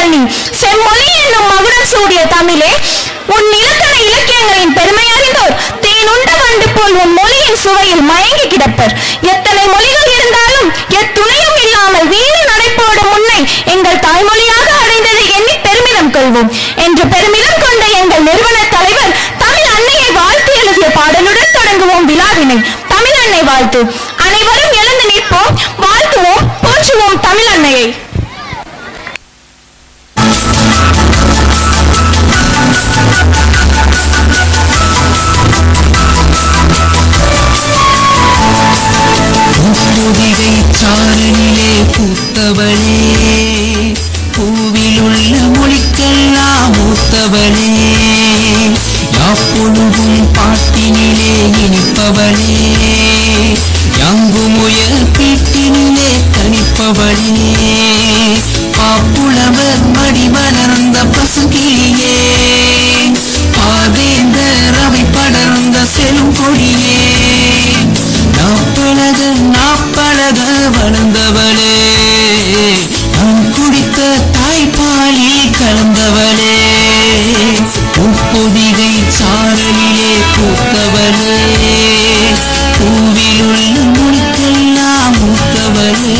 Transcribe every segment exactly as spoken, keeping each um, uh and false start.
நீ செம்மொழி என்னும் மகுடம் சூடிய தமிழே, உன் இலக்கண இலக்கியங்களின் பெருமை அறிந்தோர் தேனுண்ட வண்டு போல் உன் மொழியின் சுவையில் மயங்கி கிடப்பர். எத்தனை மொழிகள் இருந்தாலும் எத்துணையும் இல்லாமல் வீர நடைபோடும் முன்னை எங்கள் தாய்மொழியாக அடைந்ததை எண்ணி பெருமிதம் கொள்வோம் என்று பெருமிதம் கொண்ட எங்கள் நிறுவன தலைவர் தமிழ் அன்னையை வாழ்த்து எழுதிய பாடலுடன் தொடங்குவோம் விழாவினை. தமிழ் அன்னை வாழ்த்து. அனைவரும் எழுந்து நிற்போம், வாழ்த்துவோம், போற்றுவோம் தமிழ் அன்னையை. சாரணிலே பூத்தவளே, பூவில் உள்ள மொழிக்கெல்லாம் மூத்தவளே, யாப்பொழுதும் பாட்டினிலே இனிப்பவளே, யாங்கு முயல் பீட்டினிலே தனிப்பவளே, பாப்புலவர் மடி மலர்ந்த பசுங்கிளியே, பாதேந்தர் அவை படர்ந்த செலும் கொடியே, நாப்பழக நாப்பழக வளர்ந்தவளே, நான் குடித்த தாய்ப்பாலில் கலந்தவளே, உப்பொதிகை சாரலிலே பூத்தவளே, பூவில் உள்ள மொழிக்கெல்லாம் மூத்தவளே.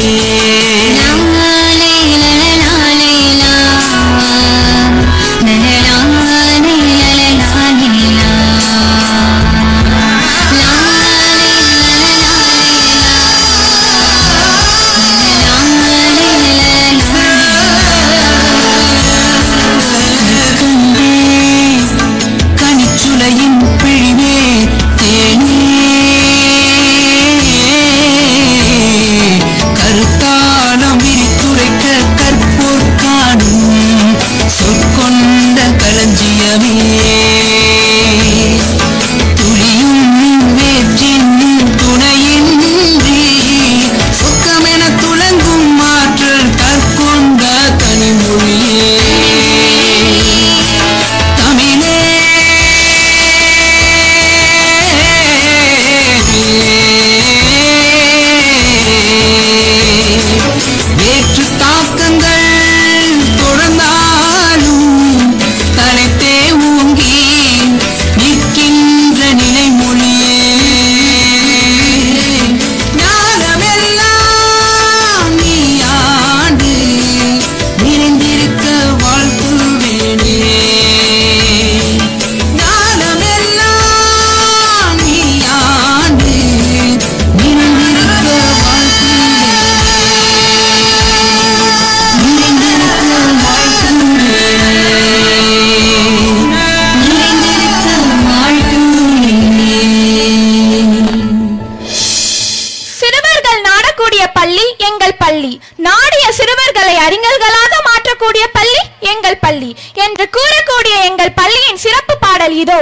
என்று கூறக்கூடிய எங்கள் பள்ளியின் சிறப்பு பாடல் இதோ.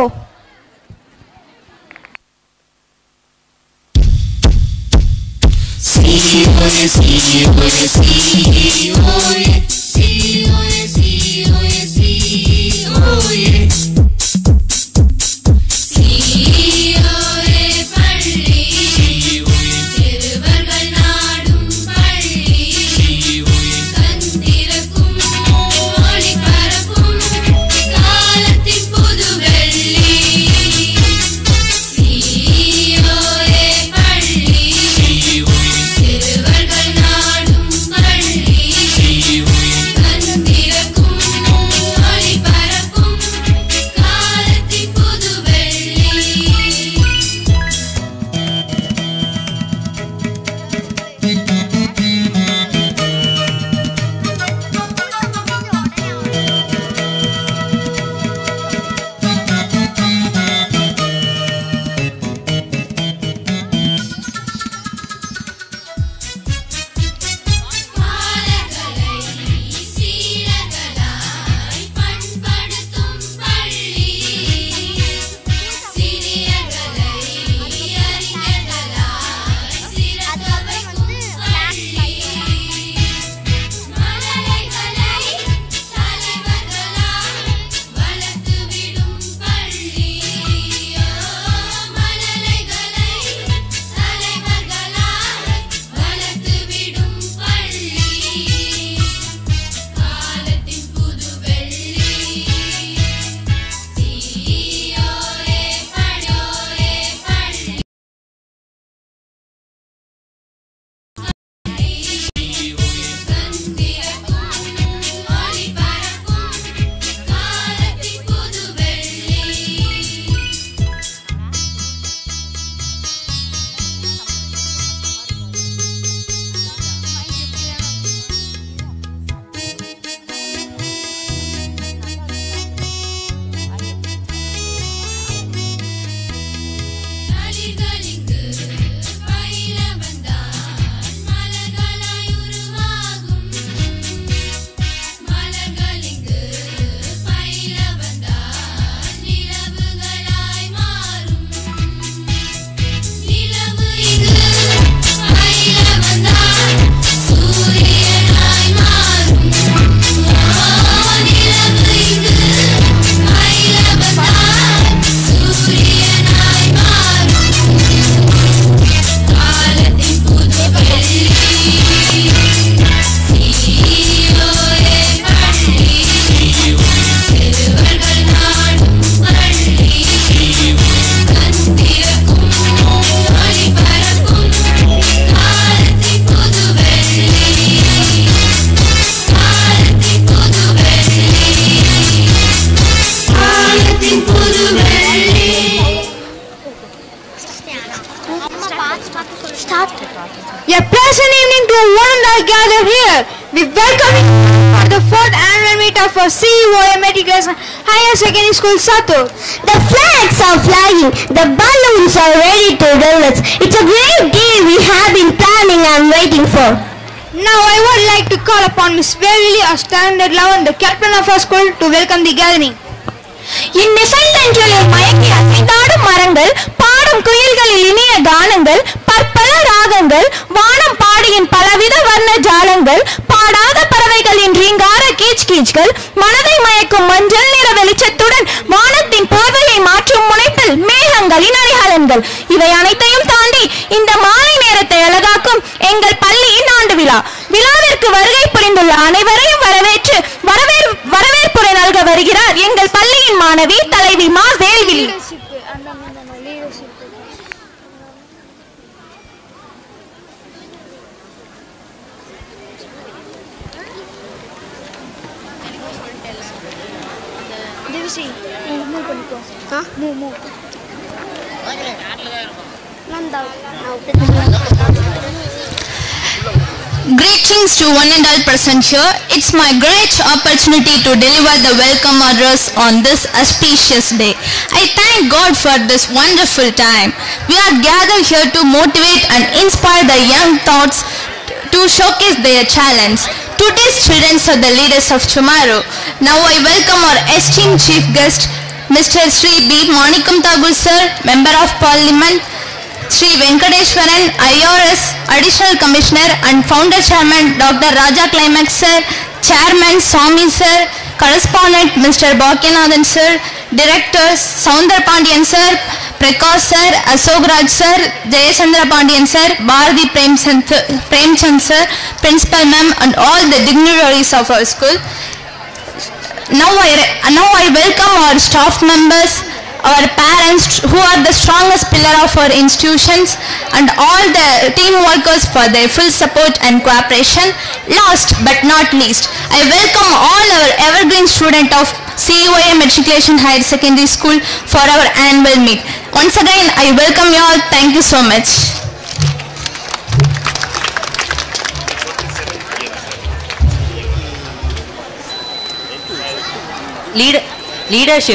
C E O A, C E O A, C E O A, C E O A, C E O A, C E O A. C E O A A pleasant evening to one and all gathered here. We welcome you for the fourth annual meet of our C E O A Madurai Higher Secondary School, Satur. The flags are flying, the balloons are ready to roll us. It's a great day we have been planning and waiting for. Now I would like to call upon Miss Beverly, our standard eleven, the captain of our school, to welcome the gathering. இந்நிசைந்தென்றலில் மயங்கி அசைந்தாடும் மரங்கள், பாடும் குயில்களில் இனிய கானங்கள், பற்பல ராகங்கள், வானம் பாடியின் பலவித வர்ண ஜாலங்கள், பாடாத பறவைகளின் ரீங்கார கீச் கீச்கள், மனதை மயக்கும் மஞ்சள் நிற வெளிச்சத்துடன் வானத்தின் போர்வையை மாற்றும் முனைப்பில் மேகங்களின் அணிகலன்கள், இவை அனைத்தையும் தாண்டி இந்த மாலை நேரத்தை அழகாக்கும் எங்கள் பள்ளியின் ஆண்டு விழா. விழாவிற்கு வருகை புரிந்துள்ள அனைவரையும் வரவேற்று வரவேற் வரவேற்புரை நல்க வருகிறார் எங்கள் பள்ளியின் மாணவி தலைவி மா வேல்விழி. Greetings to one and all present here. It's my great opportunity to deliver the welcome address on this auspicious day. I thank God for this wonderful time. We are gathered here to motivate and inspire the young thoughts to showcase their talents. Today's children are the leaders of tomorrow. Now I welcome our esteemed chief guest, Mister Sri B. Manikam Thakur sir, Member of Parliament, Sri Venkateshwaran, I R S, Additional Commissioner and Founder Chairman Doctor Raja Climax sir, Chairman Swami sir, Correspondent Mister Bhakyanathan sir, Directors Soundar Pandian sir, Prakash sir, Ashok Raj sir, Jayachandra Pandian sir, Bharati Premchand sir, Principal ma'am and all the dignitaries of our school. Now I, now I welcome our staff members, our parents who are the strongest pillar of our institutions, and all the team workers for their full support and cooperation. Last but not least, I welcome all our evergreen students of C E O A Matriculation Higher Secondary School for our annual meet. Once again, I welcome you all. Thank you so much. Lead, leadership.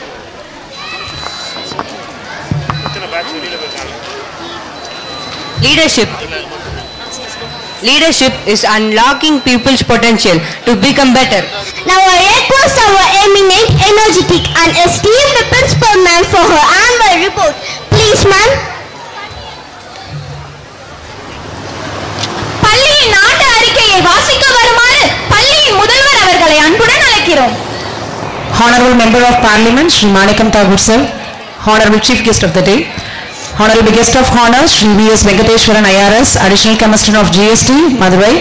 Leadership. Leadership is unlocking people's potential to become better. Now I request our eminent, energetic and esteemed principal ma'am for her annual report. Please ma'am. பள்ளியின் ஆண்டு அறிக்கையை வாசிக்க வருமாறு பள்ளியின் முதல்வர் அவர்களை அன்புடன் அழைக்கிறோம். Honorable Member of Parliament, Shri Manikam Thakur sir, Honorable Chief Guest of the day, Honorable Guest of Honor, Shri V S Venkateshwaran I R S, Additional Commissioner of G S T, Madurai,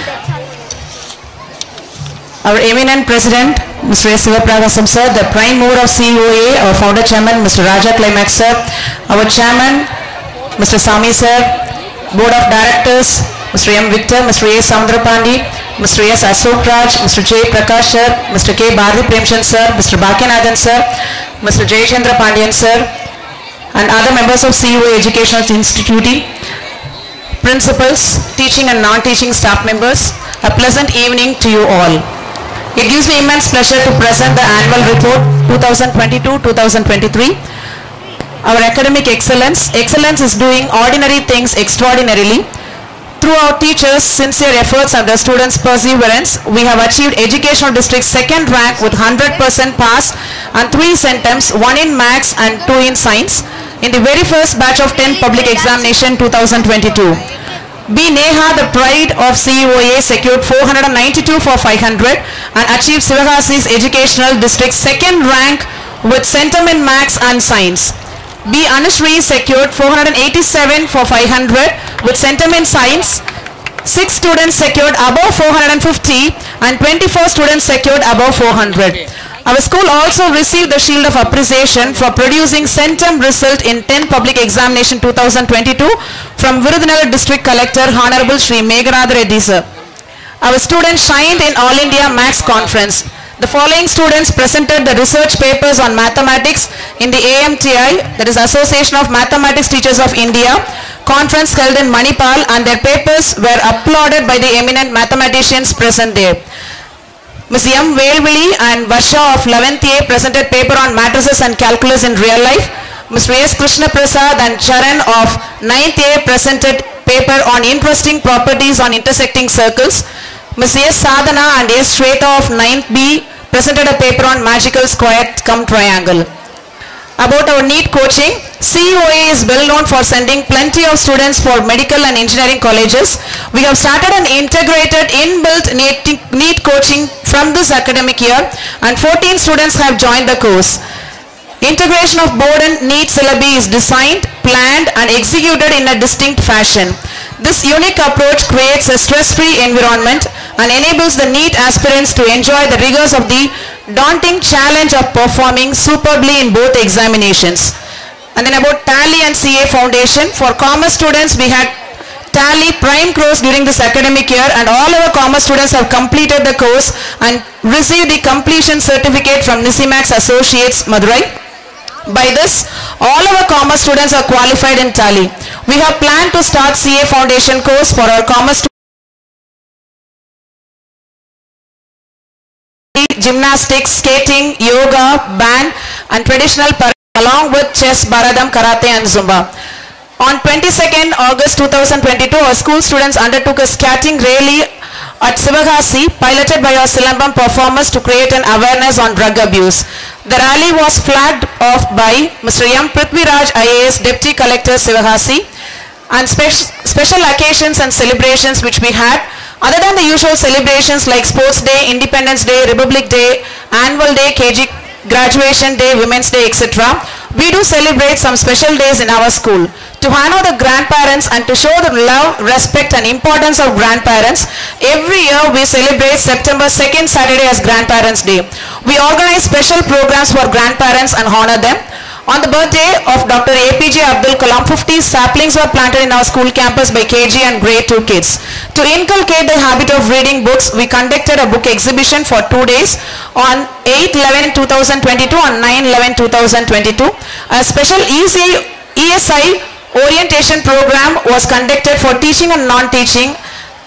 our eminent President, Mister S. Sivakasi sir, the Prime Mover of C E O A, our Founder Chairman, Mister Raja Climax sir, our Chairman, Mister Sami sir, Board of Directors, Mister M. Victor, Mister A. Soundrapandi, Mister S. Ashok Raj, Mister J. Prakash sir, Mister K. Bharati Premchand sir, Mister Bhakyanathan sir, Mister Jayachandra Pandian sir, and other members of C E O A Educational Institute, principals, teaching and non-teaching staff members, a pleasant evening to you all. It gives me immense pleasure to present the annual report twenty twenty-two to twenty twenty-three. Our academic excellence. Excellence is doing ordinary things extraordinarily. Through our teachers' sincere efforts and the students' perseverance, we have achieved Educational District's second rank with one hundred percent pass and three centums, one in Maths and two in Science, in the very first batch of tenth Public Examination twenty twenty-two. B. Neha, the pride of C E O A, secured four hundred ninety-two for five hundred and achieved Sivakasi's Educational District's second rank with centum in Maths and Science. B. Anushree secured four hundred eighty-seven for five hundred with centum in Science. Six students secured above four hundred fifty and twenty-four students secured above four hundred. Our school also received the Shield of Appreciation for producing centum result in tenth Public Examination twenty twenty-two from Virudhunagar District Collector Honorable Shri Meghanad Reddy sir. Our students shined in All India Maths Conference. The following students presented the research papers on mathematics in the A M T I, that is Association of Mathematics Teachers of India, conference held in Manipal, and their papers were applauded by the eminent mathematicians present there. Miz M. Velvili and Varsha of eleventh A presented paper on matrices and calculus in real life. Mister S. Krishna Prasad and Charan of ninth A presented paper on interesting properties on intersecting circles. Miz S. Sadhana and S. Shweta of ninth B presented a paper on magical square cum triangle. About our NEET coaching, C E O A is well known for sending plenty of students for medical and engineering colleges. We have started an integrated inbuilt NEET coaching from this academic year, and fourteen students have joined the course. Integration of board and NEET syllabi is designed, planned and executed in a distinct fashion. This unique approach creates a stress-free environment and enables the NEET aspirants to enjoy the rigors of the daunting challenge of performing superbly in both examinations. And then about Tally and C A Foundation, for commerce students we had Tally Prime course during this academic year, and all our commerce students have completed the course and received the completion certificate from Nisimax Associates, Madurai. By this, all our commerce students are qualified in Tally. We have planned to start C A Foundation course for our commerce students. Gymnastics, skating, yoga, band and traditional parade, along with chess, bharadam, karate and zumba. On twenty-second August two thousand twenty-two, our school students undertook a skating rally at Sivakasi, piloted by our Silambam performers to create an awareness on drug abuse. The rally was flagged off by Mister M. Prithviraj I A S, Deputy Collector Sivakasi, and spe special occasions and celebrations which we had. Other than the usual celebrations like Sports Day, Independence Day, Republic Day, Annual Day, K G Graduation Day, Women's Day, et cetera, we do celebrate some special days in our school. To honor the grandparents and to show the love, respect and importance of grandparents, every year we celebrate September second Saturday as Grandparents Day. We organize special programs for grandparents and honor them. On the birthday of Doctor A P J Abdul Kalam, fifty saplings were planted in our school campus by K G and grade two kids. To inculcate the habit of reading books, we conducted a book exhibition for two days on eight eleven two thousand twenty-two and nine eleven two thousand twenty-two. A special E S I orientation program was conducted for teaching and non-teaching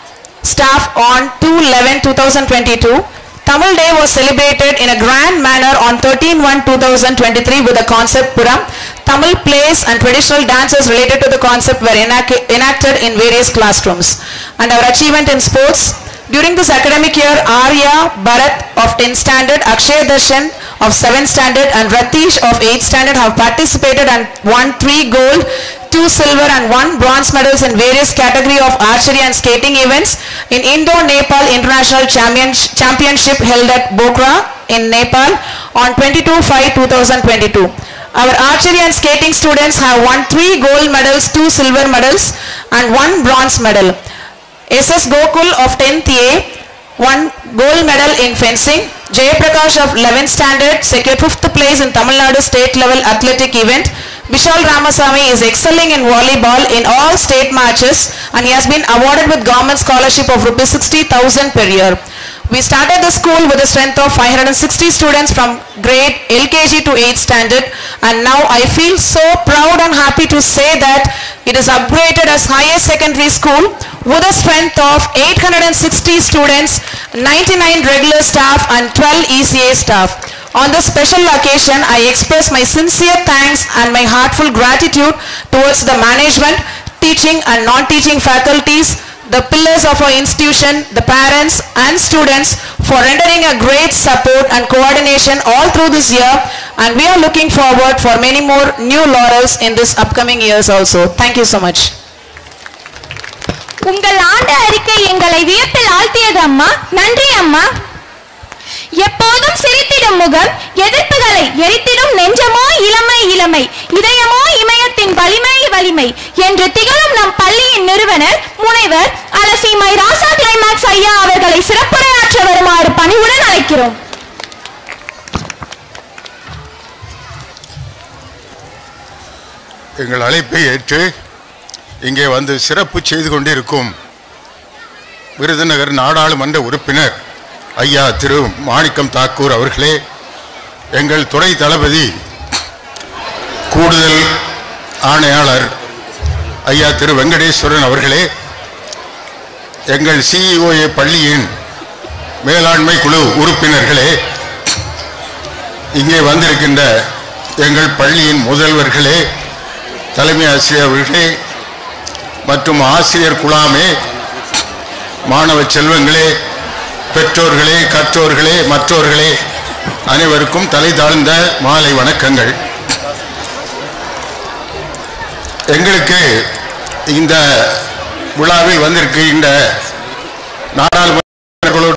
staff on two eleven two thousand twenty-two. Tamil Day was celebrated in a grand manner on thirteen one two thousand twenty-three with the concept Puram. Tamil plays and traditional dances related to the concept were enact enacted in various classrooms. And our achievement in sports, during this academic year, Arya Bharat of tenth standard, Akshay Darshan of seventh standard and Ratish of eighth standard have participated and won three gold, two silver and one bronze medals in various category of archery and skating events in Indo-Nepal International Championship held at Bokra in Nepal on twenty-two five two thousand twenty-two. Our archery and skating students have won three gold medals, two silver medals and one bronze medal. S S Gokul of tenth A won gold medal in fencing. Jayaprakash of eleventh standard secured fifth place in Tamil Nadu state level athletic event. Vishal Ramasamy is excelling in volleyball in all state matches and he has been awarded with government scholarship of rupees sixty thousand per year. We started the school with a strength of five hundred sixty students from grade L K G to eighth standard, and now I feel so proud and happy to say that it is upgraded as higher secondary school with a strength of eight hundred sixty students, ninety-nine regular staff and twelve E C A staff. On this special occasion, I express my sincere thanks and my heartfelt gratitude towards the management, teaching and non-teaching faculties, the pillars of our institution, the parents and students for rendering a great support and coordination all through this year, and we are looking forward for many more new laurels in this upcoming years also. Thank you so much. உங்கள் ஆண்டு அறிக்கை எங்களை வியப்பில் ஆழ்த்தியது அம்மா. நன்றி அம்மா. எப்போதும் சிரித்திடும் முகம், எதிர்ப்புகளை எரித்திடும் நெஞ்சமோ இளமை இளமை, இதயமோ இமயத்தின் வலிமை வலிமை என்று திகழும் நம் பள்ளியின் நிறுவனர் முனைவர் அலசி மை ராசா கிளைமாக்ஸ் ஐயா அவர்களை சிறப்புரையாற்ற வருமாறு பணிவுடன் அழைக்கிறோம். எங்கள் அழைப்பை ஏற்று இங்கே வந்து சிறப்பு செய்து கொண்டிருக்கும் விருதுநகர் நாடாளுமன்ற உறுப்பினர் ஐயா திரு மாணிக்கம் தாக்கூர் அவர்களே, எங்கள் துறை தளபதி கூடுதல் ஆணையாளர் ஐயா திரு வெங்கடேஸ்வரன் அவர்களே, எங்கள் சிஇஓஏ பள்ளியின் மேலாண்மை குழு உறுப்பினர்களே, இங்கே வந்திருக்கின்ற எங்கள் பள்ளியின் முதல்வர்களே, தலைமை ஆசிரியர் அவர்களே மற்றும் ஆசிரியர் குழாமே, மாணவ செல்வங்களே, பெற்றோர்களே, கற்றோர்களே, மற்றோர்களே, அனைவருக்கும் தலை தாழ்ந்த மாலை வணக்கங்கள். எங்களுக்கு இந்த விழாவில் வந்திருக்கின்ற நாடாளுமன்ற,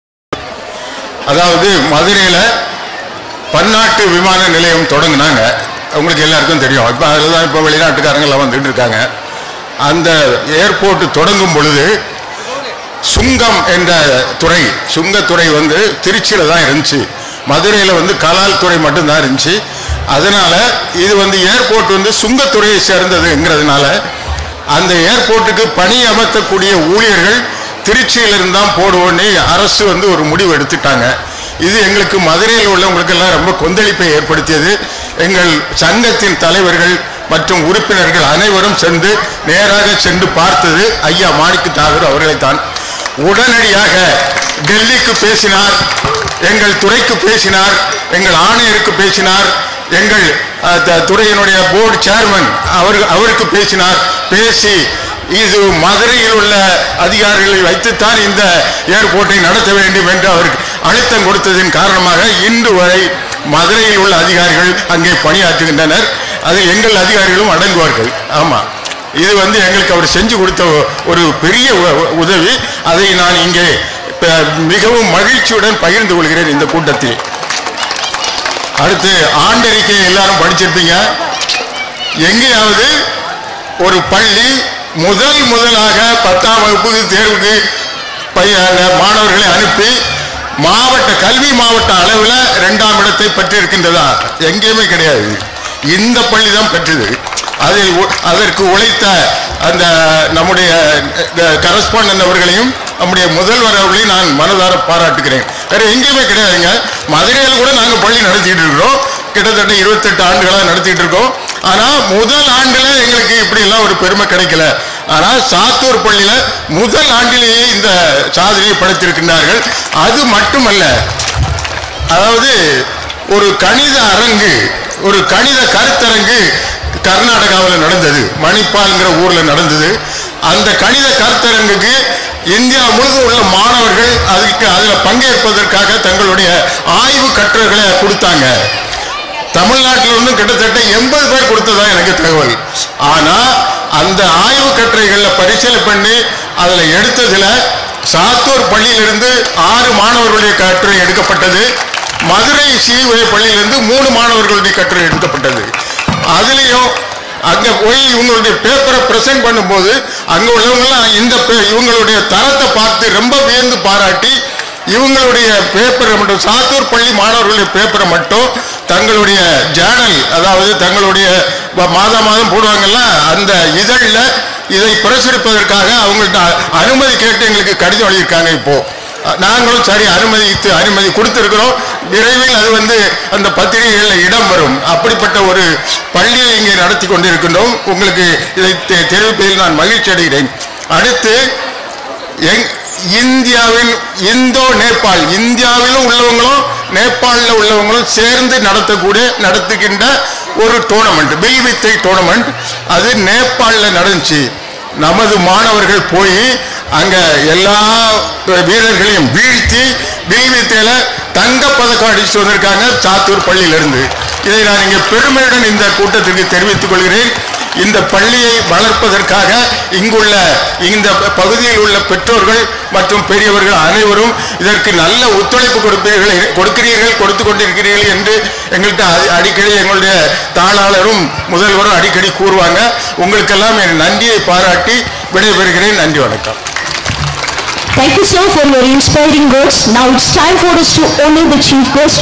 அதாவது மதுரையில் பன்னாட்டு விமான நிலையம் தொடங்கினாங்க. உங்களுக்கு எல்லாருக்கும் தெரியும். இப்போ அதில் தான் இப்போ வெளிநாட்டுக்காரங்கெல்லாம் வந்துட்டு இருக்காங்க. அந்த ஏர்போர்ட் தொடங்கும் பொழுது சுங்கம் என்ற துறை, சுங்கத்துறை வந்து திருச்சியில் தான் இருந்துச்சு. மதுரையில் வந்து கலால் துறை மட்டும்தான் இருந்துச்சு. அதனால இது வந்து ஏர்போர்ட் வந்து சுங்கத்துறையை சேர்ந்ததுங்கிறதுனால அந்த ஏர்போர்ட்டுக்கு பணி அமர்த்தக்கூடிய ஊழியர்கள் திருச்சியிலிருந்து தான் போடுவோன்னு அரசு வந்து ஒரு முடிவு எடுத்துட்டாங்க. இது எங்களுக்கு மதுரையில் உள்ளவங்களுக்கெல்லாம் ரொம்ப கொந்தளிப்பை ஏற்படுத்தியது. எங்கள் சங்கத்தின் தலைவர்கள் மற்றும் உறுப்பினர்கள் அனைவரும் சென்று நேராக சென்று பார்த்தது ஐயா மாணிக்க தாகூர் அவர்களைத்தான். உடனடியாக டெல்லிக்கு பேசினார், எங்கள் துறைக்கு பேசினார், எங்கள் ஆணையருக்கு பேசினார், எங்கள் துறையினுடைய போர்டு சேர்மன் அவர் அவருக்கு பேசினார். பேசி இது மதுரையில் உள்ள அதிகாரிகளை வைத்துத்தான் இந்த ஏர்போர்ட்டை நடத்த வேண்டும் என்று அவருக்கு அழுத்தம் கொடுத்ததின் காரணமாக இன்று வரை மதுரையில் உள்ள அதிகாரிகள் அங்கே பணியாற்றுகின்றனர். அதில் எங்கள் அதிகாரிகளும் அடங்குவார்கள். ஆமாம், இது வந்து எங்களுக்கு அவர் செஞ்சு கொடுத்த ஒரு பெரிய உதவி. அதை நான் இங்கே மிகவும் மகிழ்ச்சியுடன் பகிர்ந்து கொள்கிறேன் இந்த கூட்டத்தில். அடுத்து ஆண்டறிக்கை எல்லாரும் படிச்சிருப்பீங்க. எங்கேயாவது ஒரு பள்ளி முதல் முதலாக பத்தாம் வகுப்பு தேர்வுக்கு மாணவர்களை அனுப்பி மாவட்ட கல்வி மாவட்ட அளவில் இரண்டாம் இடத்தை பெற்றிருக்கின்றதா? எங்கேயுமே கிடையாது. இந்த பள்ளி தான் பெற்றது. அதில் அதற்கு உழைத்த அந்த நம்முடைய கரஸ்பாண்டன்ட் அவர்களையும் நம்முடைய முதல்வர் அவர்களையும் நான் மனதார பாராட்டுகிறேன். வேற எங்கேயுமே கிடையாதுங்க. மதுரையில் கூட நாங்கள் பள்ளி நடத்திட்டு இருக்கிறோம். கிட்டத்தட்ட இருபத்தெட்டு ஆண்டுகளாக நடத்திட்டு இருக்கோம். ஆனால் முதல் ஆண்டுல எங்களுக்கு இப்படி எல்லாம் ஒரு பெருமை கிடைக்கல. ஆனால் சாத்தூர் பள்ளியில முதல் ஆண்டிலேயே இந்த சாதனையை படைத்திருக்கின்றார்கள். அது மட்டுமல்ல, அதாவது ஒரு கணித அரங்கு, ஒரு கணித கருத்தரங்கு கர்நாடகாவில் நடந்தது. மணிப்பால்ங்கிற ஊர்ல நடந்தது. அந்த கணித கருத்தரங்குக்கு இந்தியா முழுவதும் உள்ள மாணவர்கள் அதுக்கு அதில் பங்கேற்பதற்காக தங்களுடைய ஆய்வு கட்டுரைகளை கொடுத்தாங்க. தமிழ்நாட்டில் இருந்து கிட்டத்தட்ட எண்பது பேர் கொடுத்ததா எனக்கு தகவல். ஆனா அந்த ஆய்வு கட்டுரைகள்ல பரிசீலனை பண்ணி அதுல எடுத்ததுல சாத்தூர் பள்ளியிலிருந்து ஆறு மாணவர்களுடைய கட்டுரை எடுக்கப்பட்டது. மதுரை சிஇஓஏ பள்ளியிலிருந்து மூணு மாணவர்களுடைய கட்டுரை எடுக்கப்பட்டது. அதுலயும் அங்க போய் இவங்களுடைய பேப்பரை பிரசன்ட் பண்ணும்போது அங்க உள்ளவங்கலாம் இந்த இவங்களுடைய தரத்தை பார்த்து ரொம்ப வியந்து பாராட்டி இவங்களுடைய பேப்பரை மட்டும், சாத்தூர் பள்ளி மாணவர்களுடைய பேப்பரை மட்டும் தங்களுடைய ஜேர்னல், அதாவது தங்களுடைய மாதா மாதம் போடுவாங்கல்ல அந்த இதழில் இதை பிரசுரிப்பதற்காக அவங்கள்ட்ட அனுமதி கேட்டு எங்களுக்கு கடிதம் எழுதியிருக்காங்க. இப்போ நாங்களும் சரி அனுமதித்து அனுமதி கொடுத்திருக்கிறோம். விரைவில் அது வந்து அந்த பத்திரிகைகளில் இடம் வரும். அப்படிப்பட்ட ஒரு பள்ளியை இங்கே நடத்தி கொண்டிருக்கின்றோம். உங்களுக்கு இதை தெரிவிப்பதில் நான் மகிழ்ச்சி அடைகிறேன். அடுத்து எங் இந்தியாவின் இந்தோ நேபாள், இந்தியாவிலும் உள்ளவங்களும் நேபாளில் உள்ளவங்களும் சேர்ந்து நடத்தக்கூடிய நடத்துகின்ற ஒரு டோர்னமெண்ட், பில் வித்தை டோர்னமெண்ட், அது நேபாளில் நடந்துச்சு. நமது மாணவர்கள் போய் அங்க எல்லா வீரர்களையும் வீழ்த்தி பில் வித்தையில தங்க பதக்கம் அடிச்சு வந்திருக்காங்க சாத்தூர் பள்ளியிலிருந்து. இதை நான் இங்கே பெருமையுடன் இந்த கூட்டத்திற்கு தெரிவித்துக் கொள்கிறேன். இந்த பள்ளியை வளர்ப்பதற்காக இங்குள்ள இந்த பகுதியில் உள்ள பெற்றோர்கள் மற்றும் பெரியவர்கள் அனைவரும் இதற்கு நல்ல ஒத்துழைப்பு கொடுப்பீர்கள் கொடுக்கிறீர்கள் கொடுத்து கொண்டிருக்கிறீர்கள் என்று எங்கள்கிட்ட அடிக்கடி எங்களுடைய தாளாளரும் முதல்வரும் அடிக்கடி கூறுவாங்க. உங்களுக்கெல்லாம் என் நன்றியை பாராட்டி விடைபெறுகிறேன். நன்றி, வணக்கம். Thank you, sir, for your inspiring words. Now it's time for us to honor the chief guest.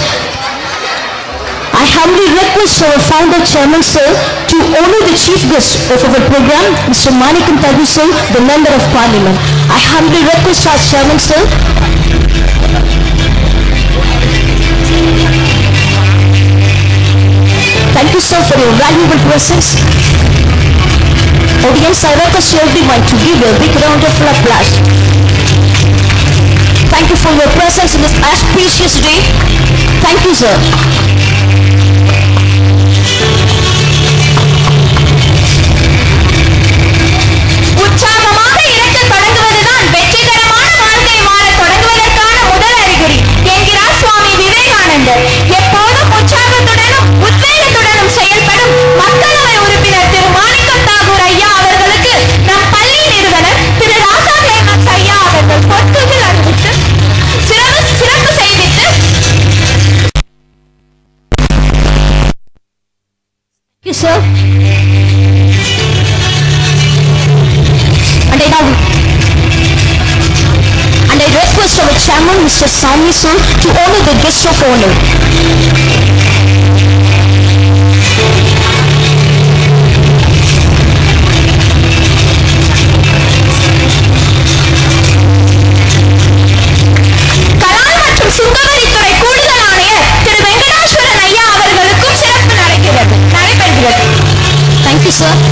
I humbly request our founder chairman, sir, to honor the chief guest of our program, Mister Manikam Thakur, sir, the member of parliament. I humbly request our chairman, sir. Thank you, sir, for your valuable presence. Okay. audience, I request everyone to give a big round of applause. Thank you for your presence in this auspicious day. Thank you, sir. உற்சாகமாக இறக்க தொடங்குவதுதான் வெற்றிகரமான வாழ்க்கை வாழ தொடங்குவதற்கான முதல் அறிகுறி என்கிறார் சுவாமி விவேகானந்தர். எப்போதும் உற்சாகத்துடனும் உத்வேகத்துடனும் செயல்படும் மக்களவை உறுப்பினர் திரு மாணிக்கம் தாக்கூர் ஐயா அவர்களுக்கு நம் பள்ளி நிறுவனர் திரு ராசா கிளைமாக்ஸ் ஐயா அவர்கள் பொற்குகள் அணிவித்து சிறப்பு சிறப்பு செய்வித்து Thank you, sir. And I now and I request our chairman, Mister Sami sir, to honor the guest of honor. கலால் மற்றும் சுங்கவரித்துறை கூடுதல் ஆணையர் திரு வெங்கடாஸ்வரன் ஐயா அவர்களுக்கும் சிறப்பு நடக்கிறது நடைபெறுகிறது. Thank you, sir.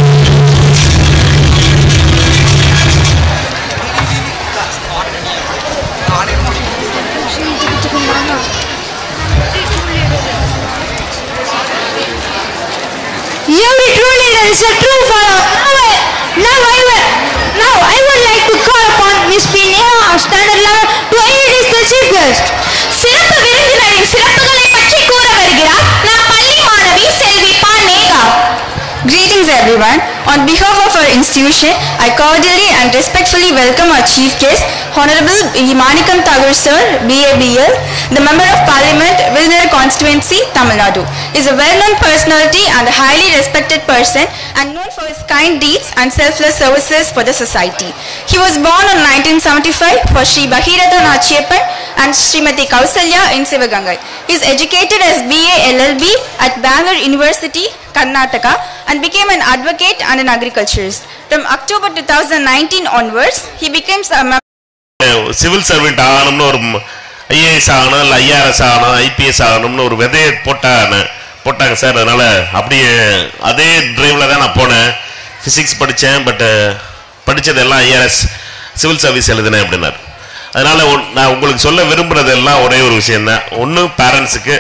Here we truly there is a true follower. Now I will, now I would like to call upon Miss P. Neha of Standard eleven to introduce the chief guest. சிறப்பு விருந்தினரின் சிறப்புகளை பற்றி கூற வருகிறார் நம் பள்ளி மாணவி செல்வி பா Neha. Greetings everyone. On behalf of our institution, I cordially and respectfully welcome our chief guest, Honorable Manikam Thakur Sir, B A B L, the Member of Parliament, Virudunagar Constituency, Tamil Nadu. He is a well-known personality and a highly respected person and known for his kind deeds and selfless services for the society. He was born on nineteen seventy-five for Sri Bhagiratha Nachiyappan and Srimati Kausalya in Sivagangai. He is educated as B A L L B at Bangalore University, Karnataka, and became an advocate and an agriculturist. From October two thousand nineteen onwards, he becomes a member. Civil servant ஆகணும்னு ஒரு IAS ஆகணும் இல்லை IRS ஆகணும் IPS ஆகணும்னு ஒரு விதையை போட்டாங்க போட்டாங்க சார். அதனால் அப்படியே அதே டிரைவில் தான் நான் போனேன். ஃபிசிக்ஸ் படித்தேன், பட்டு படித்ததெல்லாம் ஐஆர்எஸ் சிவில் சர்வீஸ் எழுதினேன் அப்படின்னார். அதனால் நான் உங்களுக்கு சொல்ல விரும்புகிறதெல்லாம் ஒரே ஒரு விஷயந்தான். ஒன்று, பேரண்ட்ஸுக்கு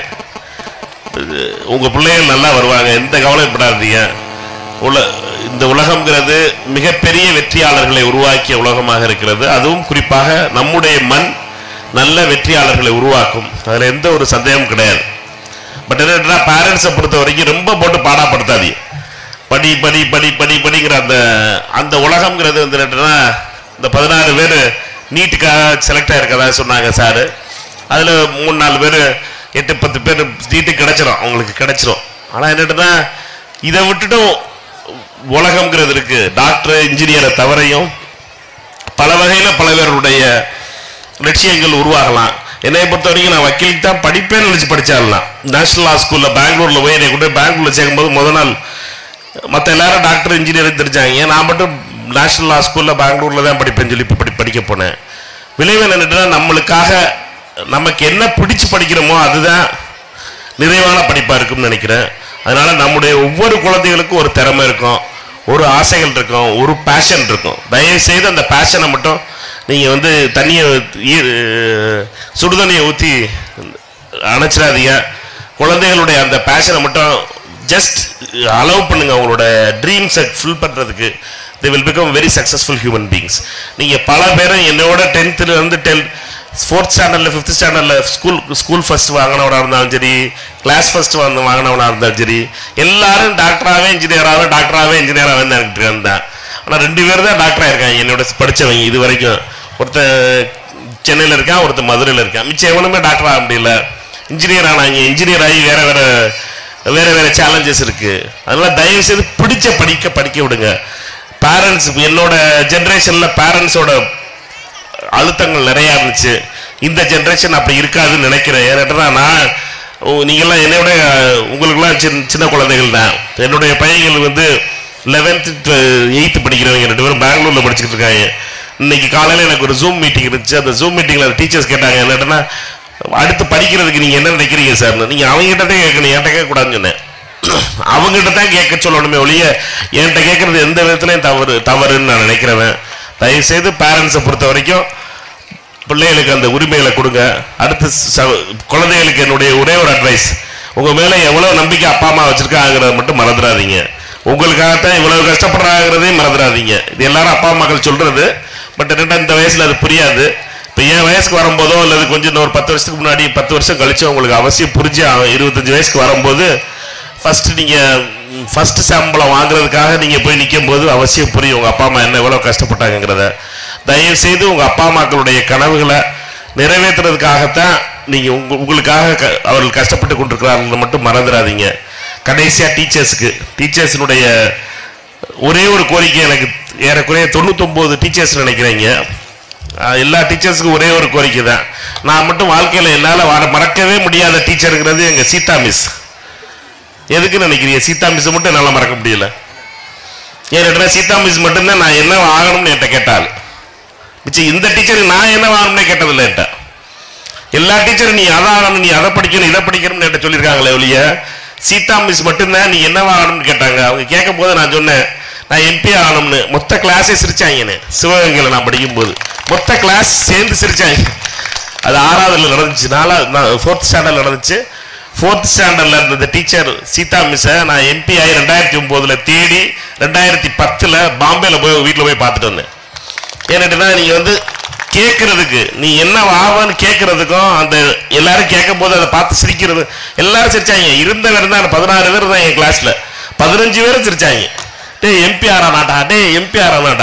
உங்கள் பிள்ளைகள் நல்லா வருவாங்க, எந்த கவலைப்படாதீங்க. உல இந்த உலகம்ங்கிறது மிகப்பெரிய வெற்றியாளர்களை உருவாக்கிய உலகமாக இருக்கிறது. அதுவும் குறிப்பாக நம்முடைய மண் நல்ல வெற்றியாளர்களை உருவாக்கும், அதில் எந்த ஒரு சந்தேகமும் கிடையாது. பட் என்னன்னா, பேரண்ட்ஸை பொறுத்த வரைக்கும் ரொம்ப போட்டு பாடாப்படுத்தாதீங்க. படி படி படி படி படிங்கிற அந்த அந்த உலகம்ங்கிறது வந்து என்னன்னா, இந்த பதினாறு பேர் நீட்டுக்காக செலக்ட் ஆகிருக்கதா சொன்னாங்க சார். அதில் மூணு நாலு பேர் எட்டு பத்து பேர் நீட்டு கிடைச்சிடும், அவங்களுக்கு கிடைச்சிடும். ஆனால் என்னட்டுன்னா, இதை விட்டுட்டும் உலகம்ங்கிறது இருக்கு. டாக்டர் இன்ஜினியரை தவிரையும் பல வகையில் பல பேருடைய லட்சியங்கள் உருவாகலாம். என்னை பொறுத்த வரைக்கும் நான் வக்கீலுக்கு தான் படிப்பேன்னு நினச்சி படித்தாடலாம். நேஷனல் லா ஸ்கூலில் பெங்களூரில் போய் என்னை கொண்டு பெங்களூரில் சேர்க்கும்போது முதல் நாள் மற்ற எல்லாரும் டாக்டர் இன்ஜினியரிங் தெரிஞ்சாங்க. நான் மட்டும் நேஷனல் லா ஸ்கூலில் பெங்களூரில் தான் படிப்பேன்னு சொல்லி படி படிக்க போனேன். விளைவு என்னன்னா, நம்மளுக்காக நமக்கு என்ன பிடிச்சு படிக்கிறோமோ அதுதான் நிறைவான படிப்பாக இருக்கும்னு நினைக்கிறேன். அதனால் நம்முடைய ஒவ்வொரு குழந்தைகளுக்கும் ஒரு திறமை இருக்கும், ஒரு ஆசைகள் இருக்கும், ஒரு பேஷன் இருக்கும். தயவுசெய்து அந்த பேஷனை மட்டும் நீங்கள் வந்து தண்ணியை சுடுதண்ணியை ஊற்றி அணைச்சிடாதீங்க. குழந்தைகளுடைய அந்த பேஷனை மட்டும் ஜஸ்ட் அலோவ் பண்ணுங்க. அவங்களோட ட்ரீம்ஸை ஃபுல் பண்ணுறதுக்கு they will become very successful human beings. நீங்கள் பல பேரும் என்னோட டென்த்தில் வந்து டென் ஃபோர்த் ஸ்டாண்டர்டில் ஃபிஃப்த் ஸ்டாண்டர்டில் ஸ்கூல் ஸ்கூல் ஃபஸ்ட் வாங்கினவனாக இருந்தாலும் சரி, கிளாஸ் ஃபஸ்ட் வந்து வாங்கினவனாக இருந்தாலும் சரி, எல்லாரும் டாக்டராகவே இன்ஜினியராகவே டாக்டராகவே இன்ஜினியராகவே தான் இருந்தேன். ஆனால் ரெண்டு பேர் தான் டாக்டராக இருக்காங்க என்னோட படித்தவங்க இது வரைக்கும். ஒருத்தர் சென்னையில் இருக்கான், ஒருத்தர் மதுரையில் இருக்கான். மிச்சம் எவனுமே டாக்டர் ஆக முடியல. இன்ஜினியர் ஆனாங்க. இன்ஜினியர் ஆகி வேறு வேறு வேறு வேறு சேலஞ்சஸ் இருக்குது. அதனால் தயவுசெய்து பிடிச்ச படிக்க படிக்க விடுங்க. பேரண்ட்ஸ், என்னோட ஜென்ரேஷனில் பேரண்ட்ஸோட அழுத்தங்கள் நிறையா இருந்துச்சு. இந்த ஜென்ரேஷன் அப்படி இருக்காதுன்னு நினைக்கிறேன். ஏன்னா நான் நீங்கள்லாம் என்னோட உங்களுக்குலாம் சின்ன சின்ன குழந்தைகள் தான். என்னுடைய பையன்கள் வந்து லெவன்த்து எயித்து படிக்கிறவங்க ரெண்டு பேரும் பெங்களூரில் படிச்சுக்கிட்டு இருக்காங்க. இன்னைக்கு காலையில் எனக்கு ஒரு ஜூம் மீட்டிங் இருந்துச்சு. அந்த ஜூம் மீட்டிங்கில் டீச்சர்ஸ் கேட்டாங்க, என்னன்னா அடுத்து படிக்கிறதுக்கு நீங்கள் என்ன நினைக்கிறீங்க சார்? நீங்கள் அவங்ககிட்டே கேட்கணும், என்கிட்ட கேட்கக்கூடாதுன்னு சொன்னேன். அவங்ககிட்ட தான் கேட்க சொல்லணுமே ஒழிய என்கிட்ட கேட்கறது எந்த விதத்துலையும் தவறு தவறுன்னு நான் நினைக்கிறவன். தயவுசெய்து பேரண்ட்ஸை பொறுத்த வரைக்கும் பிள்ளைகளுக்கு அந்த உரிமைகளை கொடுங்க. அடுத்து குழந்தைகளுக்கு என்னுடைய ஒரே ஒரு அட்வைஸ், உங்கள் மேலே எவ்வளோ நம்பிக்கை அப்பா அம்மா வச்சுருக்காங்கிறத மட்டும் மறந்துடாதீங்க. உங்களுக்காகத்தான் இவ்வளவு கஷ்டப்படுறாங்கிறதையும் மறந்துடாதீங்க. இது எல்லாரும் அப்பா அம்மாக்கள் சொல்கிறது. பட் என்னென்னா இந்த வயசில் அது புரியாது. இப்போ என் வயசுக்கு வரும்போதோ அல்லது கொஞ்சம் ஒரு பத்து வருஷத்துக்கு முன்னாடி பத்து வருஷம் கழிச்சோ உங்களுக்கு அவசியம் புரிஞ்சு இருபத்தஞ்சி வயசுக்கு வரும்போது ஃபஸ்ட்டு நீங்கள் ஃபஸ்ட்டு சம்பளம் வாங்குறதுக்காக நீங்கள் போய் நிற்கும் போது அவசியம் புரியும் உங்கள் அப்பா அம்மா என்ன எவ்வளோ கஷ்டப்பட்டாங்கிறத. தயவுசெய்து உங்கள் அப்பா அம்மாக்களுடைய கனவுகளை நிறைவேற்றுறதுக்காகத்தான் நீங்கள் உங்க உங்களுக்காக க அவர்கள் கஷ்டப்பட்டு கொண்டிருக்கிறார்கள் மட்டும் மறந்துடாதீங்க. கடைசியாக டீச்சர்ஸுக்கு டீச்சர்ஸினுடைய ஒரே ஒரு கோரிக்கை, எனக்கு ஏறக்குறைய தொண்ணூத்தொம்பது டீச்சர்ஸ் நினைக்கிறீங்க, எல்லா டீச்சர்ஸுக்கும் ஒரே ஒரு கோரிக்கை தான். நான் மட்டும் வாழ்க்கையில் என்னால் மறக்கவே முடியாத டீச்சருங்கிறது எங்கள் சீதா மிஸ். எதுக்குன்னு நினைக்கிறீங்க? சீதா மிஸ் மட்டும் என்னால் மறக்க முடியல. ஏன்னா சீதா மிஸ் மட்டும்தான் நான் என்ன ஆகணும்னு என்கிட்ட கேட்டால் மிச்சம் இந்த டீச்சருக்கு நான் என்ன ஆகணும்னே கேட்டதில்லை என்கிட்ட. எல்லா டீச்சரும் நீ அதை ஆகணும், நீ அதை படிக்கணும், இதை படிக்கணும்னு என்கிட்ட சொல்லியிருக்காங்களே ஒழிய சீதா மிஸ் மட்டும்தான் நீ என்ன ஆகணும்னு கேட்டாங்க. அவங்க கேட்கும் போது நான் சொன்னேன் நான் எம்பி ஆகணும்னு. மொத்த கிளாஸே சிரிச்சாங்கன்னு. சிவகங்கையில் நான் படிக்கும்போது மொத்த கிளாஸ் சேர்ந்து சிரிச்சாங்க. அது ஆறாவதுல நடந்துச்சு, நாலாவது ஃபோர்த் ஸ்டாண்டர்ட் நடந்துச்சு. ஃபோர்த் ஸ்டாண்டர்டில் இருந்த டீச்சர் சீதா மிஸ்ஸை நான் எம்பி ஆகி ரெண்டாயிரத்தி ஒம்போதில் தேடி ரெண்டாயிரத்தி பத்தில் பாம்பேயில் போய் வீட்டில் போய் பார்த்துட்டு வந்தேன். ஏன்னுட்டுனா நீங்கள் வந்து கேட்கறதுக்கு நீ என்ன ஆவான்னு கேட்கறதுக்கும் அந்த எல்லாரும் கேட்கும் போது அதை பார்த்து சிரிக்கிறது எல்லாரும் சிரிச்சாங்க. இருந்தவர் இருந்தால் பதினாறு பேர் தான் என் கிளாஸில், பதினஞ்சு பேரும் சிரிச்சாங்க. டே எம்பி ஆறானாட்டா, டே எம்பி ஆறானாட்டா.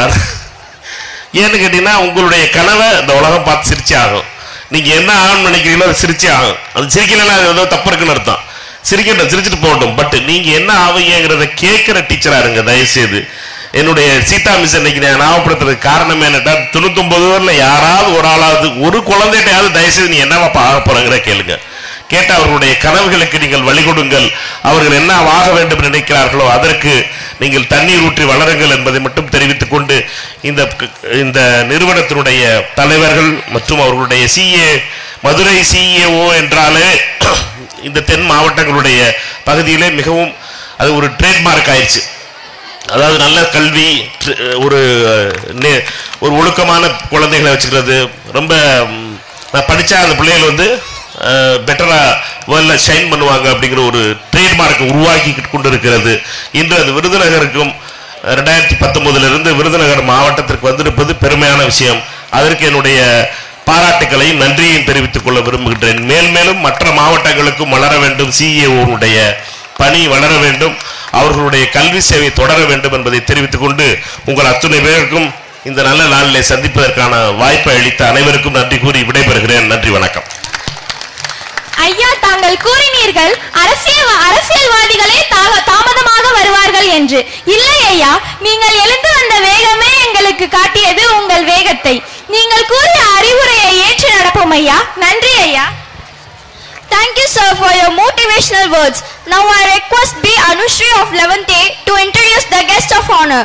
ஏன்னு கேட்டீங்கன்னா உங்களுடைய கனவை இந்த உலகம் பார்த்து சிரிச்சே ஆகும். நீங்க என்ன ஆகணும்னு நினைக்கிறீங்களோ அது சிரிச்சே ஆகும். அது சிரிக்கலன்னா அது ஏதோ தப்பு இருக்குன்னு அர்த்தம். சிரிக்கட்டும், சிரிச்சுட்டு போகட்டும். பட் நீங்க என்ன ஆவீங்கிறத கேட்கிற டீச்சரா இருங்க தயவுசெய்து. என்னுடைய சீதா மிஸ் இன்னைக்கு நான் ஞாபகப்படுத்துறதுக்கு காரணம் என்னட்டா, தொண்ணூத்தொன்பது பேர்ல யாராவது ஒரு ஆளாவது ஒரு குழந்தைகிட்டையாவது தயவுசெய்து நீ என்னவா ஆக போறங்கிற கேளுங்க. கேட்ட அவர்களுடைய கனவுகளுக்கு நீங்கள் வழிகொடுங்கள். அவர்கள் என்ன ஆக வேண்டும் நினைக்கிறார்களோ அதற்கு நீங்கள் தண்ணீர் ஊற்றி வளருங்கள் என்பதை மட்டும் தெரிவித்துக் கொண்டு இந்த இந்த நிறுவனத்தினுடைய தலைவர்கள் மற்றும் அவர்களுடைய சிஏ மதுரை சிஇஓ என்றாலே இந்த தென் மாவட்டங்களுடைய பகுதியிலே மிகவும் அது ஒரு ட்ரேட்மார்க் ஆயிடுச்சு. அதாவது நல்ல கல்வி, ஒரு ஒரு ஒழுக்கமான குழந்தைகளை வச்சுக்கிறது, ரொம்ப படித்தா அந்த பிள்ளைகள் வந்து பெட்டராக வேர்ல்டில் ஷைன் பண்ணுவாங்க அப்படிங்கிற ஒரு ட்ரேட்மார்க்கை உருவாக்கி கொண்டு இருக்கிறது. இன்று அது விருதுநகருக்கும் ரெண்டாயிரத்தி பத்தொன்பதுலேருந்து விருதுநகர் மாவட்டத்திற்கு வந்திருப்பது பெருமையான விஷயம். அதற்கு என்னுடைய பாராட்டுக்களையும் நன்றியையும் தெரிவித்துக் கொள்ள விரும்புகின்றேன். மேல் மேலும் மற்ற மாவட்டங்களுக்கும் வளர வேண்டும், சிஇஓனுடைய பணி வளர வேண்டும், அவர்களுடைய கல்வி சேவை தொடர வேண்டும் என்பதை தெரிவித்துக் கொண்டு உங்கள் அத்துணை பேருக்கும் இந்த நல்ல நாளிலே சந்திப்பதற்கான வாய்ப்பை அளித்த அனைவருக்கும் நன்றி கூறி விடைபெறுகிறேன். நன்றி, வணக்கம். ஐயா, தாங்கள் கூறினீர்கள் அரசியல் அரசியல்வாதிகளே தாமதமாக வருவார்கள் என்று. இல்லை ஐயா, நீங்கள் எழுந்து வந்த வேகமே எங்களுக்கு காட்டியது உங்கள் வேகத்தை. நீங்கள் கூறிய அறிவுரையை ஏற்று நடப்போம் ஐயா. நன்றி ஐயா. Thank you sir for your motivational words. Now I request B. Anushri of eleventh A to introduce the guest of honor.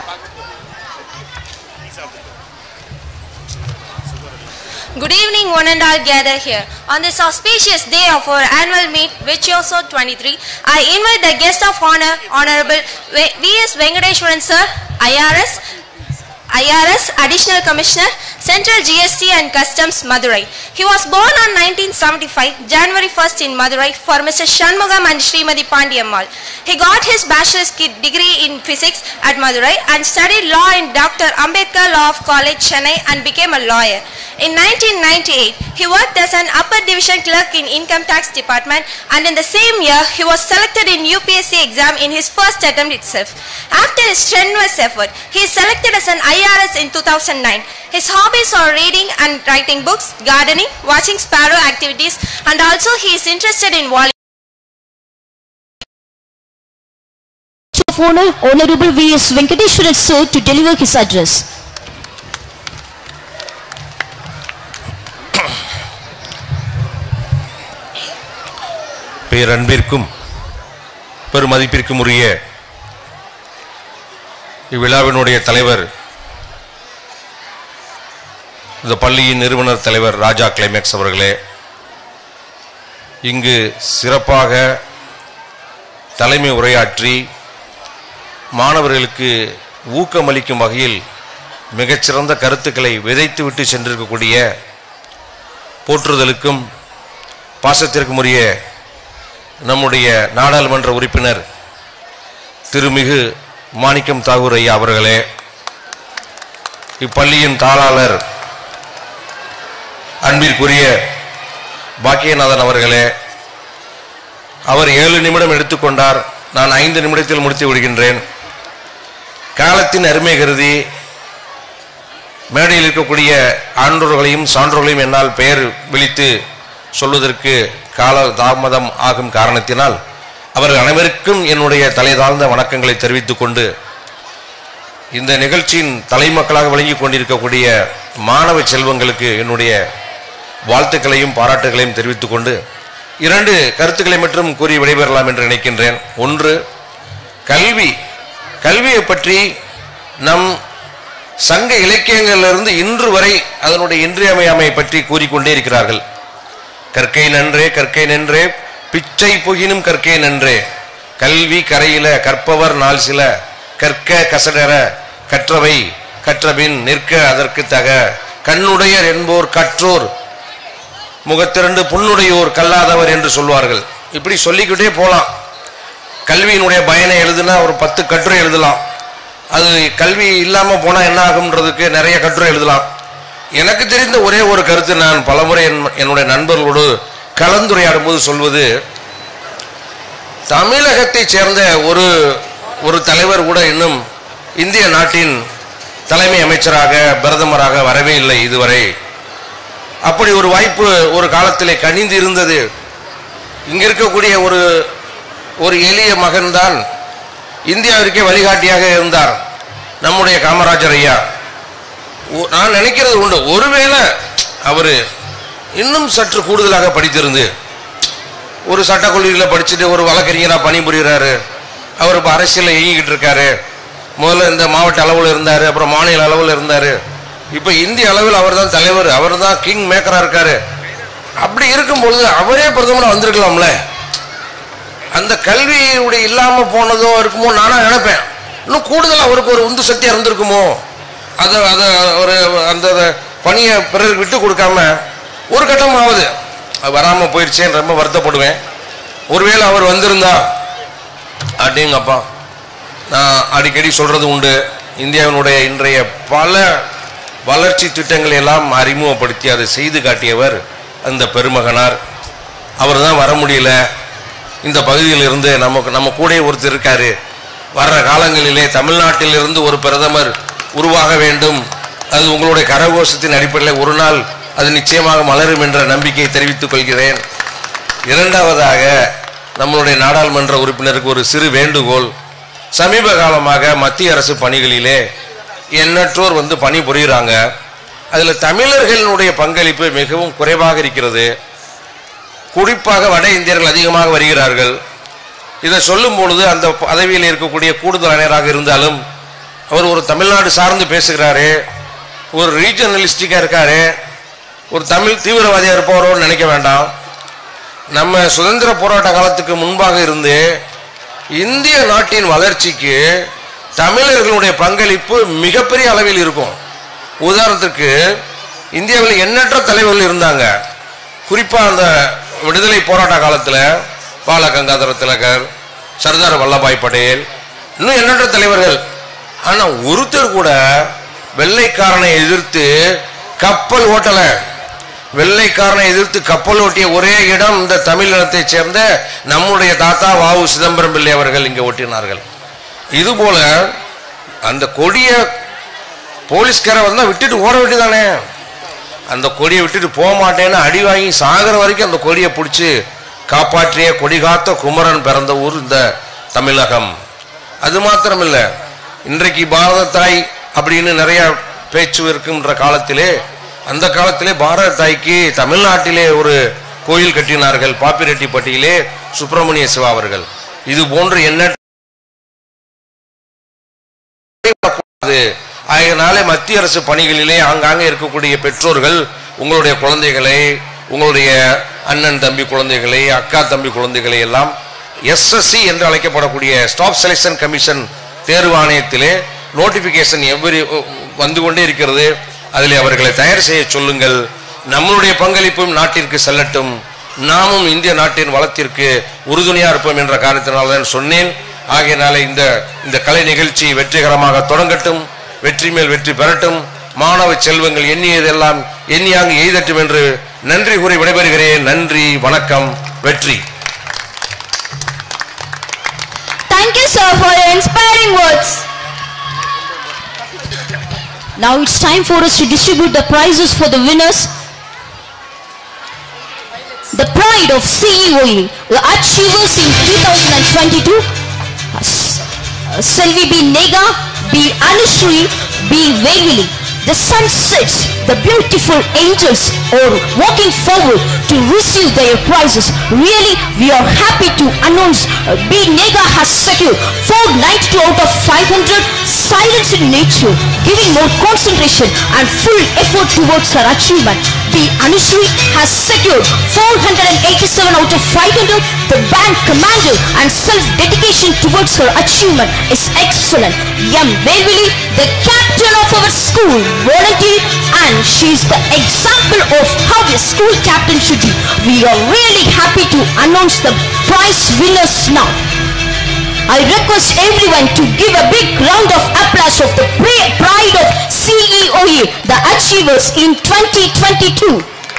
Good evening, one and all gathered here. On this auspicious day of our annual meet, Virtuoso twenty-three, I invite the guest of honor, Honorable V S Venkateshwaran sir, I R S, I R S Additional Commissioner, Central G S T and Customs, Madurai. He was born on nineteen seventy-five, January first in Madurai for Mister Shanmugam and Srimati Pandiyammal. He got his bachelor's degree in physics at Madurai and studied law in Doctor Ambedkar Law of College, Chennai and became a lawyer. In nineteen ninety-eight, he worked as an upper division clerk in Income Tax Department, and in the same year, he was selected in U P S C exam in his first attempt itself. After his strenuous effort, he is selected as an I R S in two thousand nine. His hobbies are reading and writing books, gardening, watching sparrow activities, and also he is interested in volleyball. Of honor, Honorable V S Venkateshwaran sir to deliver his address. பேரன்பிற்கும் பெருமதிப்பிற்கும் உரிய இவ்விழாவினுடைய தலைவர், இந்த பள்ளியின் நிறுவனர் தலைவர் ராஜா climax அவர்களே, இங்கு சிறப்பாக தலைமை உரையாற்றி மாணவர்களுக்கு ஊக்கமளிக்கும் வகையில் மிகச்சிறந்த கருத்துக்களை விதைத்துவிட்டு சென்றிருக்கக்கூடிய போற்றுதலுக்கும் பாசத்திற்கும் உரிய நம்முடைய நாடாளுமன்ற உறுப்பினர் திருமிகு மாணிக்கம் தாகூர் ஐயா அவர்களே, இப்பள்ளியின் தாளாளர் அன்பிற்குரிய பாக்கியநாதன் அவர்களே, அவர் ஏழு நிமிடம் எடுத்துக்கொண்டார், நான் ஐந்து நிமிடத்தில் முடித்து விடுகின்றேன். காலத்தின் அருமை கருதி மேடையில் இருக்கக்கூடிய ஆன்றோர்களையும் சான்றோர்களையும் என்னால் பெயர் விழித்து சொல்வதற்கு கால தாமதம் ஆகும் காரணத்தினால் அவர்கள் அனைவருக்கும் என்னுடைய தலை தாழ்ந்த வணக்கங்களை தெரிவித்துக் கொண்டு, இந்த நிகழ்ச்சியின் தலைமக்களாக விளங்கிக் கொண்டிருக்கக்கூடிய மாணவ செல்வங்களுக்கு என்னுடைய வாழ்த்துக்களையும் பாராட்டுகளையும் தெரிவித்துக் கொண்டு இரண்டு கருத்துக்களை மட்டும் கூறி விடைபெறலாம் என்று நினைக்கின்றேன். ஒன்று, கல்வி. கல்வியை பற்றி நம் சங்க இலக்கியங்களிலிருந்து இன்று வரை அதனுடைய இன்றியமையாமை பற்றி கூறிக்கொண்டே இருக்கிறார்கள். கற்கை நன்றே கற்கை நன்றே பிச்சை புகினும் கற்கை நன்றே, கல்வி கரையில கற்பவர் நாள் சில, கற்க கசடர கற்றவை கற்றபின் நிற்க அதற்கு தக, கண்ணுடையர் என்போர் கற்றோர் முகத்திரண்டு புண்ணுடையோர் கல்லாதவர் என்று சொல்வார்கள். இப்படி சொல்லிக்கிட்டே போகலாம். கல்வியினுடைய பயனை எழுதுனா ஒரு பத்து கட்டுரை எழுதலாம். அது கல்வி இல்லாமல் போனால் என்ன ஆகும்ன்றதுக்கு நிறைய கட்டுரை எழுதலாம். எனக்கு தெரிந்த ஒரே ஒரு கருத்து, நான் பலமுறை என்னுடைய நண்பர்களோடு கலந்துரையாடும் போது சொல்வது, தமிழகத்தை சேர்ந்த ஒரு ஒரு தலைவர் கூட இன்னும் இந்திய நாட்டின் தலைமை அமைச்சராக பிரதமராக வரவே இல்லை இதுவரை. அப்படி ஒரு வாய்ப்பு ஒரு காலத்திலே கனிந்து இருந்தது. இங்க இருக்கக்கூடிய ஒரு ஒரு எளிய மகன்தான் இந்தியாவிற்கே வழிகாட்டியாக இருந்தார், நம்முடைய காமராஜர் ஐயா. நான் நினைக்கிறது உண்டு, ஒருவேளை அவர் இன்னும் சற்று கூடுதலாக படித்திருந்து, ஒரு சட்டக்கல்லூரியில் படிச்சுட்டு ஒரு வழக்கறிஞராக பணிபுரிகிறாரு, அவர் இப்போ அரசியலில் இயங்கிக்கிட்டு இருக்காரு. முதல்ல இந்த மாவட்ட அளவில் இருந்தார், அப்புறம் மாநில அளவில் இருந்தார், இப்போ இந்திய அளவில் அவர் தான் தலைவர், அவர் தான் கிங் மேக்கராக இருக்காரு. அப்படி இருக்கும்பொழுது அவரே பிரதமராக வந்திருக்கலாம்ல. அந்த கல்வியுடைய இல்லாமல் போனதோ இருக்குமோ நானாக நினைப்பேன். இன்னும் கூடுதல் அவருக்கு ஒரு உந்து சக்தியாக இருந்திருக்குமோ, அதை அதை ஒரு அந்த பணியை பிறருக்கு விட்டு கொடுக்காம ஒரு கட்டமாவது அது வராமல் போயிடுச்சேன்னு ரொம்ப வருத்தப்படுவேன். ஒருவேளை அவர் வந்திருந்தா அப்படிங்கப்பா, நான் அடிக்கடி சொல்கிறது உண்டு, இந்தியாவினுடைய இன்றைய பல வளர்ச்சி திட்டங்களை எல்லாம் அறிமுகப்படுத்தி அதை செய்து காட்டியவர் அந்த பெருமகனார். அவர் தான் வர முடியல. இந்த பகுதியில் இருந்து நமக்கு நம்ம கூட ஒருத்தர் இருக்காரு, வர்ற காலங்களிலே தமிழ்நாட்டிலிருந்து ஒரு பிரதமர் உருவாக வேண்டும், அது உங்களுடைய கரகோஷத்தின் அடிப்படையில் ஒரு நாள் அது நிச்சயமாக மலரும் என்ற நம்பிக்கையை தெரிவித்துக் கொள்கிறேன். இரண்டாவதாக, நம்மளுடைய நாடாளுமன்ற உறுப்பினருக்கு ஒரு சிறு வேண்டுகோள். சமீப காலமாக மத்திய அரசு பணிகளிலே எண்ணற்றோர் வந்து பணி புரிகிறாங்க. அதில் தமிழர்களுடைய பங்களிப்பு மிகவும் குறைவாக இருக்கிறது. குறிப்பாக வட இந்தியர்கள் அதிகமாக வருகிறார்கள். இதை சொல்லும் பொழுது அந்த பதவியில் இருக்கக்கூடிய கூடுதல் ஆணையராக இருந்தாலும் அவர் ஒரு தமிழ்நாடு சார்ந்து பேசுகிறாரு, ஒரு ரீஜனலிஸ்டிக்காக இருக்காரு, ஒரு தமிழ் தீவிரவாதியாக இருப்பவரோன்னு நினைக்க வேண்டாம். நம்ம சுதந்திர போராட்ட காலத்துக்கு முன்பாக இருந்து இந்திய நாட்டின் வளர்ச்சிக்கு தமிழர்களுடைய பங்களிப்பு மிகப்பெரிய அளவில் இருக்கும். உதாரணத்துக்கு இந்தியாவில் எண்ணற்ற தலைவர்கள் இருந்தாங்க. குறிப்பாக அந்த விடுதலை போராட்ட காலத்தில் பால கங்காதர திலகர், சர்தார் வல்லபாய் பட்டேல், இன்னும் எண்ணற்ற தலைவர்கள். ஆனால் ஒருத்தர் கூட வெள்ளைக்காரனை எதிர்த்து கப்பல் ஓட்டலை. வெள்ளைக்காரனை எதிர்த்து கப்பல் ஓட்டிய ஒரே இடம் இந்த தமிழினத்தை சேர்ந்த நம்முடைய தாத்தா வாவு சிதம்பரம் பிள்ளை அவர்கள் இங்கே ஓட்டினார்கள். இதுபோல அந்த கொடிய போலீஸ்கார வந்தா விட்டுட்டு ஓட வேண்டியதானே, அந்த கொடியை விட்டுட்டு போக மாட்டேன்னு அடி வாங்கி சாகர வரைக்கும் அந்த கொடியை பிடிச்சி காப்பாற்றிய கொடிகாத்த குமரன் பிறந்த ஊர் இந்த தமிழகம். அது மாத்திரமில்ல, இன்றைக்கு பாரத தாய் அப்படின்னு நிறைய பேச்சு இருக்குன்ற காலத்திலே, அந்த காலத்திலே பாரத தாய்க்கு தமிழ்நாட்டிலே ஒரு கோயில் கட்டினார்கள், பாப்பிரெட்டிப்பட்டியிலே சுப்பிரமணிய சிவா அவர்கள். இது போன்று என்ன அதனாலே மத்திய அரசு பணிகளிலே ஆங்காங்கே இருக்கக்கூடிய பெற்றோர்கள் உங்களுடைய குழந்தைகளை, உங்களுடைய அண்ணன் தம்பி குழந்தைகளை, அக்கா தம்பி குழந்தைகளை எல்லாம் எஸ்எஸ்சி என்று அழைக்கப்படக்கூடிய ஸ்டாஃப் செலெக்ஷன் கமிஷன் தேர்வு ஆணையத்திலே நோட்டிபிகேஷன் எவ்வரி வந்து கொண்டே இருக்கிறது. அதில் அவர்களை தயார் செய்ய சொல்லுங்கள். நம்மளுடைய பங்களிப்பும் நாட்டிற்கு செல்லட்டும், நாமும் இந்திய நாட்டின் வளத்திற்கு உறுதுணையா இருப்போம் என்ற காரணத்தினால் தான் சொன்னேன். ஆகையினால இந்த இந்த கலை நிகழ்ச்சி வெற்றிகரமாக தொடங்கட்டும், வெற்றி மேல் வெற்றி பெறட்டும், மாணவ செல்வங்கள் எண்ணியதெல்லாம் எண்ணியாங்க எய்தட்டும் என்று நன்றி கூறி விடைபெறுகிறேன். நன்றி, வணக்கம், வெற்றி. Thank you, sir, for your inspiring words. Now it's time for us to distribute the prizes for the winners. The pride of C E O A, the achievers in two thousand twenty-two, Selvi B. Nega, B. Anushri, B. Vegili. The sun sets, the beautiful angels are walking forward to receive their prizes. Really, we are happy to announce uh, B. Nega has secured four ninety-two out of five hundred, silence in nature, giving more concentration and full effort towards her achievement. B. Anushri has secured four eighty-seven out of five hundred. The band commander and self-dedication towards her achievement is excellent. M. Vegili, the captain of our school, volunteer, and she is the example of how a school captain should be. We are really happy to announce the prize winners now. I request everyone to give a big round of applause of the pride of C E O A, the achievers in twenty twenty-two.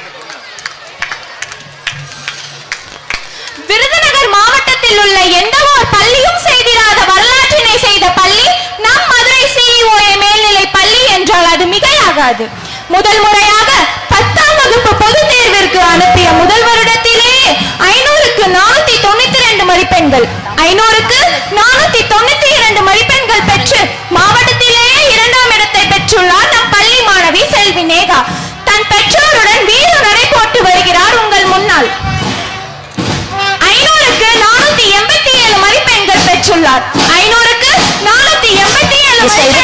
Virudhunagar மாவட்டத்தில் உள்ள எந்த ஒரு பள்ளியும் செய்திராத வரலாற்றினை செய்த பள்ளி நம் Madurai C E O A மேல்நிலை பள்ளி என்றால் அது மிகையாகாது. முதல் முறையாக பத்தாம் வகுப்பு பொதுத் தேர்விற்கு அனுப்பிய முதல் வருடத்திலேயே ஐநூறுக்கு நானூத்தி தொண்ணூத்தி ரெண்டு மதிப்பெண்கள் ஐநூறுக்கு நானூத்தி தொண்ணூத்தி இரண்டு மதிப்பெண்கள் பெற்று மாவட்டத்திலேயே இரண்டாம் இடத்தை பெற்றுள்ளார் நம் பள்ளி மாணவி செல்வி நேகா. தன் பெற்றோருடன் வீர நடை போட்டு வருகிறார் உங்கள் முன்னால். ஐநூறுக்கு நானூத்தி எண்பத்தி ஏழு மதிப்பெண்கள் பெற்றுள்ளார். ஐநூறுக்கு நானூத்தி எண்பத்தி ஏழு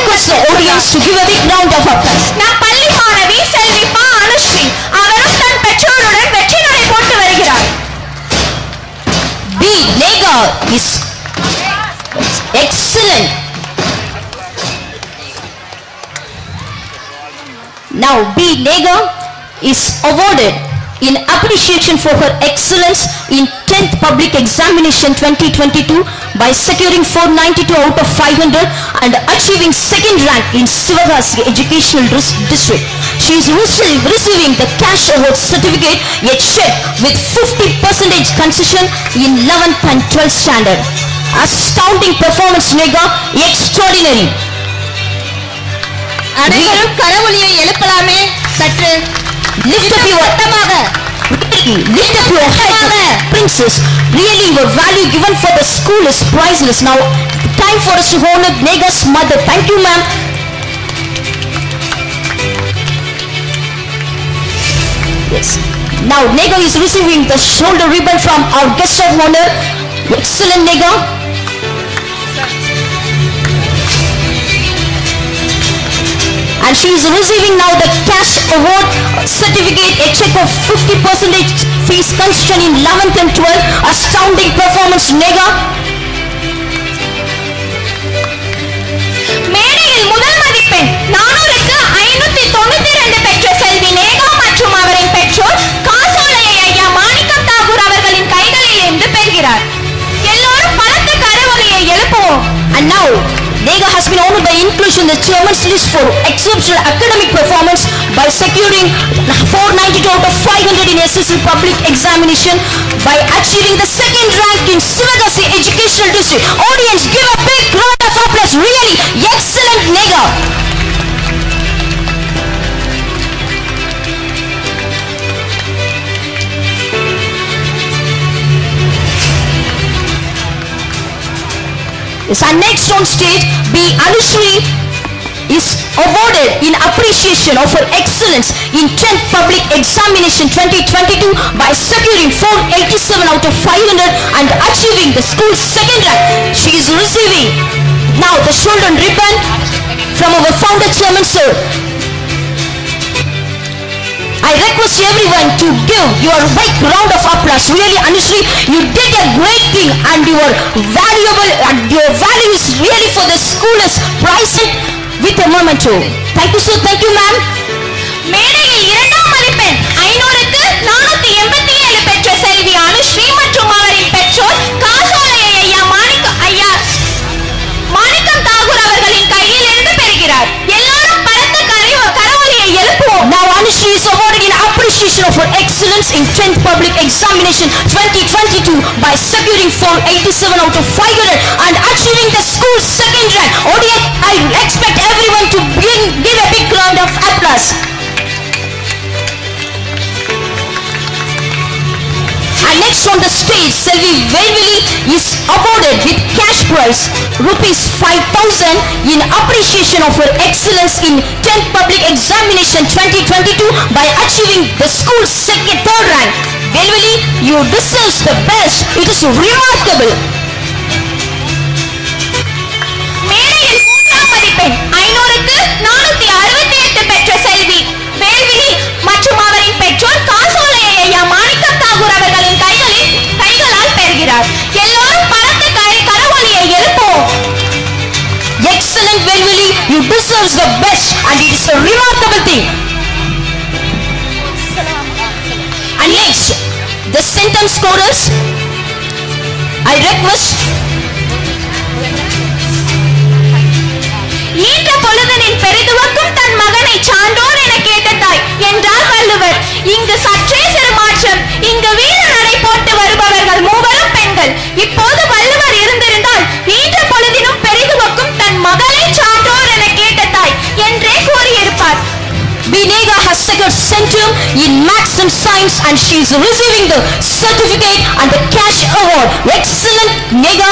நம் பள்ளி மாணவி செல்வி பா அனுஸ்ரீ அவரும் தன் பெற்றோருடன் வெற்றி நடை போட்டு வருகிறார். B. Nega is excellent. Now B. Nega is awarded in appreciation for her excellence in tenth public examination twenty twenty-two by securing four ninety-two out of five hundred and achieving second rank in Sivakasi educational district. She is receiving the cash award certificate, a check with fifty percent concession in eleventh and twelfth standard. Astounding performance, Nega, extraordinary. அனைவரும் கரவொலியை எழுப்பலாமே சற்று. Lift up your lift up your head, princess. Really, your value given for the school is priceless. Now, time for us to honor Nega's mother. Thank you, ma'am. Yes. Now, Nega is receiving the shoulder ribbon from our guest of honor. Excellent, Nega. And she is receiving now the cash award certificate, a check of fifty percent fees concession in eleventh and twelfth. Astounding performance, Nega. மேடையில் முதல் மதிப்பெண் நானூறுக்கு ஐநூத்தி தொண்ணூத்தி ரெண்டு பெற்ற செல்வி நேகா மற்றும் அவரின் பெற்றோர் காசோலையை ஐயா மாணிக்கம் தாகூர் அவர்களின் கைகளில் இருந்து பெறுகிறார். எல்லோரும் பலத்த கரவொலியை எழுப்புவோம். And now Nega has been honored by inclusion in the chairman's list for exceptional academic performance by securing four ninety-two out of five hundred in S S L public examination by achieving the second rank in Sivakasi educational district. Audience, give a big round of applause. Really excellent, Nega. Yes, and next on stage, B. Anushri is awarded in appreciation of her excellence in tenth public examination twenty twenty-two by securing four eighty-seven out of five hundred and achieving the school's second rank. She is receiving now the shoulder ribbon from our founder chairman, sir. I request request everyone to give your big round of applause. Really, Anushree, you did a great thing, and your valuable and your value is really for the school is priced with a memento. Thank you, sir. Thank you, ma'am. மேடையில் இரண்டாம் மதிப்பெண் ஐநூறுக்கு நானூத்தி எண்பத்தி ஏழு பெற்ற செல்வி அனுஸ்ரீ மற்றும் அவரின் பெற்றோர் காசோலையை ஐயா மாணிக்க ஐயா மாணிக்கம் தாகூர் அவர்களின் கையில் இருந்து பெறுகிறார். எல்லாரும் பலத்த கரவொலியை எழுப்புவோம். Now Anushree is awarded in appreciation of her excellence in tenth public examination twenty twenty-two by securing four eighty-seven out of five hundred and achieving the school's second rank. Audience, I expect everyone to bring, give a big round of applause. And next on the stage, Selvi Velvili is awarded with cash prize rupees five thousand in appreciation of her excellence in tenth public examination twenty twenty-two by achieving the school's second third rank. Velvili, you deserve the best. It is remarkable. மேடையில் மூன்றாம் மதிப்பெண் ஐநூறுக்கு நானூத்தி அறுபத்தி எட்டு பெற்ற செல்வி வேல்விழி மற்றும் அவரின் பெற்றோர் காசோலையை ஐயா மாணிக்கம் தாகூர் அவர்களின் கைகளில் கைகளால் பெறுகிறார். எல்லோரும் பலத்த கரவொலியை எழுப்புவோம். Excellent Velvili, you deserve the best, and it is a remarkable thing. And next, the sentence scorers, I request ஈன்ற பொழுதனின் பெரிதுவக்கும் தன் மகனை சான்றோர் என கேட்ட தாய் என்றார் வள்ளுவர். இங்கு சற்றே சிறு மாற்றம். இங்கு வீர நடை போட்டு வருபவர்கள் மூவரும் பெண்கள். இப்போது வள்ளுவர் இருந்திருந்தால் ஈன்ற பொழுதினும் பெரிதுவக்கும் தன் மகளை சான்றோர் என கேட்ட தாய் என்றே கூறியிருப்பார். Binega has secured centum in Maths and Science, and she is receiving the certificate and the cash award. Excellent, Nega.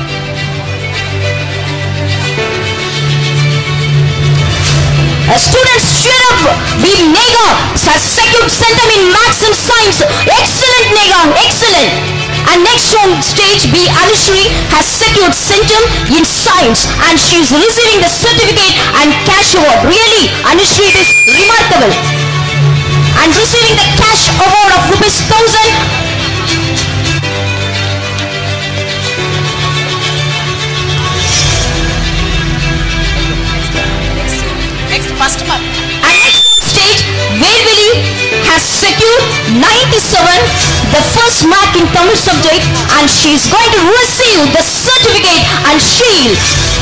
Uh, students, cheer up! Binega has secured centum in Maths and Science. Excellent, Nega. Excellent. And next on stage, B. Anushree has secured centum in Science, and she is receiving the certificate and cash award. Really, Anushree, it is remarkable. And receiving the cash award of rupees thousand. Next, first mark. And next on stage, Velvili has secured ninety-seven, the first mark in Tamil subject, and she is going to receive the certificate and shield.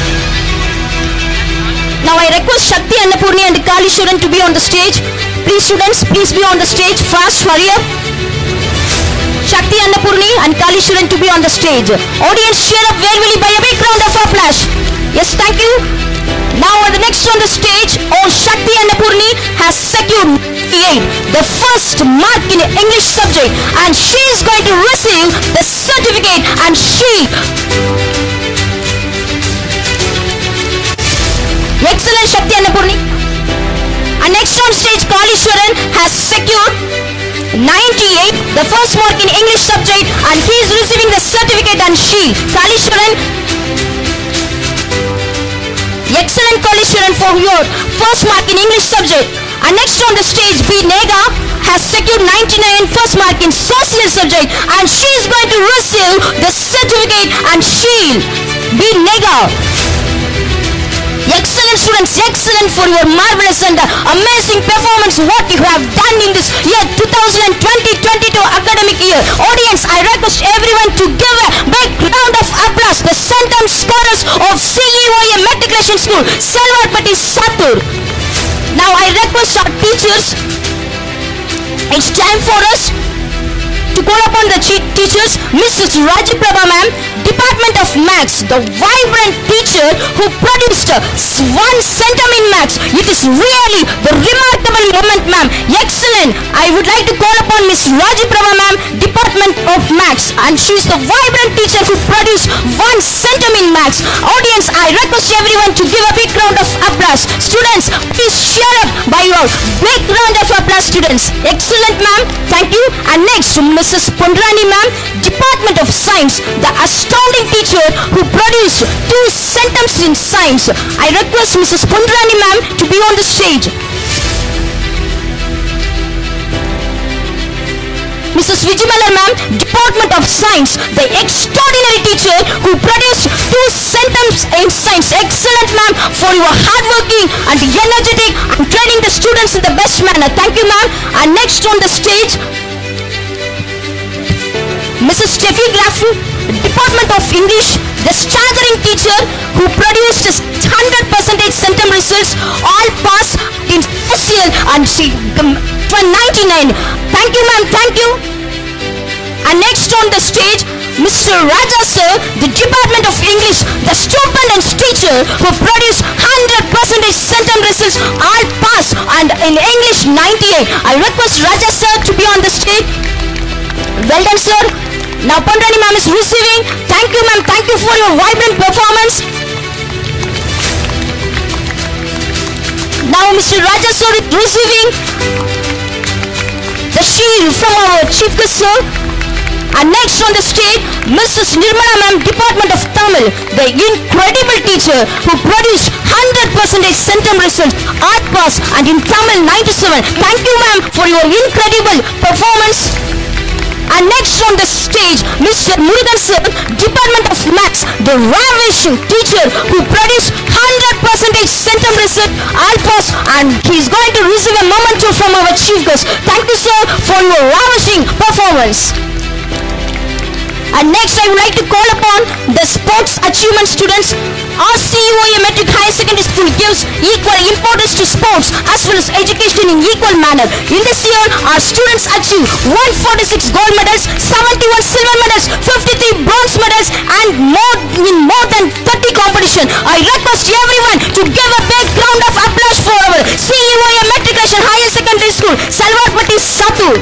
Now I request Shakti Annapurni and Kali Shuran to be on the stage. Please students, please be on the stage. Fast, hurry up. Shakti Annapurni and Kali Shuran to be on the stage. Audience, cheer up Velvili by a big round of applause. Yes, thank you. Now on the next on the stage, oh, Shakti Annapurni has secured eight, the first mark in English subject, and she is going to receive the certificate and shield. Excellent, Shakti Annapurni. And next on stage, Kalishwaran has secured ninety-eight, the first mark in English subject, and he is receiving the certificate and shield. Kalishwaran, excellent Kalishwaran for your first mark in English subject. And next on the stage, B. Nega has secured ninety-nine, first mark in social subject, and she is going to receive the certificate and shield. B. Nega. Excellent students, excellent for your marvelous and amazing performance what you have done in this year twenty twenty to twenty-two academic year. Audience, I request everyone to give a big round of applause. The sentence scorers of C E O A Matriculation School, Salvarpati, Satur. Now I request our teachers, it's time for us to call upon the teachers, Missus Rajiprabha ma'am, Department of Maths, the vibrant teacher who produced one centum in Maths. It is really the remarkable moment, ma'am. Excellent. I would like to call upon Miss Rajiprabha ma'am, Department of Maths, and she is the vibrant teacher who produced one centum in Maths. Audience, I request everyone to give a big round of applause. Students, please cheer up by your big round of applause, students. Excellent, ma'am. Thank you. And next, Missus Pundrani ma'am, Department of Science, the astounding teacher who produced two centums in science. I request Missus Pundrani ma'am to be on the stage. Missus Vijimala ma'am, Department of Science, the extraordinary teacher who produced two centums in science. Excellent ma'am for your hardworking and energetic and training the students in the best manner. Thank you ma'am. And next on the stage, Missus Steffi Graffel, Department of English, the staggering teacher who produced one hundred percent centum results, all pass in S C L and she ninety-nine. Thank you ma'am, thank you. And next on the stage, Mister Raja sir, the Department of English, the stupendous teacher who produced one hundred percent centum results, all pass and in English ninety-eight. I request Raja sir to be on the stage. Well done sir. Now Pandani ma'am is receiving. Thank you ma'am, thank you for your vibrant performance. Now Mister Raja sir is receiving the shield from our chief guest sir. And next on the stage, Missus Nirmala ma'am, Department of Tamil, the incredible teacher who produced one hundred percent centum results, art pass and in Tamil ninety-seven. Thank you ma'am for your incredible performance. And next on the stage, Mister Murugan sir, Department of Maths, the ravishing teacher who produced one hundred percent centum result, all pass, and he is going to receive a memento from our chief guest. Thank you sir for your ravishing performance. And next I would like to call upon the sports achievement students. Our C E O A Metric Higher Secondary School gives equal importance to sports as well as education in equal manner. In this year, our students achieved one hundred forty-six gold medals, seventy-one silver medals, fifty-three bronze medals and more in more than thirty competition. I request everyone to give a big round of applause for our C E O A Matriculation Higher Secondary School, Salvarpati Satu.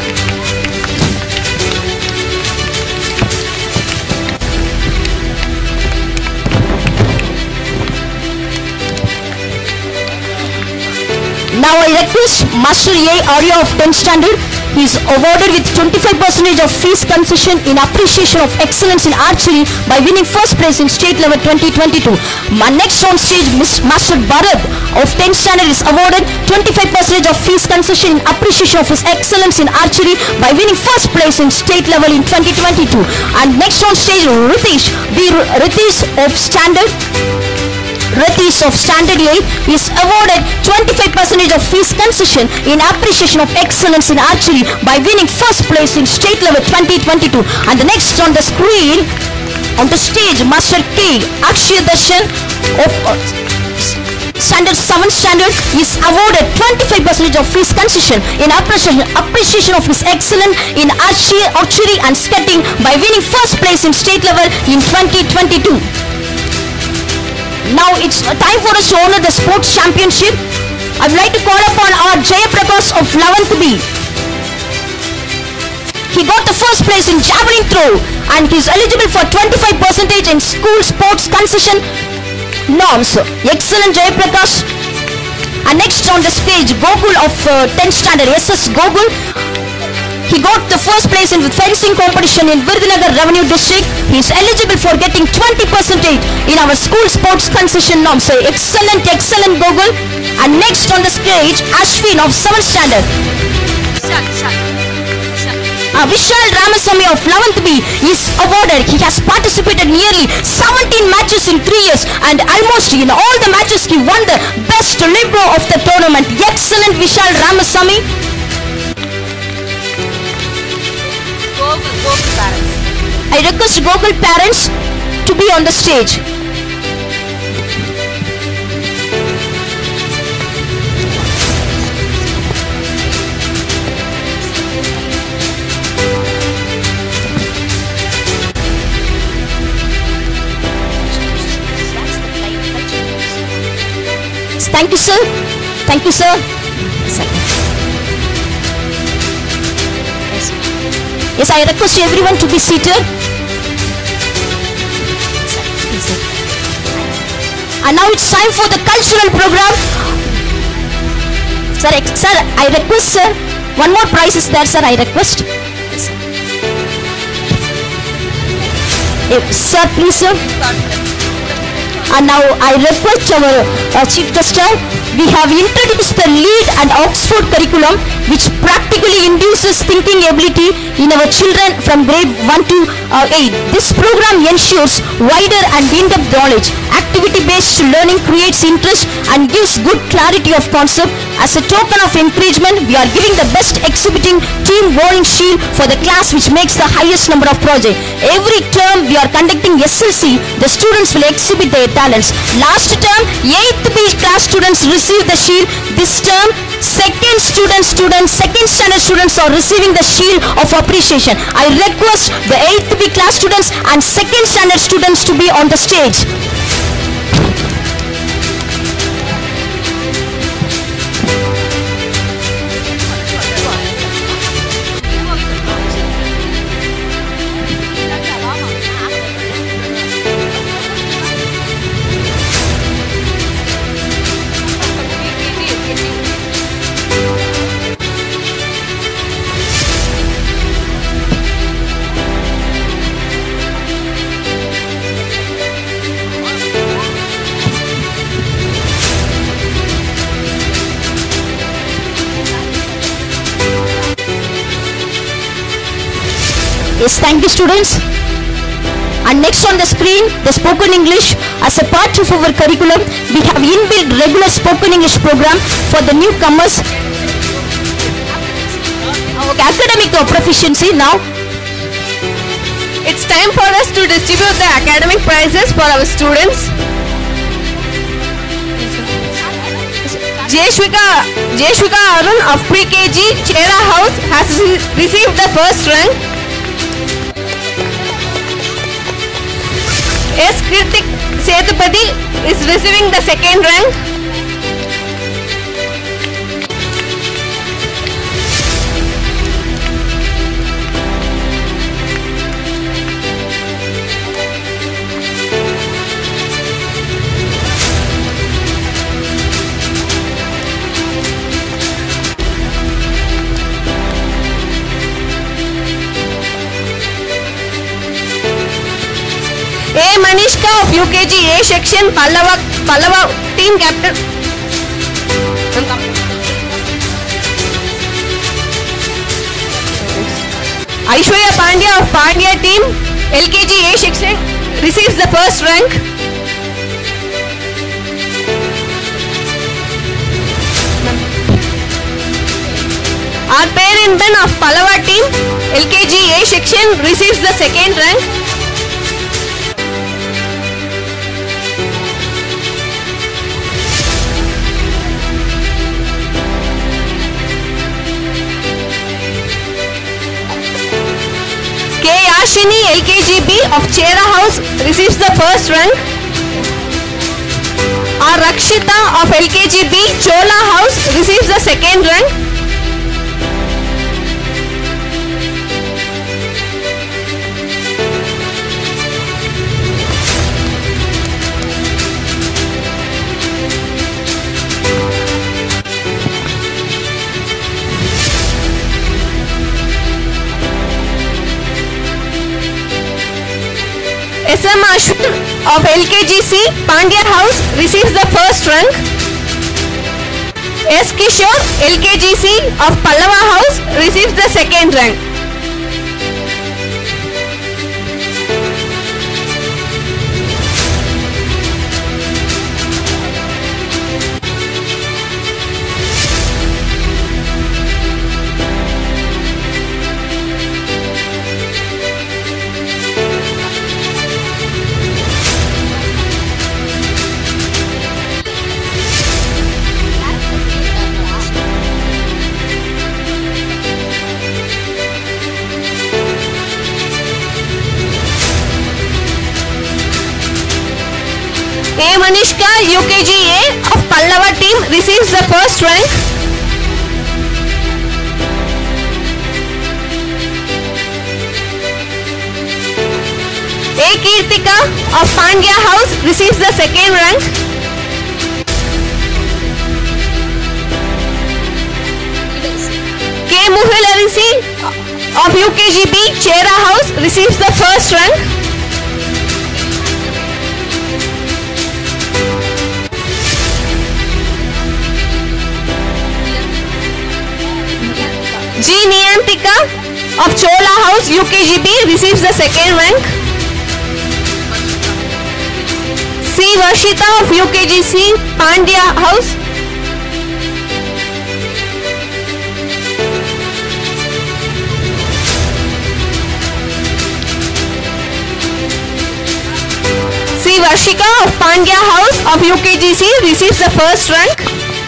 Now I request Master A Arya of tenth standard. He is awarded with twenty-five percent of fees concession in appreciation of excellence in archery by winning first place in state level twenty twenty-two. My next on stage, Miss Master Bharat of tenth standard is awarded twenty-five percent of fees concession in appreciation of his excellence in archery by winning first place in state level in twenty twenty-two. And next on stage, Ritesh B. Ritesh of standard. Ritesh of Standard A is awarded twenty-five percent of fees concession in appreciation of excellence in archery by winning first place in state level twenty twenty-two. And the next on the screen, on the stage, Master K. Akshay Darshan of uh, Standard seventh standard is awarded twenty-five percent of fees concession in appreciation, appreciation of his excellence in archery, archery and skating by winning first place in state level in twenty twenty-two. Now it's time for us to honor the sports championship. I would like to call upon our Jaya Prakash of eleventh B. He got the first place in javelin throw and he is eligible for twenty-five percent in school sports concession norms. Excellent Jaya Prakash. And next on the stage, Gokul of uh, tenth standard, S S Gokul. He got the first place in the fencing competition in Virudhunagar Revenue District. He is eligible for getting twenty percent in our school sports concession norms. So excellent, excellent Gokul. And next on the stage, Ashwin of seventh standard. Uh, Vishal Ramasamy of eleventh B is awarded. He has participated nearly seventeen matches in three years and almost in all the matches he won the best libero of the tournament. Excellent Vishal Ramasamy. I request Gokul parents to be on the stage. Thank you, sir. Thank you, sir. Yes, I request everyone to be seated. And now it's time for the cultural program. Sir, sir, I request, sir, one more prize is there, sir, I request. Yes, sir, please, sir. And now I request our uh, chief guest, we have introduced the LEAD and Oxford curriculum, which practically induces thinking ability in our children from grade one to eight. This program ensures wider and in-depth knowledge. Activity-based learning creates interest and gives good clarity of concept. As a token of encouragement, we are giving the best exhibiting team bowling shield for the class which makes the highest number of projects. Every term we are conducting S L C, the students will exhibit their talents. Last term, eighth B class students received the shield. This term, second student students, second standard students are receiving the shield of appreciation. I request the eighth B class students and second standard students to be on the stage. Yes, thank you students. And next on the screen, the spoken English. As a part of our curriculum, we have inbuilt regular spoken English program for the newcomers. Okay, academic proficiency now. It's time for us to distribute the academic prizes for our students. Jeshwika, Jeshwika Arun of Pre-K G Chera House has received the first rank. S. Kritik Setupati is receiving the second rank. A. Manishka of U K G A section Pallava, Pallava team captain. Aishwarya Pandya of Pandya team L K G A section receives the first rank. R. Perenben of Pallava team L K G A section receives the second rank. K. Ashini L K G B of Chera House receives the first rank. R. Rakshita of L K G B Chola House receives the second rank. S M Ashwin of L K G C Pandya House receives the first rank. S. Kishore L K G C of Pallava House receives the second rank. A. Manishka U K G A of Pallava team receives the first rank. A. Kirtika of Pandya House receives the second rank. K. Muhilarisi of U K G B Chera House receives the first rank. G. Niyantika of Chola House U K G B receives the second rank. C. Varshita of U K G C Pandya House. C. Varshika of Pandya House of U K G C receives the first rank.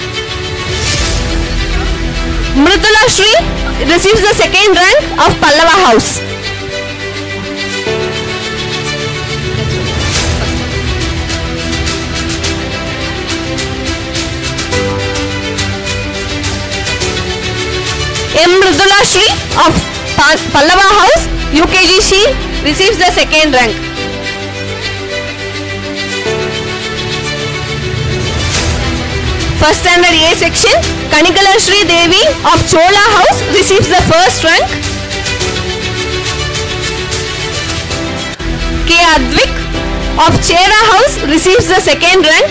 Mridula Shri receives the second rank of Pallava House. M. Mridula Shri of pa- Pallava House U K G C receives the second rank. First standard A section, Kanikala Shri Devi of Chola House receives the first rank. K. Advik of Chera House receives the second rank.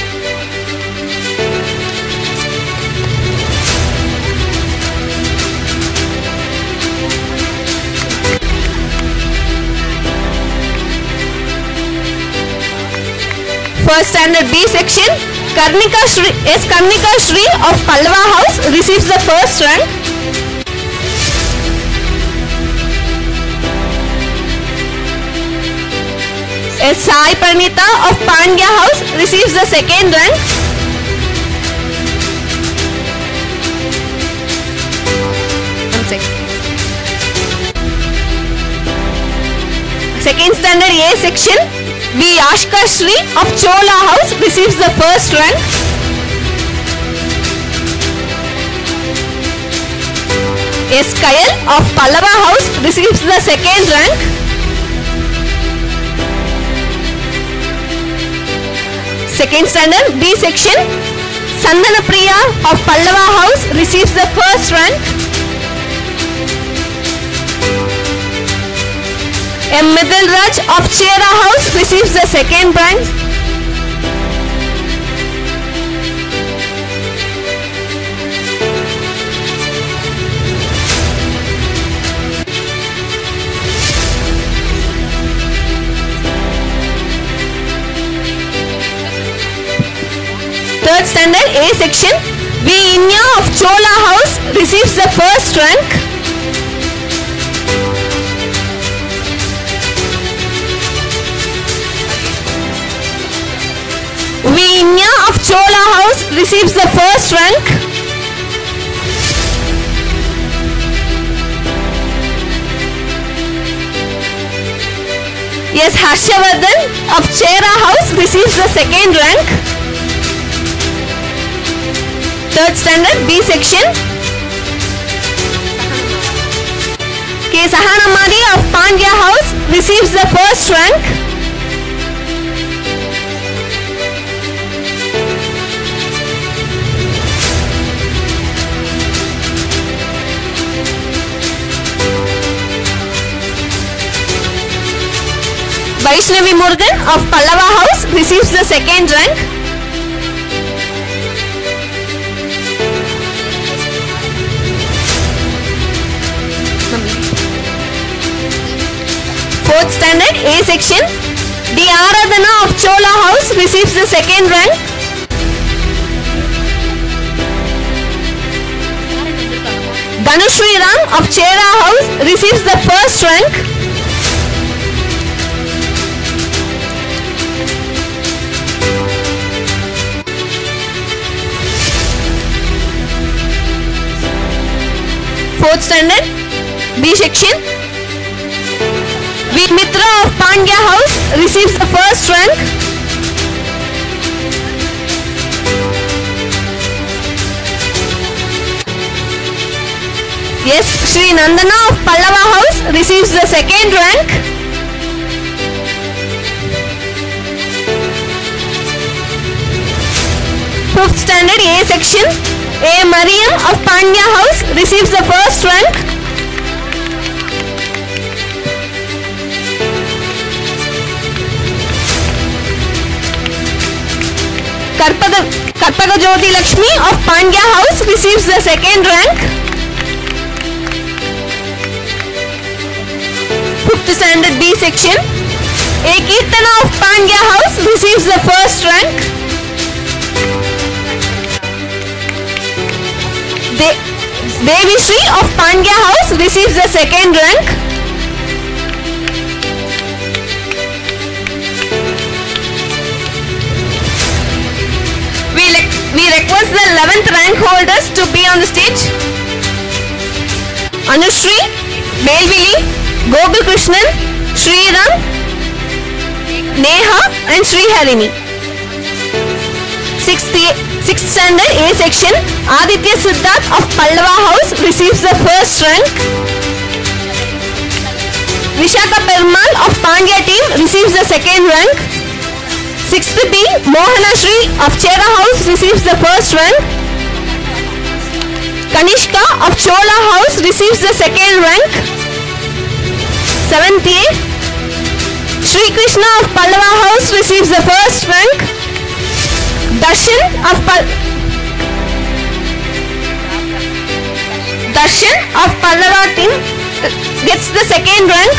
First standard B section, Karnika Shri, S. Karnika Shri of Pallava House receives the first rank. S. Sai Pranita of Pandya House receives the second rank. One second. Second standard A section, V. Ashka Shri of Chola House receives the first rank. S. Kayal of Pallava House receives the second rank. Second standard B section, Sandana Priya of Pallava House receives the first rank. M. Midil Raj of Chera House receives the second rank. Third standard A section, V. Inya of Chola House receives the first rank. V. Inya of Chola House receives the first rank. Yes, Harshavardhan of Chera House receives the second rank. Third standard B section, K. Sahanamadi of Pandya House receives the first rank. Vaishnavi Murugan of Pallava House receives the second rank. Fourth standard A section, D. Aradhana of Chola House receives the second rank. Dhanushri Ram of Chera House receives the first rank. Fourth standard B section, V. Mitra of Pandya House receives the first rank. Yes, Shri Nandana of Pallava House receives the second rank. Fifth standard A section, A. Mariam of Pandya House receives the first rank. Karpaga, Karpaga Jyoti Lakshmi of Pandya House receives the second rank. fifth standard B section. A Kirtana of Pandya House receives the first rank. De Devi Shri of Pandya House receives the second rank. We, we request the eleventh rank holders to be on the stage. Anushri, Belvili, Gokul Krishnan, Sriram, Neha and Sriharini. Sixth, sixth standard A section, Aditya Siddharth of Pallava House receives the first rank. Vishaka Perumal of Pandya team receives the second rank. Sixth B, Mohana Shri of Chera House receives the first rank. Kanishka of Chola House receives the second rank. Seventh A, Shri Krishna of Pallava House receives the first rank. Darshan of Pal Darshan of Pallava team gets the second rank.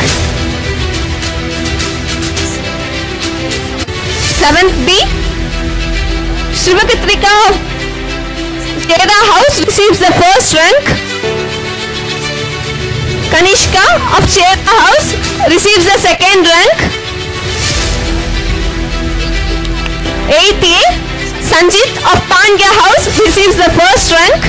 Seventh B, Sivakasi of Chera House receives the first rank. Kanishka of Chera House receives the second rank. Eighth A, Sanjit of Pandya House receives the first rank.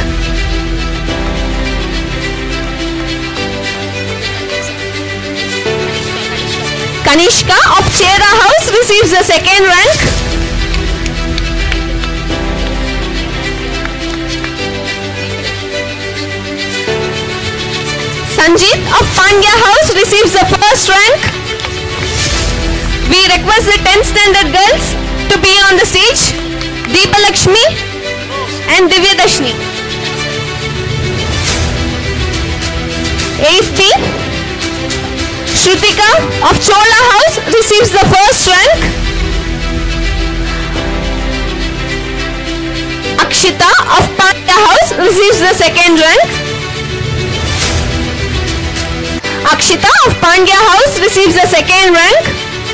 Kanishka of Chera House receives the second rank. Sanjit of Pandya House receives the first rank. We request the tenth standard girls to be on the stage. Deepa Lakshmi and Divya Dashni. eighth B, Shrutika of Chola House receives the first rank. Akshita of Pandya House receives the second rank. Akshita of Pandya House receives the second rank.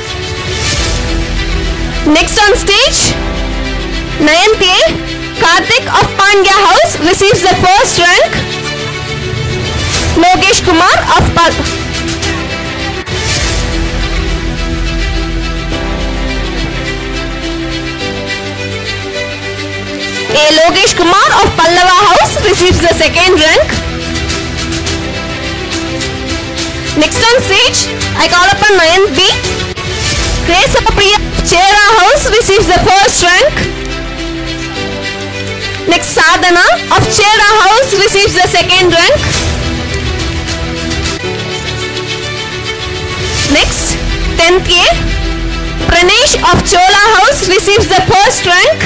Next on stage, ninth A, Karthik of Pandya House receives the first rank. Logesh Kumar of Pal A. Logesh Kumar of Pallava House receives the second rank. Next on stage, I call upon ninth B, Grace Priya of Chera House receives the first rank. Next, Sadhana of Chera House receives the second rank. Next, tenth A, Pranesh of Chola House receives the first rank.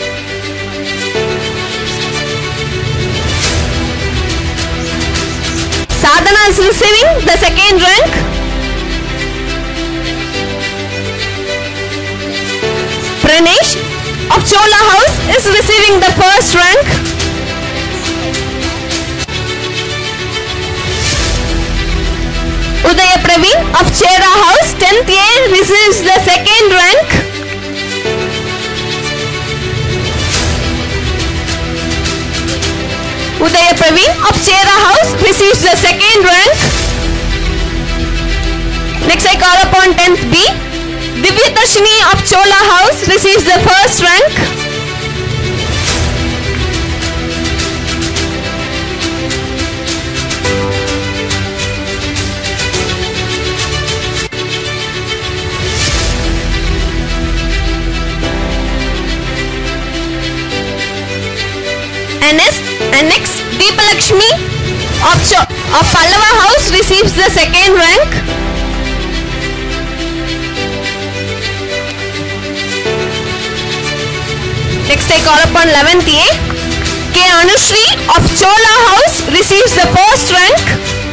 Sadhana is receiving the second rank. Pranesh of Chola House is receiving the first rank. Udaya Praveen of Chera House, tenth A, receives the second rank. Udaya Praveen of Chera House receives the second rank. Next I call upon tenth B, Divya Darshini of Chola House receives the first rank. And next, and next Deepa Lakshmi of, Cho of Pallava House receives the second rank. Next I call upon eleventh A, K. Anushri of Chola House receives the first rank.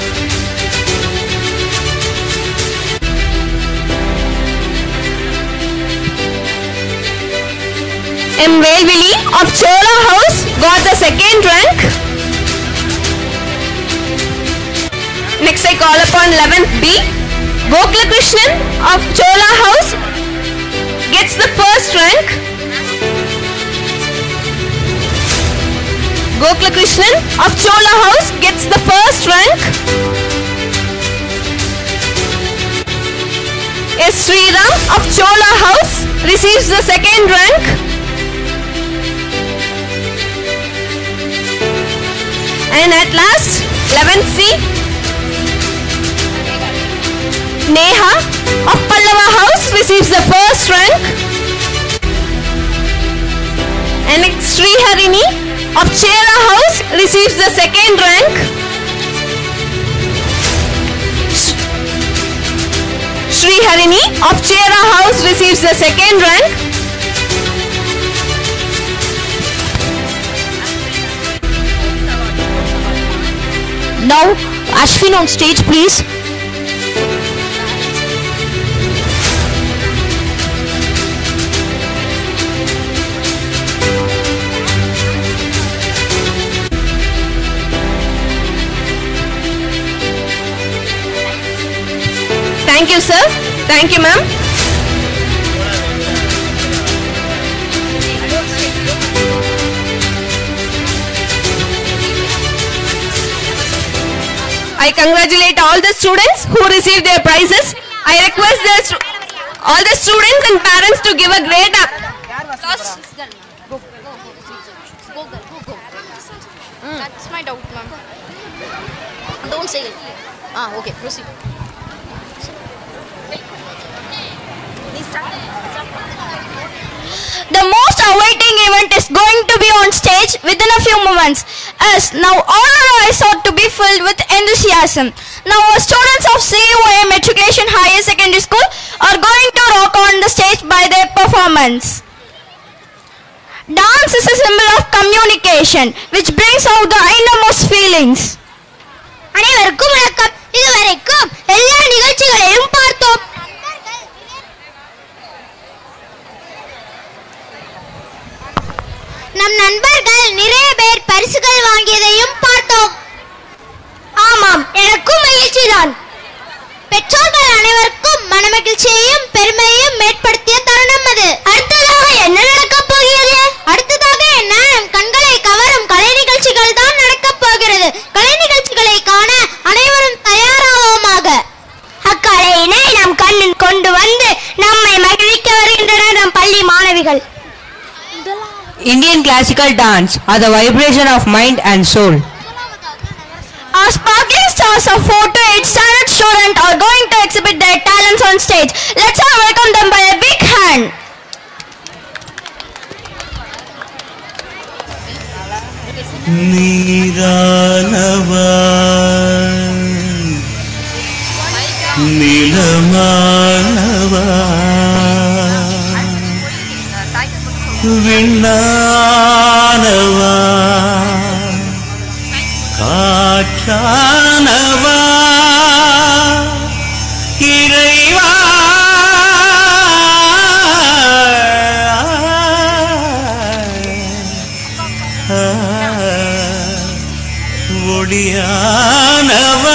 M. Velvili of Chola House got the second rank. Next I call upon eleventh B, Gokula Krishnan of Chola House gets the first rank. Gokula Krishnan of Chola House gets the first rank. S. Sriram of Chola House receives the second rank. And at last, eleven C, Neha of Pallava House receives the first rank. And Sri Harini of Chera House receives the second rank. Sri Harini of Chera House receives the second rank. Now, Ashwin on stage, please. Thank you, sir. Thank you, ma'am. I congratulate all the students who received their prizes. I request the all the students and parents to give a great up. That's my doubt, ma'am. Don't say it. Ah, okay, proceed. The most awaiting event is going to be on stage within a few moments. As now all our eyes ought to be filled with enthusiasm. Now our students of C E O A Matriculation Higher Secondary School are going to rock on the stage by their performance. Dance is a symbol of communication which brings out the innermost feelings. அனைவருக்கும் வணக்கம். இதுவரைக்கும் எல்லா நிகழ்ச்சிகளையும் பார்த்தோம். நம் நண்பர்கள் நிறைய பேர் பரிசுகள் வாங்கியதையும் பார்த்தோம். ஆமாம், எனக்கும் மகிழ்ச்சிதான். பெற்றோர்கள் அனைவருக்கும் மனமகிழ்ச்சியையும் பெருமையையும் ஏற்படுத்திய தருணம் அது. அடுத்ததாக என்ன நடக்கப் போகிறது? அடுத்ததாக என்ன? நம் கண்களை கவரும் கலை நிகழ்ச்சிகள் தான் நடக்கப் போகிறது. கலை நிகழ்ச்சிகளை காண அனைவரும் தயாராவோமாக. அக்கலையினை நம் கண்ணில் கொண்டு வந்து நம்மை மகிழ்விக்க வருகின்றனர் நம் பள்ளி மாணவிகள். Indian classical dance are the vibration of mind and soul. Our sparkling stars of four to eight standard students are going to exhibit their talents on stage. Let's all welcome them by a big hand. நீரானவா நிலமானவா விண்ணானவா காற்றானவா இறைவா ஒளியானவா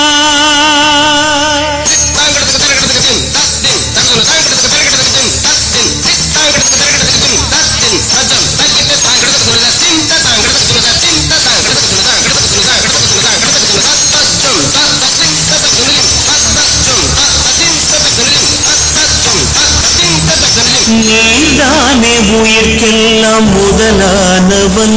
நீதானே உயிர்க்கெல்லாம் முதலானவன்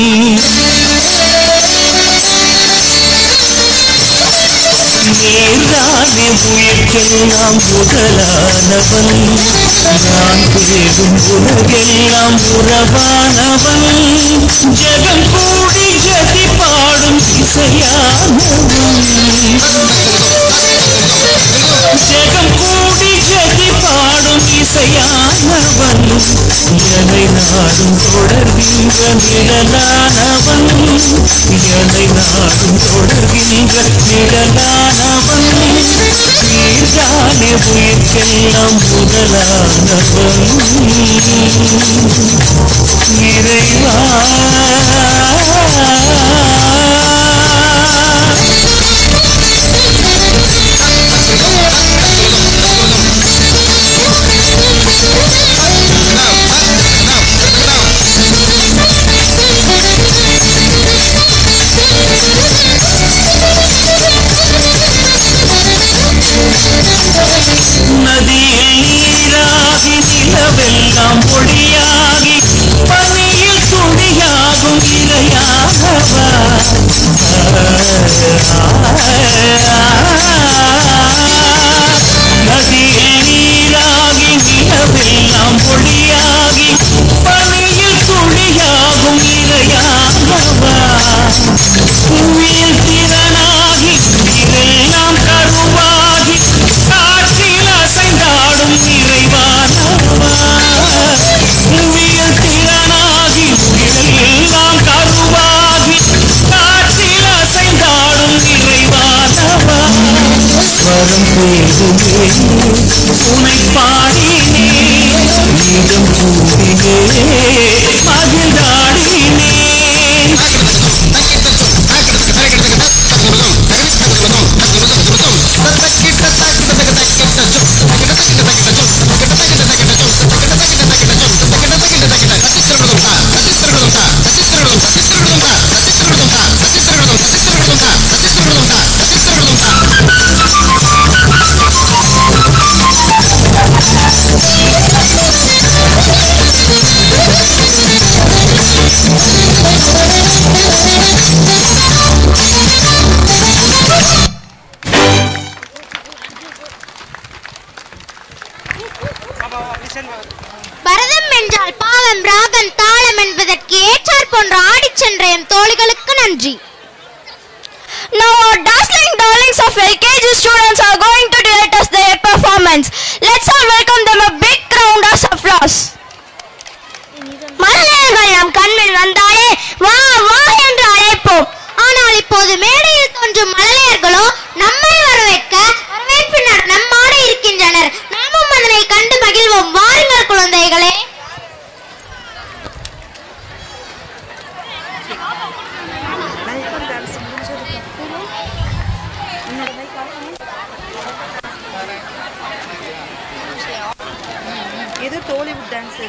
நீதானே உயிர்க்கெல்லாம் முதலானவன் நான் தேடும் உலகெல்லாம் உறவானவன் ஜெகம் கூடி ஜதி பாடும் இசையானவன் ஜெகம் கூடி ஜதி பாடும் இசையானவன் என்னை நாடும் தொடர்கின்ற நிழலானவன் என்னை நாடும் தொடர்கின்ற நிழலானவன் நீர்தானே உயிர்க்கெல்லாம் முதலானவன் இறைவா புவியில் திறனாகி உயிரெல்லாம் கருவாகி காற்றில் அசைந்தாடும் நிறைவானவா. புவியில் திறனாகி உயிரெல்லாம் கருவாகி காற்றில் அசைந்தாடும் நிறைவானவா. ஸ்வரம் பேசுவே உனை பாடினே மீண்டும் கூடினே மகிழ்ந்தாடினே. பரதம் என்றால் பாவம் ராகம் தாளம் என்பதற்கு ஏற்றார் போன்ற ஆடிச் சென்ற எம் தோழிகளுக்கு நன்றி. Now our dazzling darlings of L K G students are going to direct us their performance. Let's all welcome them a big round of applause. மழலையர்கள் நம் கண்ணில் வந்தாலே வா வா என்று அழைப்போம். ஆனால் இப்போது மேடையில் தோன்றும் மழலையர்களோ நம்மை வரவேற்க வரவேற்பினர் நம்மோடு இருக்கின்றனர். நாமும் அதனை கண்டு மகிழ்வோம். வாருங்கள் குழந்தைகளே. இது டோலிவுட் டான்ஸ்.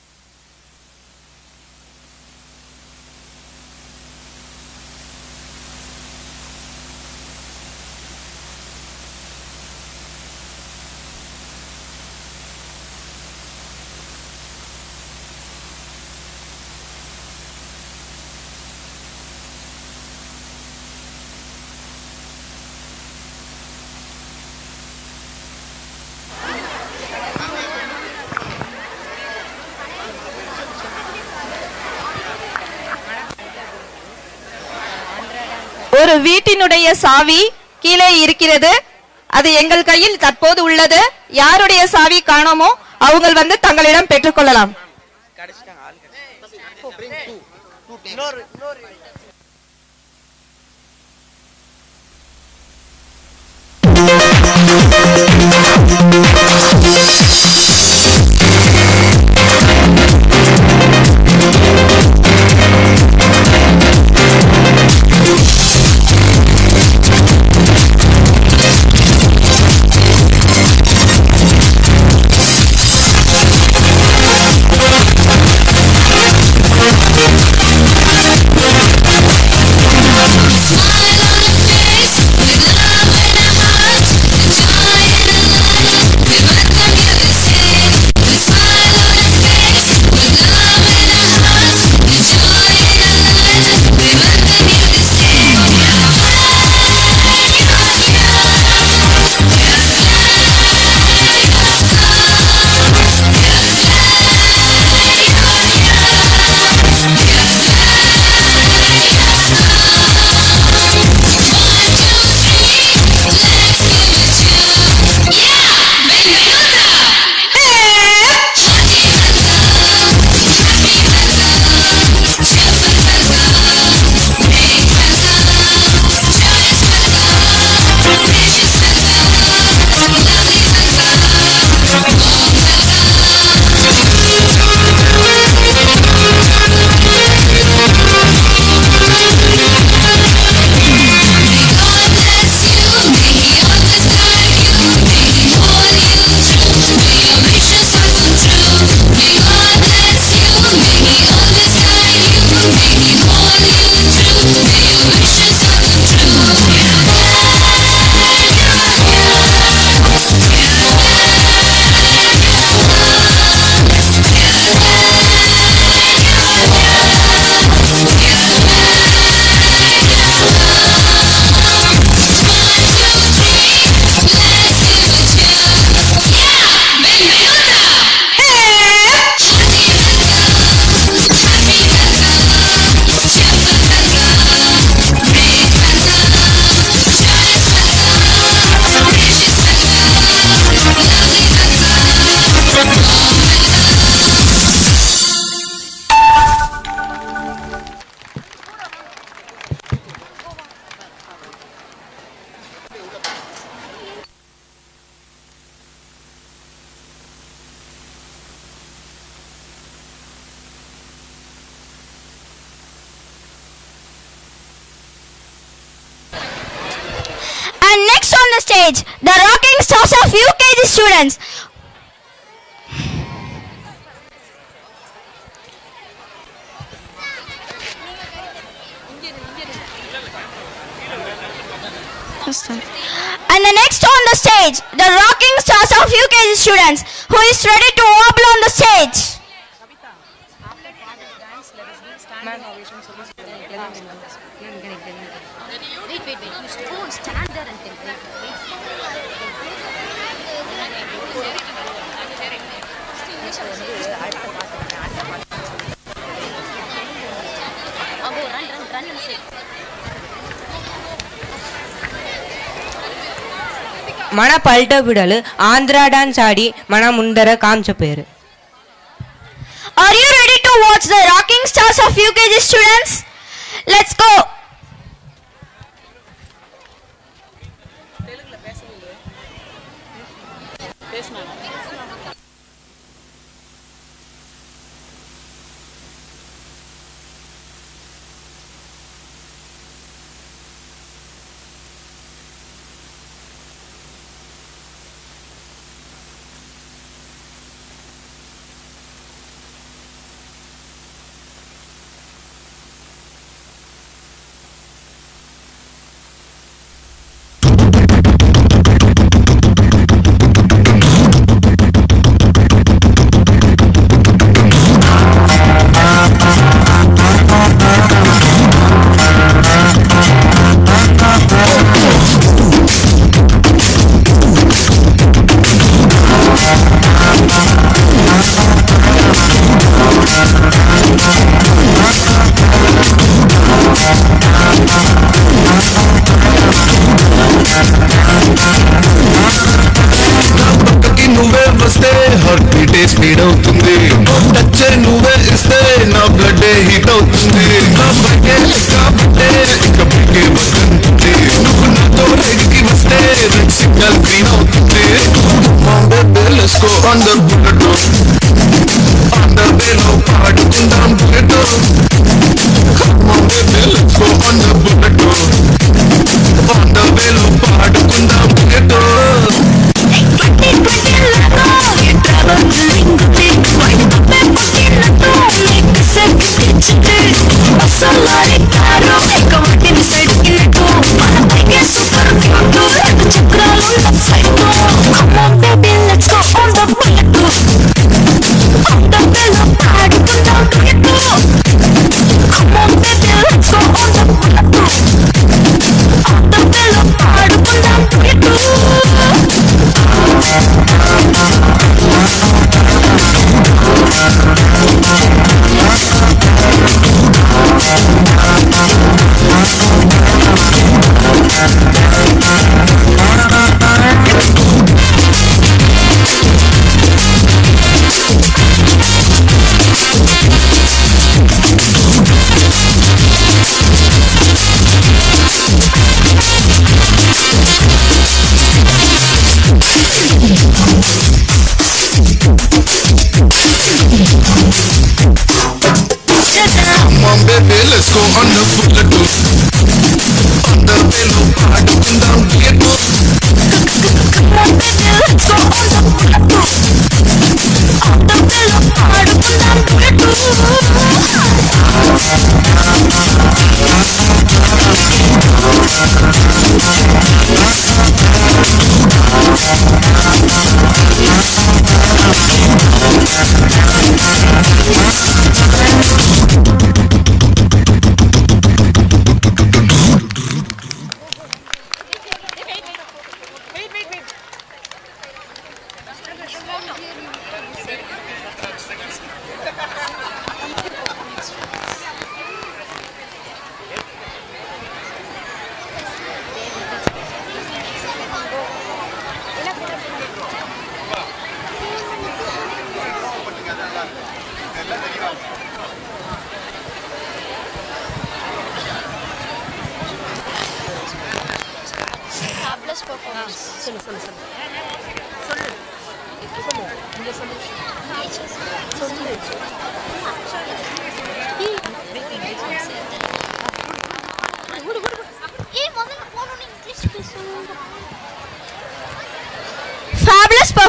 ஒரு வீட்டினுடைய சாவி கீழே இருக்கிறது. அது எங்கள் கையில் தற்போது உள்ளது. யாருடைய சாவி காணோமோ அவங்க வந்து தங்களிடம் பெற்றுக்கொள்ளலாம். Smile on your face with love in our heart, joy in our the stage, the rocking stars of U K G students. And the next on the stage, the rocking stars of U K G students, who is ready to wobble on the stage. Wait, wait, wait. You don't stand there and tell. Wait, wait. Go, run, run, run and sit. మన పల్ట బిడలు Andhra dance ఆడి మన ముందర కాంచపోయారు. Are you ready to watch the rocking stars of U K G students? Let's go. Speed అవుతుంది touch నువ్వే ఇస్తే నా బ్లడ్ హీట్ అవుతుంది నా బైకే కాబట్టే ఇక బైకే వస్తుంది నువ్వు నాతో రైడ్కి వస్తే రెడ్ సిగ్నల్ గ్రీన్ అవుతుంది let's go on the bullet on the వేలో పాడుకుందాం bullet let's go on the bullet on the వేలో పాడుకుందాం bullet Let's go on the bullet on the bellow padukundaam bullet come on baby let's go on the bullet on the bellow padukundaam bullet ஏய் முதல்ல போறோம் English பேசணும்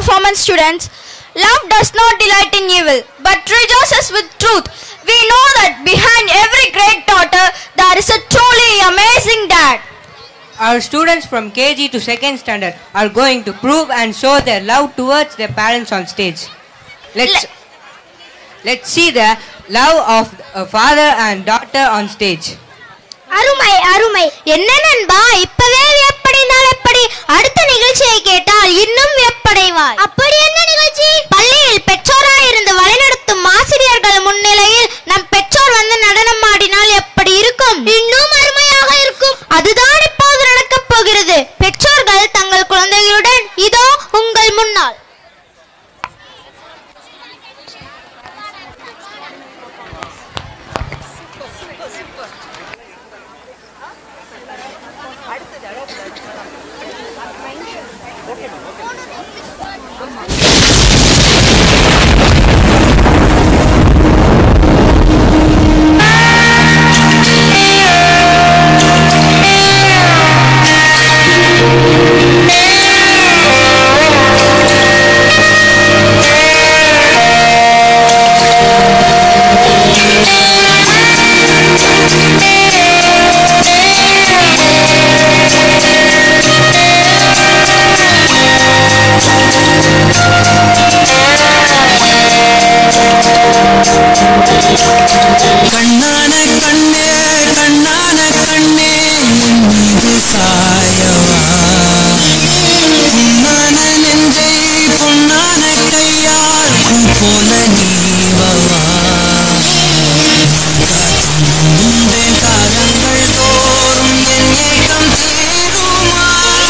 performance students. Love does not delight in evil, but rejoices with truth. We know that behind every great daughter, there is a truly amazing dad. Our students from K G to second standard are going to prove and show their love towards their parents on stage. Let's, Le- let's see the love of a father and daughter on stage. அருமை அருமை. என்ன நண்பா, இப்பவே வியப்படைந்தால் எப்படி? அடுத்த நிகழ்ச்சியை கேட்டால் இன்னும் வியப்படைவாய். அப்படி என்ன நிகழ்ச்சி? பள்ளியில் பெற்றோராய் இருந்து வழிநடத்தும் ஆசிரியர்கள் முன்னிலையில் நம் பெற்றோர் வந்து நடனம் ஆடினால் எப்படி இருக்கும்? இன்னும் அருமையாக இருக்கும். அதுதான் இப்போது நடக்கப் போகிறது. பெற்றோர்கள் தங்கள் குழந்தைகளுடன் இதோ உங்கள் முன்னால். கண்ணான கண்ணே கண்ணான கண்ணே என் மீது சாயவா, பொன்னான நெஞ்சை பொன்னான கையால் பூ போல நீவவா, முந்தே காலங்கள் தோறும் என் ஏக்கம் தீருமா,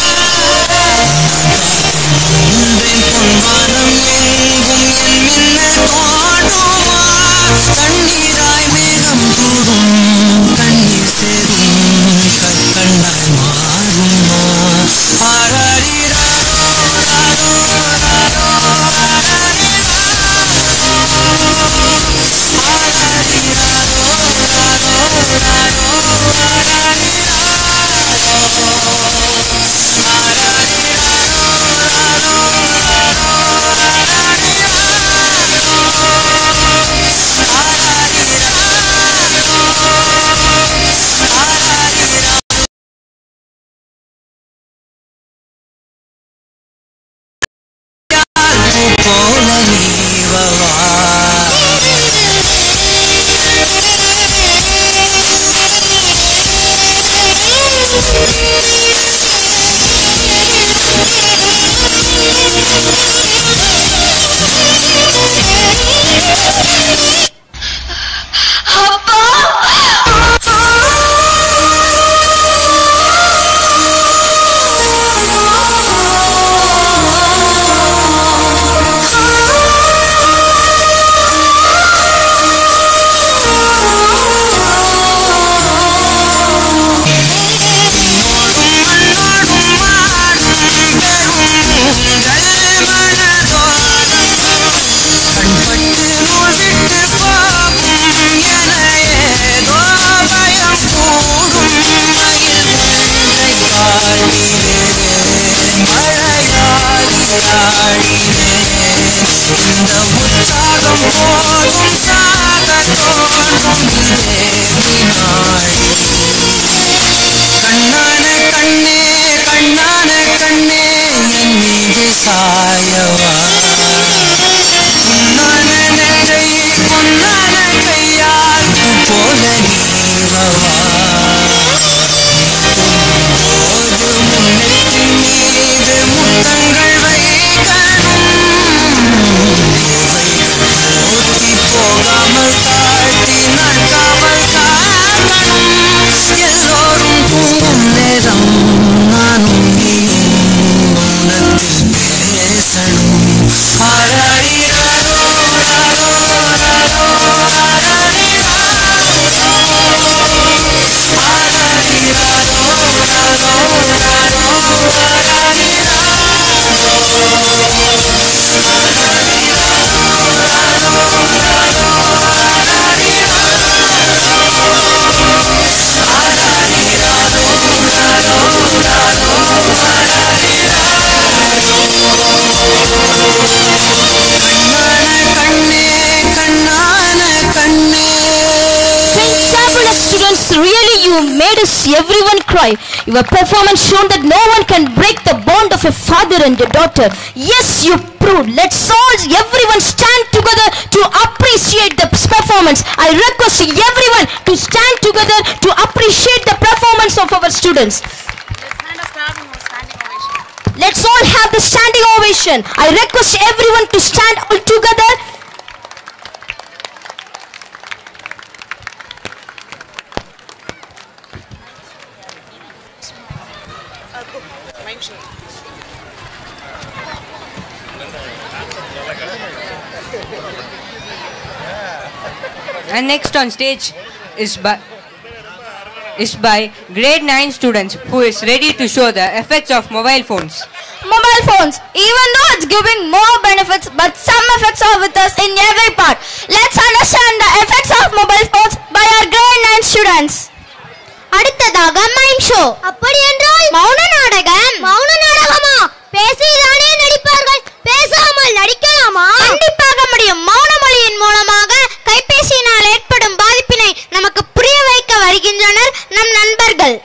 முந்தே பொன்வானம் எங்கும் என் மின்ன தோன்றுமா, கண்ணீராய் மேகம் சூடும் கண்ணீர் சேரும் கற்கண்டாய் மாறுமா, ஆராரிராரோ ராரோ ராரோ ஆராரிராரோ, ஆராரிராரோ ராரோ ராரோ போல நீவவா. இந்த உற்சாகம் போதும் சாக தோன்றும் இதே வினாடி. கண்ணான கண்ணே கண்ணான கண்ணே என் மீது சாயவா, பொன்னான நெஞ்சை பொன்னான கையால் பூ போல நீவவா, போது முன்னெற்றி மீது முத்தங்கள் வைக்கணும், ஊத்தி போகாமல் தாழ்த்தி நடக்காமல் காக்கணும், எல்லோரும் தூங்கும் நேரம் நானும் நீயும் மௌனத்தில் பேசணும். everyone cry. Your performance shown that no one can break the bond of a father and a daughter. Yes, you proved. Let's all, everyone stand together to appreciate the performance. I request everyone to stand together to appreciate the performance of our students. Let's all have the standing ovation. I request everyone to stand all together. And next on stage is by is by grade nine students who is ready to show the effects of mobile phones. Mobile phones, even though it's giving more benefits, but some effects are with us in every part. Let's understand the effects of mobile phones by our grade nine students. அடுத்ததாக mime show. அப்படி என்றால் மௌன நாடகம். மௌன நாடகமா? பேசிதானே நடிப்பார்கள், பேசாமல் நடிக்கலாமா? கண்டிப்பாக முடியும். மௌன மொழியின் மூலமாக கைபேசியினால் ஏற்படும் பாதிப்பினை நமக்கு புரிய வைக்க வருகின்றனர் நம் நண்பர்கள்.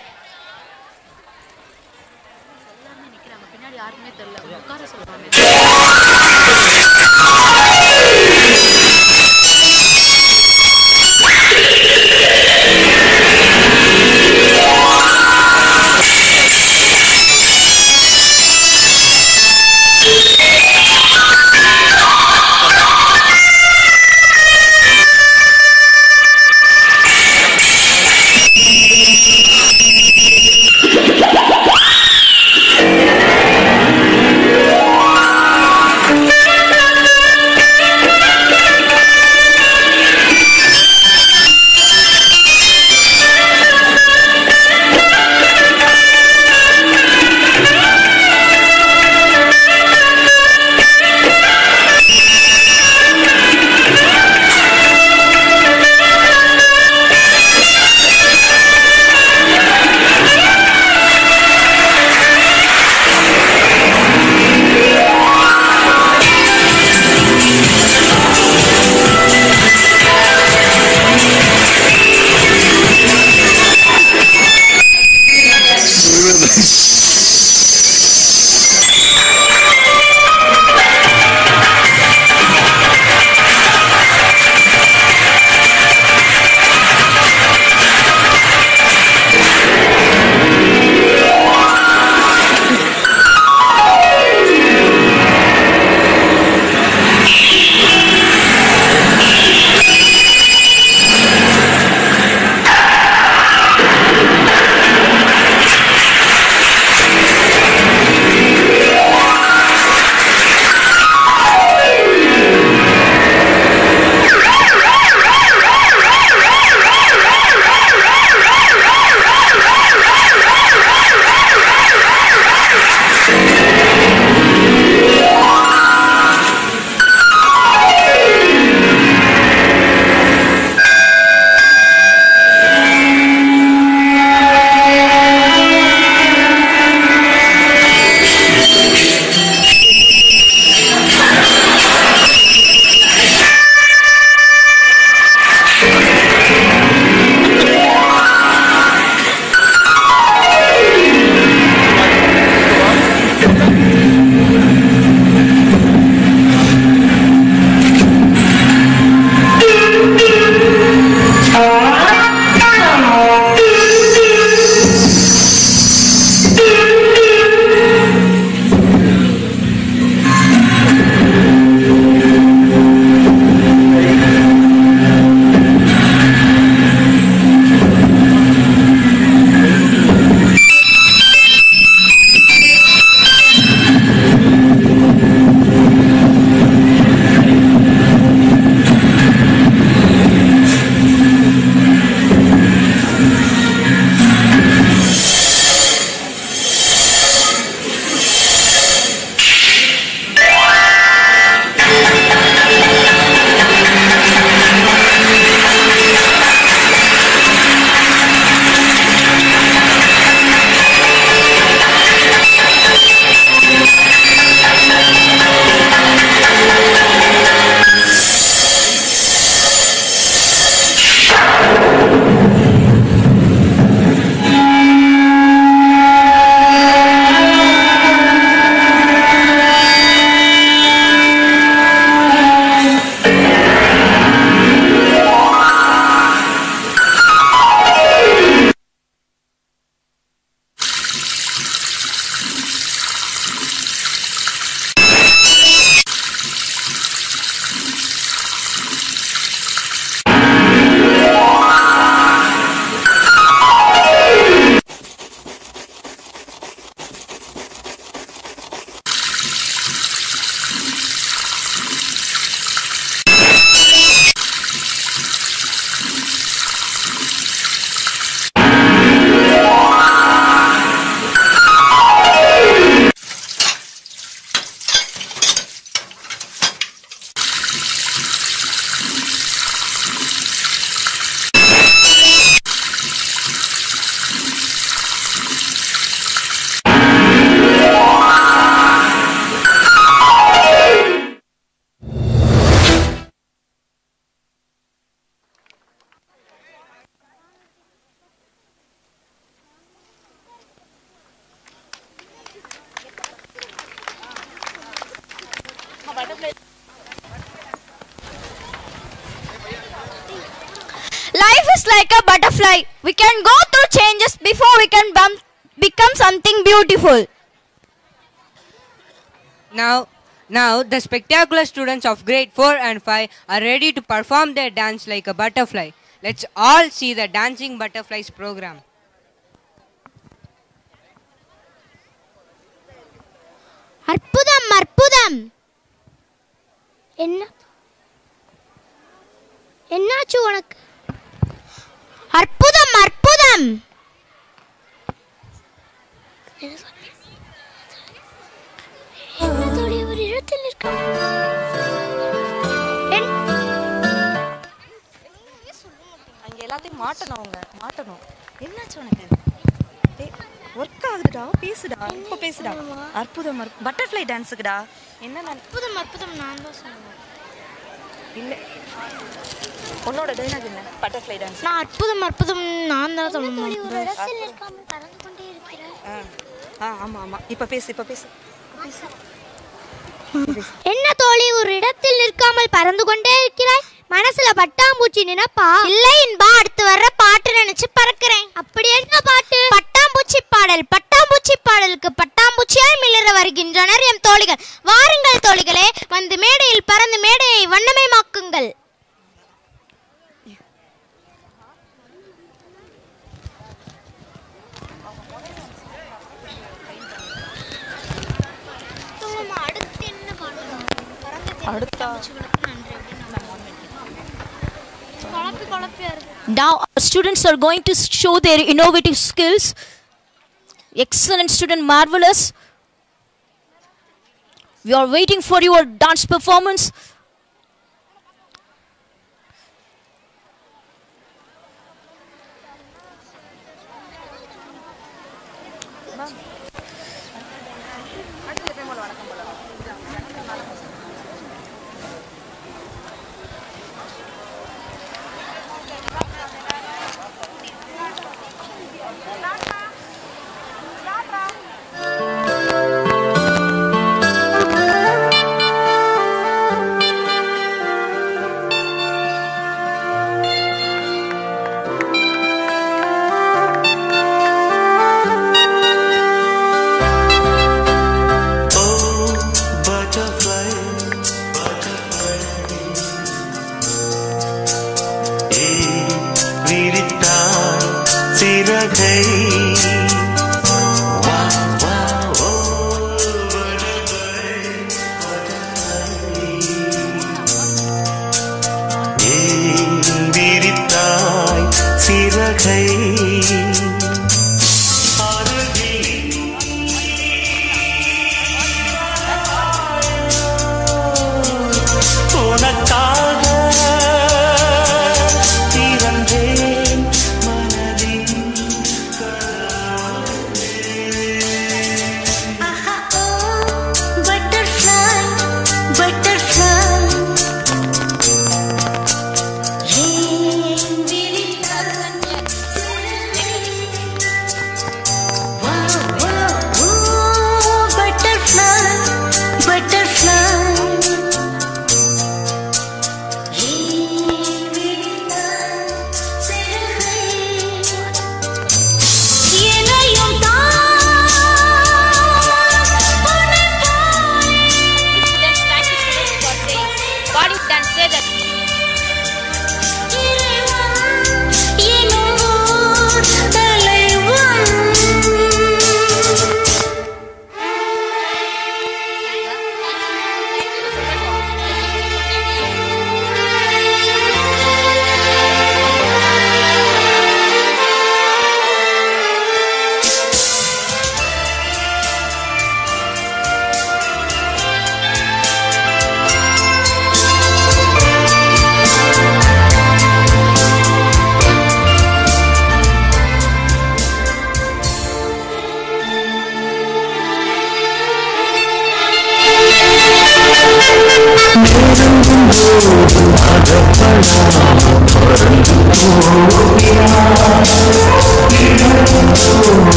like a butterfly. We can go through changes before we can bum- become something beautiful. Now, now the spectacular students of grade four and five are ready to perform their dance like a butterfly. Let's all see the Dancing Butterflies program. அற்புதம் அற்புதம். என்ன என்னாச்சு உனக்கு? அற்புதம் அற்புதம். ஒரு இடத்தில் இருக்க அங்க எல்லாத்தையும் மாட்டணும் அவங்க மாட்டணும். என்னாச்சு உனக்கு? ஒர்க் ஆகுதுடா, பேசுடா, இப்போ பேசுடா. அற்புதம் பட்டர்ஃப்ளை டான்ஸுக்குடா. என்ன அற்புதம் அற்புதம் நான் தான் சொன்னேன். இல்லை உன்னோட டைலாக் என்ன? Butterfly dance. நான் அற்புதம் அற்புதம் நான் தான் சொன்னேன். ஆ ஆமா ஆமா இப்போ பேசு இப்போ பேசு. என்ன தோழி ஒரு இடத்தில் நிற்காமல் பறந்து கொண்டே இருக்கிறாய்? மனசுல பட்டாம்பூச்சி நினைப்பா? இல்லை என்பா, அடுத்து வர்ற பாட்டு நினைச்சு பறக்கிறேன். அப்படி என்ன பாட்டு? பட்டாம்பூச்சி பாடல். பட்டாம்பூச்சி பாடலுக்கு பட்டாம்பூச்சியாய் மிளற வருகின்றனர் எம் தோழிகள். வாருங்கள் தோழிகளே, வந்து மேடையில் பறந்து மேடையை வண்ணமயமாக்குங்கள். Now our students are going to show their innovative skills. Excellent student, marvelous. We are waiting for your dance performance.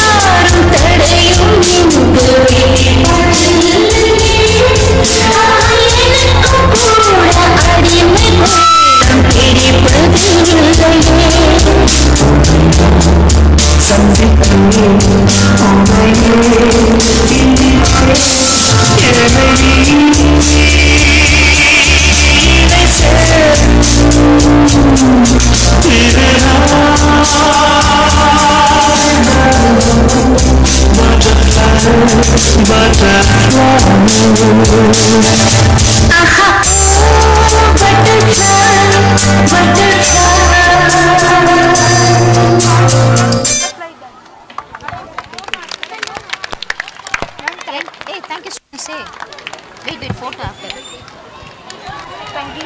யாரும் தடையும்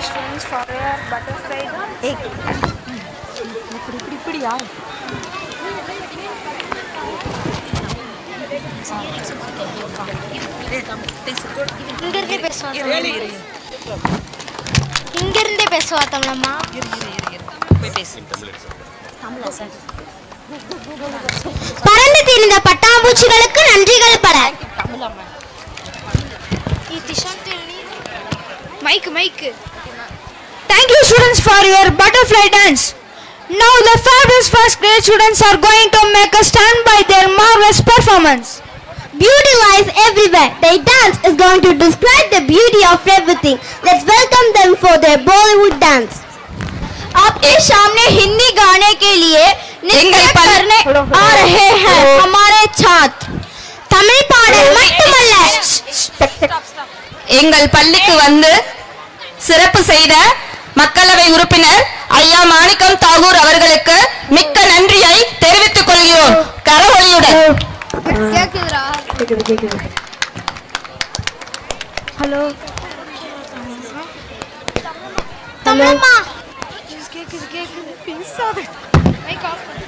students for your butterfly dance. Hey. இப்படி இப்படி இப்படி யார் இங்கிருந்தே பேசுவா இங்கிருந்தே பேசுவா தமிழம்மா. பறந்து திரிந்த பட்டாம்பூச்சிகளுக்கு நன்றிகள் பல. Mic mic. Thank you students for your butterfly dance. Now the fabulous first grade students are going to make a stand by their marvelous performance. Beauty lies everywhere. Their dance is going to describe the beauty of everything. Let's welcome them for their Bollywood dance. आपके सामने हिंदी गाने के लिए नृत्य करने आ रहे हैं हमारे छात्र. தமிழ் பாடல் மட்டுமல்ல, எங்கள் பள்ளிக்கு வந்து சிறப்பு செய்த மக்களவை உறுப்பினர் ஐயா மாணிக்கம் தாகூர் அவர்களுக்கு மிக்க நன்றியை தெரிவித்துக் கொள்கிறோம். கரவொலியுடன். ஹலோ தமிழம்மா கேக்குது கேக்குது பேசாத. மைக் ஆஃப் பண்ணு.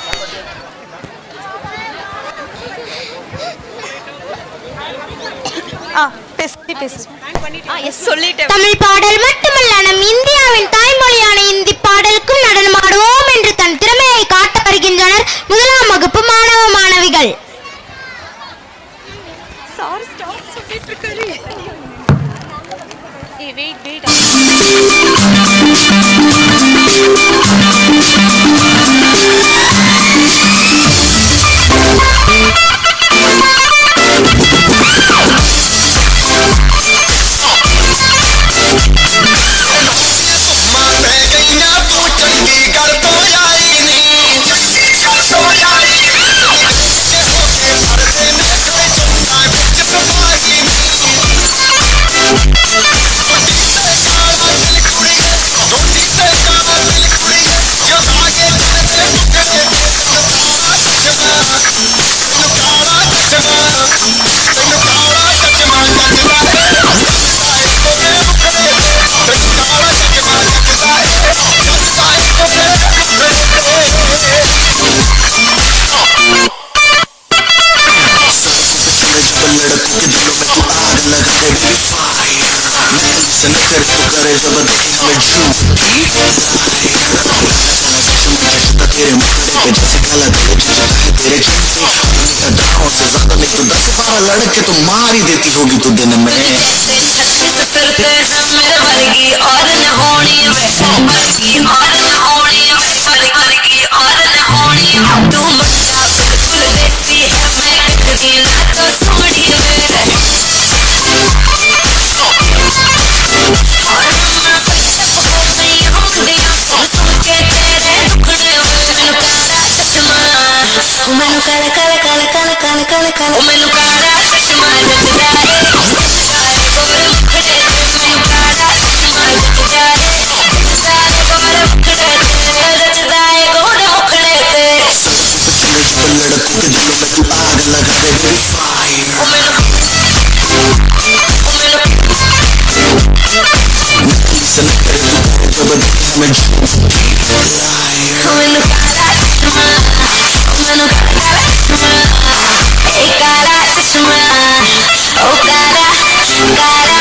ஆ பேசி பேசி ஆ எஸ் சொல்லிட்டேன். தமிழ் பாடல் மட்டுமல்ல, நம் இந்தியாவின் தாய்மொழியான இந்தி பாடலுக்கும் நடனமாடுவோம் என்று தன் திறமையை காட்ட வருகின்றனர் முதலாம் வகுப்பு மாணவ மாணவிகள். சார் ஸ்டாப் சொல்லிட்டு இருக்காரு. ஏய் வெயிட் வெயிட். लड़के तो मार ही देती होगी तू दिन में. और न होनी वर्गी और न होनी वर्गी और न होनी तू मुझका बिल्कुल देती है मैं कभी ना तो छोड़ी मेरे और मैं हो गई हूँ दिया सुन के तेरे टुकड़े मैनू काला चश्मा मैनू काला काला काला काला काला काला काला मैनू काला चश्मा जगदा है गोरे मुखड़े मैनू काला चश्मा जगदा है जगदा है गोरे मुखड़े जगदा है गोरे मुखड़े ते लड़कों के दिलों में तू आग लगा दे मेरी फायर सन करे तू जब देखा मैं मैनू काला चश्मा मैनू काला चश्मा ए काला चश्मा ओ काला काला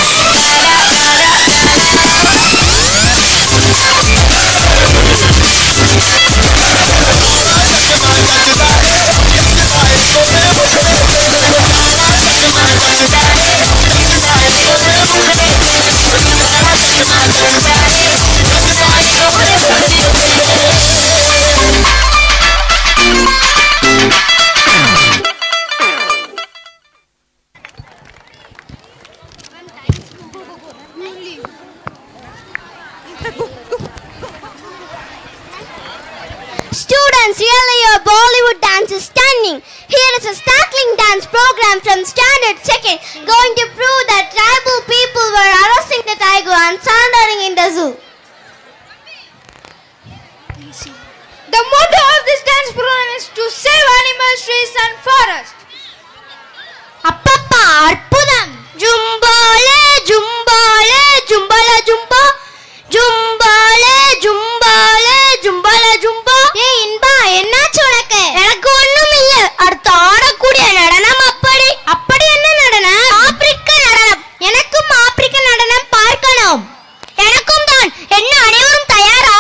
Students, really your Bollywood dance is stunning. Here is a startling dance program from Standard Second going to prove that tribal people were arresting the tiger and surrendering in the zoo. The motto of this dance program is to save animals, trees and forests. Appappa, arpudam. Jumbale, jumbale, jumbala, jumba. Come on, என்ன அனைவரும் தயாரா?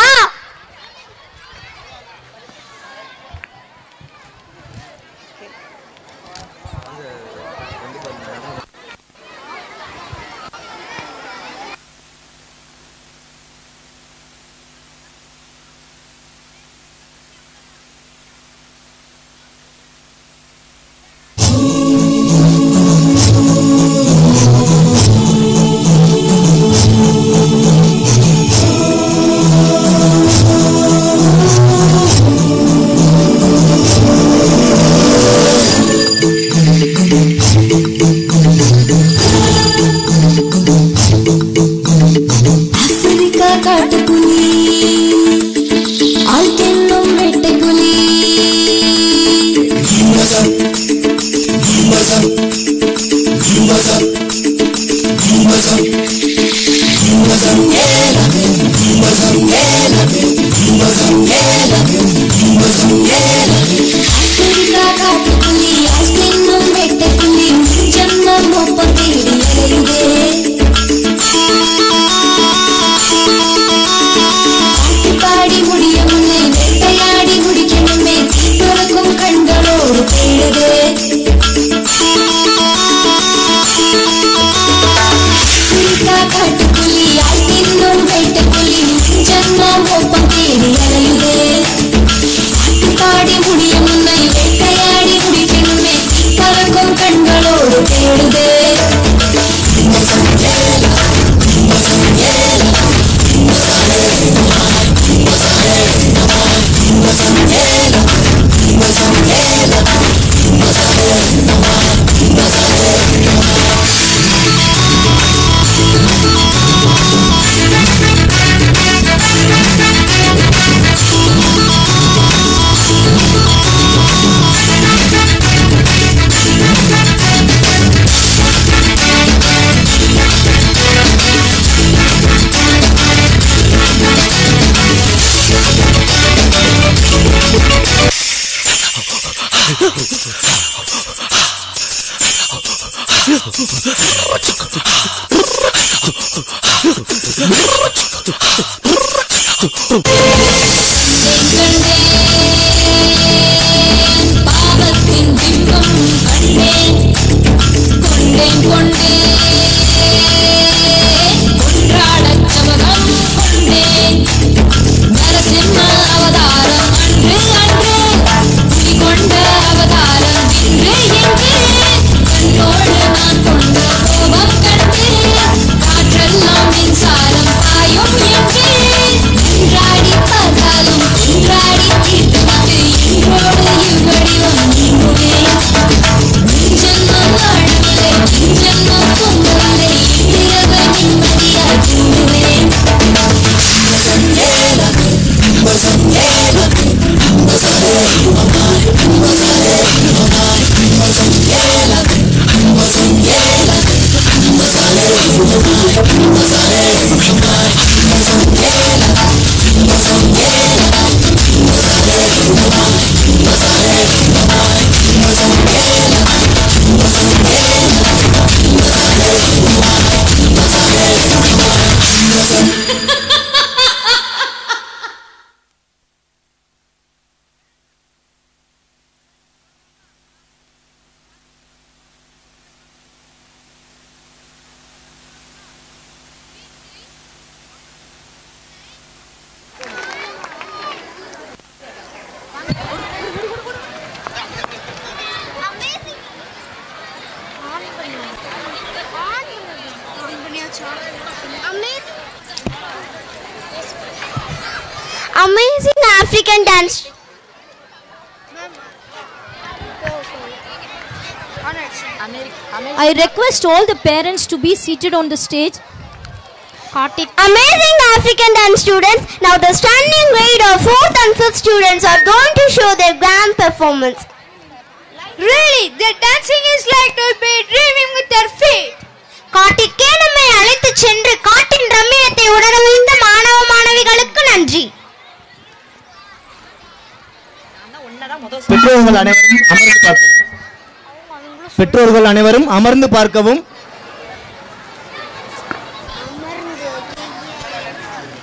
Amazing African dance. I request all the parents to be seated on the stage. Amazing African dance students. Now the standing grade of fourth and fifth students are going to show their grand performance. Really, their dancing is like to be dreaming with their feet. காட்டிற்கே நம்மை அழைத்து சென்று காட்டின் ரம்மியத்தை உணர வைத்த மாணவ மாணவிகளுக்கு நன்றி. பெற்றோர்கள் அனைவரும் அமர்ந்து பார்க்கவும். பெற்றோர்கள் அனைவரும் அமர்ந்து பார்க்கவும்.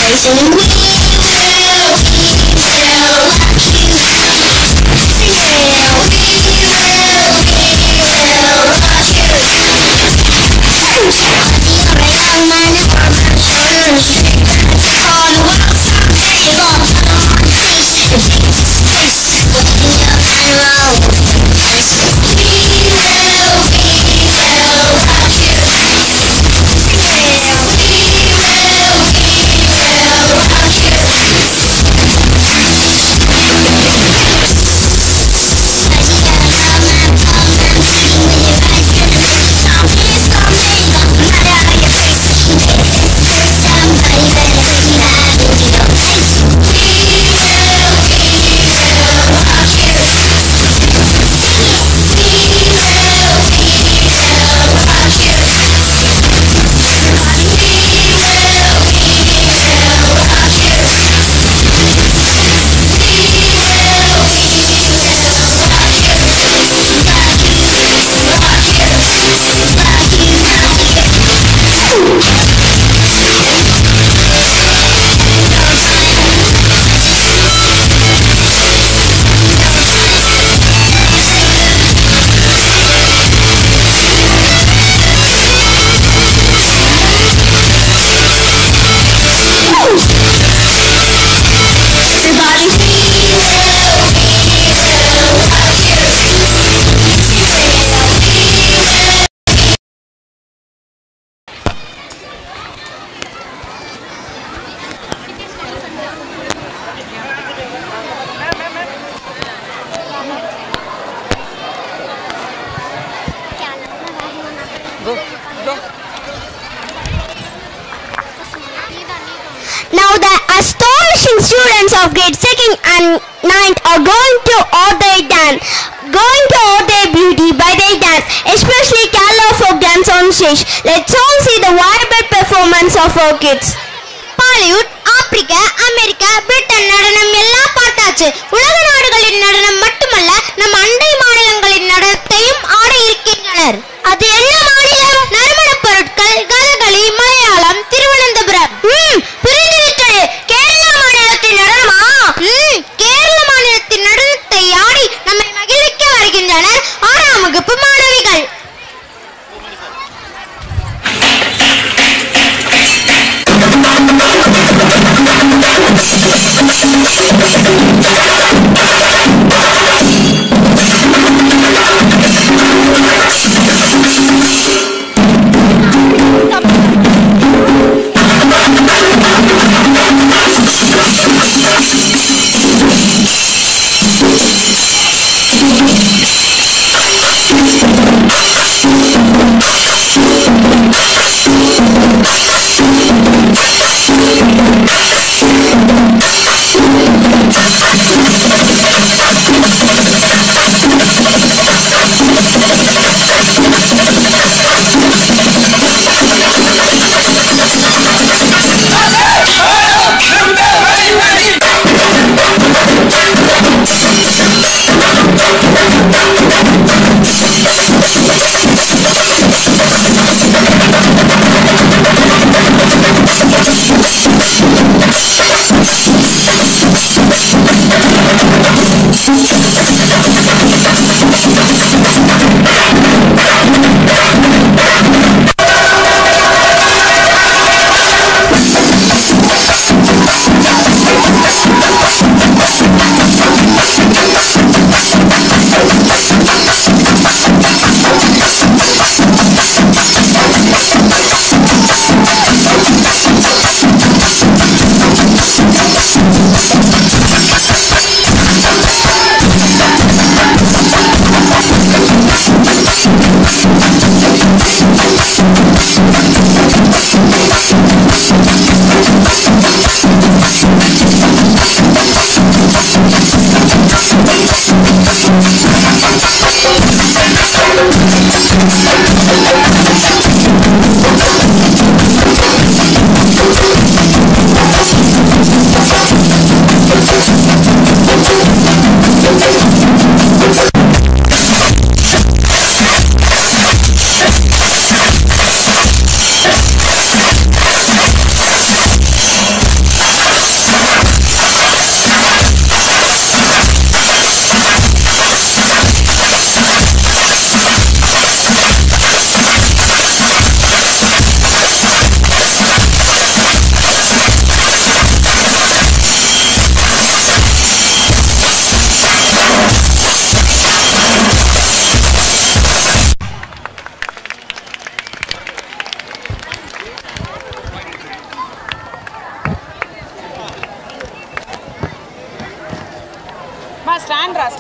place, and we will, we will rock you. Sing it, we will, we will rock you. You're a young man, you're a man, all the world someday you're gonna put on face. The biggest face, waking up and roll. Now the astonishing students of grade second and ninth are going to owe their dance, going to owe their beauty by their dance, especially Kerala folk dance on stage. Let's all see the vibrant performance of our kids. Bollywood, Africa, America, Britain நடனம் எல்லாம் பார்த்தாச்சு. உலக நாடுகளின் நடனம் மட்டுமல்ல, நம் அண்டை மாநிலங்களின் நடனத்தையும் ஆட இருக்கின்றனர். அது என்ன மாநிலம்? நறுமணப் பொருட்கள், கதகளி, மலையாளம், திருவனந்தபுரம். ம், புரிந்துவிட்டது. கேரளா மாநிலத்தின் நடனமா? ம், கேரள மாநிலத்தின் நடனத்தை ஆடி நம்மை மகிழ்விக்க வருகின்றனர் ஆறாம் வகுப்பு மாணவிகள்.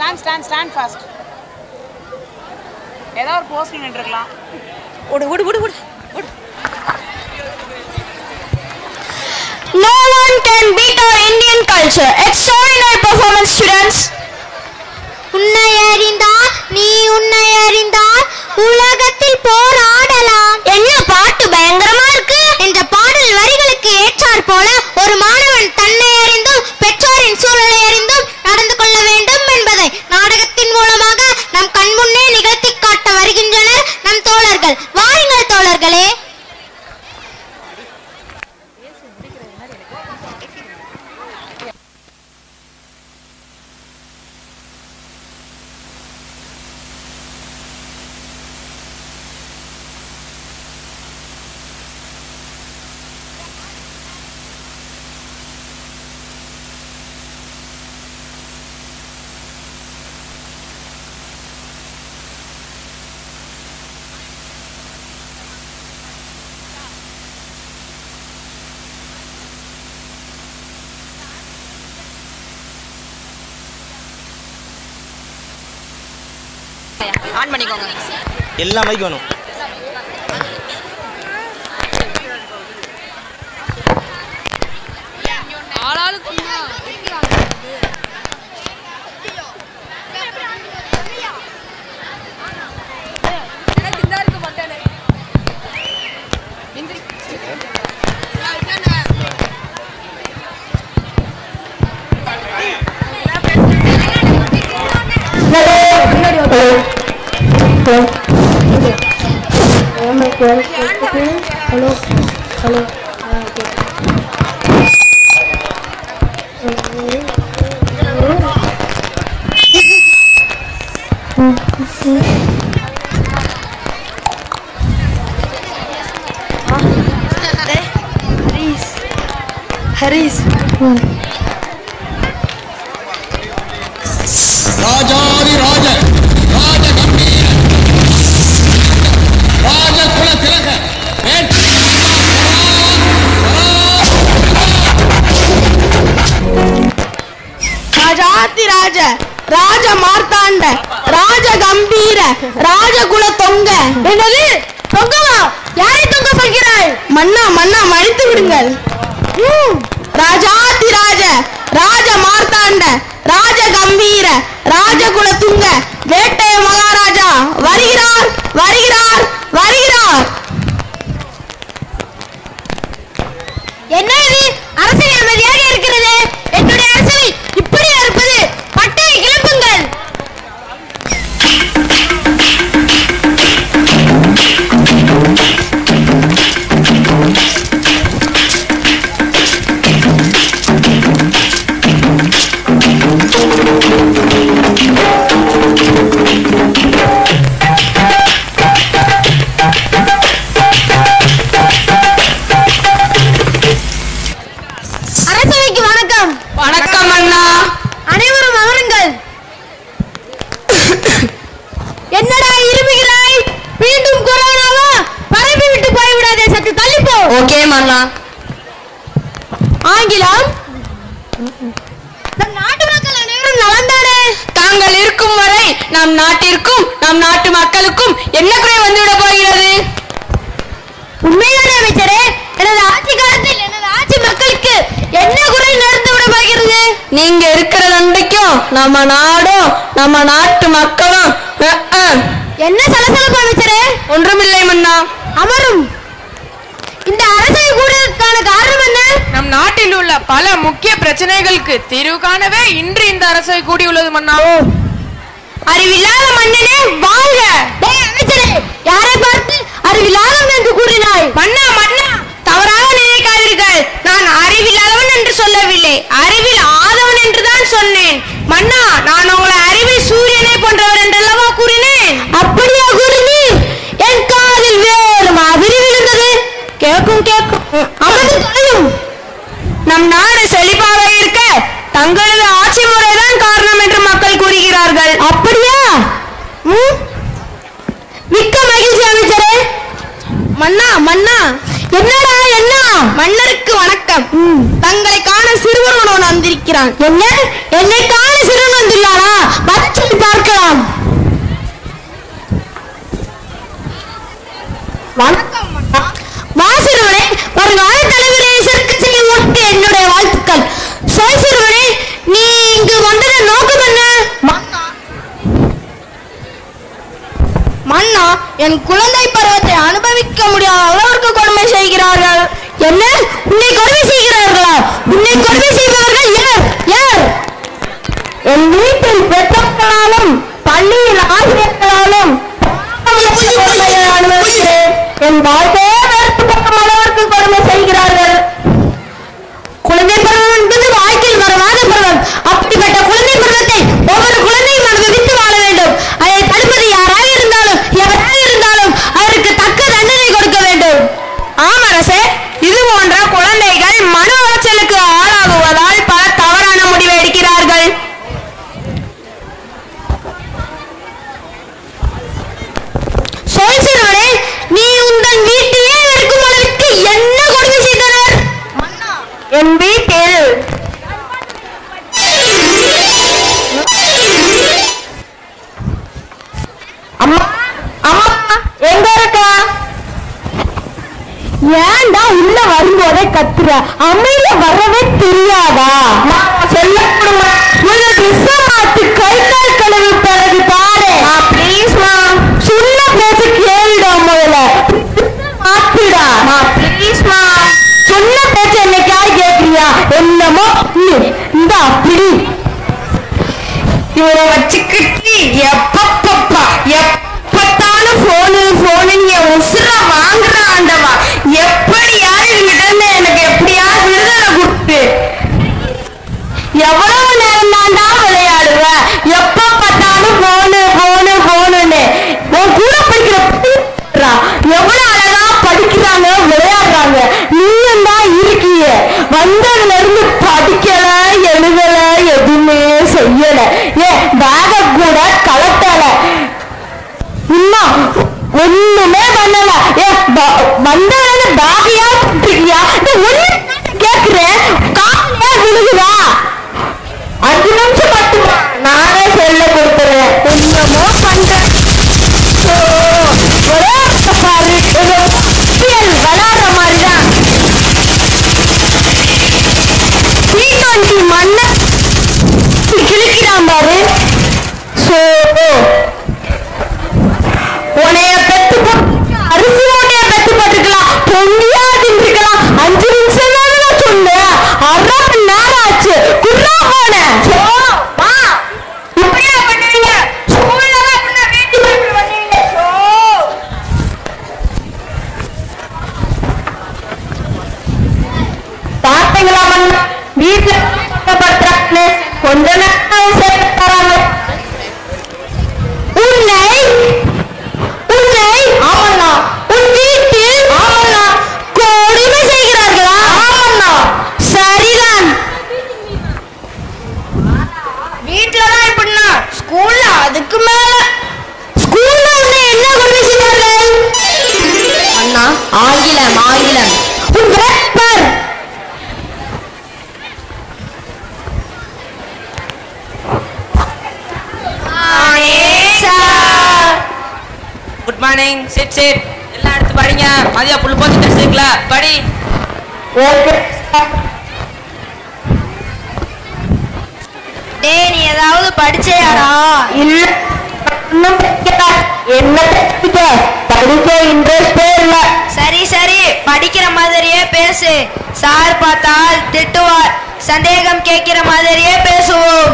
Stand stand stand fast. ஏதாவது ஒரு போஸ்ட்ல நின்றுக்கலாம். ஓடு ஓடு ஓடு ஓடு ஓடு. No one can beat our Indian culture. Extraordinary performance, students. உன்னை அறிந்தால் நீ உன்னை அறிந்தால் உலகத்தில் போராடலாம். என்ன பாட்டு பயங்கரமா இருக்கு. என்ற பாடல் வரிகளுக்கு ஏற்றாற் போல ஒரு மாணவன் தன்னை அறிந்தும் பெற்றோரின் சூழலை அறிந்தும் நடந்து கொள்ள வேண்டும் என்பதை நாடகத்தின் மூலமாக நம் கண்முன்னே நிகழ்த்தி காட்ட வருகின்றனர் நம் தோழர்கள். வாருங்கள் தோழர்களே. ஆன் பண்ணிக்கோங்க. எல்லா மைக் வேணும். ஆளாளுக்கு ஹலோ ஹலோ ஹரிஸ் ராஜாதி ராஜ ராஜ கம்பீர ராஜ குல திலக ராஜாதி ராஜ ராஜ மார்த்தாண்ட ராஜ கம்பீர ராஜகுல தொங்க. என்னது தொங்கவா? யாரை தொங்க சொல்கிறாய்? மன்னா மன்னா மன்னித்து விடுங்கள். ராஜாதி ராஜ ராஜ மார்த்தாண்ட ராஜ கம்பீர ராஜகுல துங்க வேட்டைய மகாராஜா வருகிறார் வருகிறார் வருகிறார். என்ன இது? அரசவை அமைதியாக இருக்கிறது. என்னுடைய அரசவை இப்படி இருப்பது? பட்டையை கிளப்புங்கள். அரசவைக்கு வணக்கம். வணக்கம் அண்ணா. அனைவரும் அமருங்கள். என்னடா இருமுகிறாய்? மீண்டும் கொரோனாவா? பரப்பி விட்டு போய்விடாதே, சற்று தள்ளிப்போ. ஓகே மன்னா. ஆங்கிலம். நம் நாட்டு மக்கள் அனைவரும் நலந்தானே? தாங்கள் இருக்கும் வரை நம் நாட்டிற்கும் நம் நாட்டு மக்களுக்கும் என்ன குறை வந்துவிட போகிறது? உண்மைதானே அமைச்சரே? எனது ஆட்சி காலத்தில் எனது ஆட்சி மக்களுக்கு என்ன குறை நேர்ந்து விட போகிறது? நீங்க இருக்கிற நம்பிக்கையும் நம்ம நாடும் நம்ம நாட்டு மக்களும் என்ன சலசலப்பு அமைச்சரே? ஒன்றுமில்லை மன்னா. அமரும். இந்த அரசை கூடுவதற்கான காரணம் என்ன? நம் நாட்டில் உள்ள பல முக்கிய பிரச்சனைகளுக்கு தீர்வு காணவே இன்று இந்த அரசை கூடியுள்ளது மன்னா. அறிவில்லாத மன்னனே வாழ்க. அமைச்சரே, யாரை பார்த்து அறிவில்லாதவன் என்று கூறினாய்? மன்னா மன்னா, தவறாக நினைக்காதீர்கள். நான் அறிவில்லாதவன் என்று சொல்லவில்லை, அறிவில் ஆதவன் என்றுதான் சொன்னேன். மன்னா, நான் உங்களை அறிவில் சூரியனை போன்றவர் என்றல்லவா கூறினேன். அப்படியா கூறினீர்? என் காதில் வேறு மாதிரி விழுந்தது. கேட்கும் கேட்கும் அமர்ந்து தொலையும். நம் நாடு செழிப்பாக இருக்க தங்களது ஆட்சி முறைதான் காரணம் என்று மக்கள் கூறுகிறார்கள். அப்படியா? மிக்க மகிழ்ச்சி அமைச்சரே. மன்னா மன்னா, என்னடா என்ன? மன்னருக்கு வணக்கம். தங்களை காண சிறுவன் வந்திருக்கிறான். என்ன? என்னை காண சிறுவன் வந்துள்ளாரா? பச்சை என்று பார்க்கலாம். வணக்கம் வாசிறுவனே, வருங்கால தலைவரை சிறுக்கச்சியை ஒட்டி என்னுடைய வாழ்த்துக்கள். சோசிறுவனே, நீ இங்கு வந்தத நோக்கம் என்ன? மன்னா, என் குழந்தை பருவத்தை அனுபவிக்க முடியாத அளவிற்கு கொடுமை செய்கிறார்கள். என்ன? உன்னை கொடுமை செய்கிறார்களா? உன்னை கொடுமை செய்பவர்கள் யார்? யார்? என் வீட்டில் பெற்றோர்களாலும் பள்ளியில் ஆசிரியர்களாலும் கொடுமையை அனுபவிக்கிறேன். என் வாழ்க்கையே வெறுப்புப்படும் அளவிற்கு கொடுமை செய்கிறார்கள். குழந்தை பருவம் என்பது வாழ்க்கையில் வரவாத பருவம். அப்படிப்பட்ட குழந்தை பருவத்தை ஒவ்வொரு குழந்தையும் அனுபவித்து வாழ வேண்டும். அதை தடுப்பது யாராக இருந்தாலும் எவராக இருந்தாலும் அவருக்கு தக்க தண்டனை கொடுக்க வேண்டும். ஆம் அரசே, இது போன்ற குழந்தைகள் மன உளைச்சலுக்கு ஆளாகுவதால் பல தவறான முடிவை எடுக்கிறார்கள். சோழசிறுவனே, நீ உங்கள் வீட்டையே இருக்கும் அளவிற்கு என்ன கொடுமை செய்தனர்? என் வீட்டில் அம்மா அம்மா எங்க இருக்கா? ஏன்டா உள்ள வரும்போதே கத்துற? அமைதியா வரவே தெரியாதா? சொல்லப்படுமா? முதல்ல ட்ரெஸ் மாத்தி கை கால் கழுவி பிறகு பாரு. ப்ளீஸ் மா, சொன்ன பேச்சு கேளுடா. முதல்ல மாத்திடா. ப்ளீஸ் மா, சொன்ன பேச்சு என்னைக்காவது கேட்கிறியா? என்னமோ இந்த அப்படி இவரை வச்சுக்கிட்டு எப்பப்பப்பா எப்பத்தாலும் போனு போனு என் உசுர வாங்குற ஆண்டவா. எப்படியாவது இவங்கிட்ட இருந்து எனக்கு எப்படியாவது விடுதலை கொடுத்து. எவ்வளவு நேரம் தாண்டா விளையாடுவ? எப்ப பார்த்தாலும் போனு போனு போனுன்னு. உன் கூட படிக்கிற எவ்வளவு அழகா படிக்கிறாங்க, விளையாடுறாங்க. நீயும் தான் இருக்கிய. வந்ததுல இருந்து படிக்கல, எழுதல, எதுவுமே செய்யல. ஏன் பேக கூட கலட்டல, இன்னும் ஒண்ணுமே பண்ணல. ஏ வந்ததுல பேகையா போட்டிருக்கியா? ஒண்ணு கேக்குறேன், காலையா விழுகுதா? அஞ்சு நிமிஷம் மட்டுமா? நானே சொல்ல கொடுத்துறேன். என்னமோ பண்றேன். ஒரே பாரு, விளையாடுற மாதிரிதான். டி டுவெண்டி மண்ண கிழிக்கிறான் பாரு. சோ உனைய பெத்து போட்டு அரிசி மூட்டைய பெத்து போட்டுக்கலாம், பொங்கியா தின்றுக்கலாம். அஞ்சு நிமிஷம் தான் சொன்னேன், அரை மணி நேரம் ஆச்சு. குர்ரா போன இப்படியா பண்ணுவீங்க? ஸ்கூல்ல வீட்டு பண்ணுவீங்க. பார்த்தீங்களா மண்ணா, வீட்டுல படுத்துறாங்க, கொஞ்ச நேரம் சேர்த்து தராங்க. உன்னை உன்னை ஆமண்ணா உன் வீட்டில் ஆமண்ணா கொடுமை செய்கிறார்களா? ஆமண்ணா. சரிதான். வீட்டுலதான் இப்படின்னா, ஸ்கூல்ல அதுக்கு மேல. ஸ்கூல்ல உன்னை என்ன கொடுமை செய்தார்கள்? அண்ணா ஆங்கிலம் ஆங்கிலம். உன் paper good morning. Sit sit. எல்லாம் எடுத்து படிங்க. மதியா புல் போச்சு டெஸ்ட் இருக்குல, படி. ஓகே. டேய், நீ ஏதாவது படிச்சேயாடா? இல்ல, இன்னும் படிக்கல. என்ன படிக்க? படிக்க இன்ட்ரெஸ்டே இல்ல. சரி சரி, படிக்கிற மாதிரியே பேசு. சார் பார்த்தால் திட்டுவார். சந்தேகம் கேட்கிற மாதிரியே பேசுவோம்.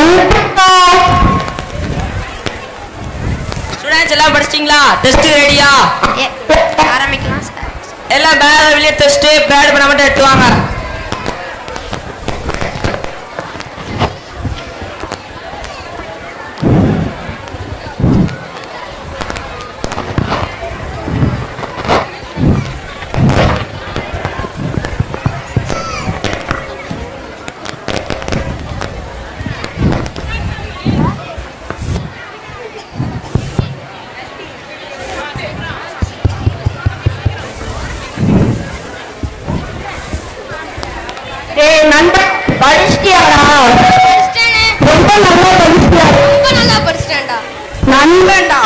ஸ்டூடண்ட்ஸ் எல்லாம் படிச்சிட்டீங்களா? டெஸ்ட் ரெடியா? ஆரம்பிக்கலாம். எல்லாம் பேக் வெளியே டெஸ்ட் பேட் பண்ண மட்டும் எடுத்துவாங்க. ஏய் நண்பா, படிச்சிட்டியாடா? ரொம்ப நல்லா படிச்சிட்டியா? ரொம்ப நல்லா படிச்சு மச்சான்டா நண்பன்டா.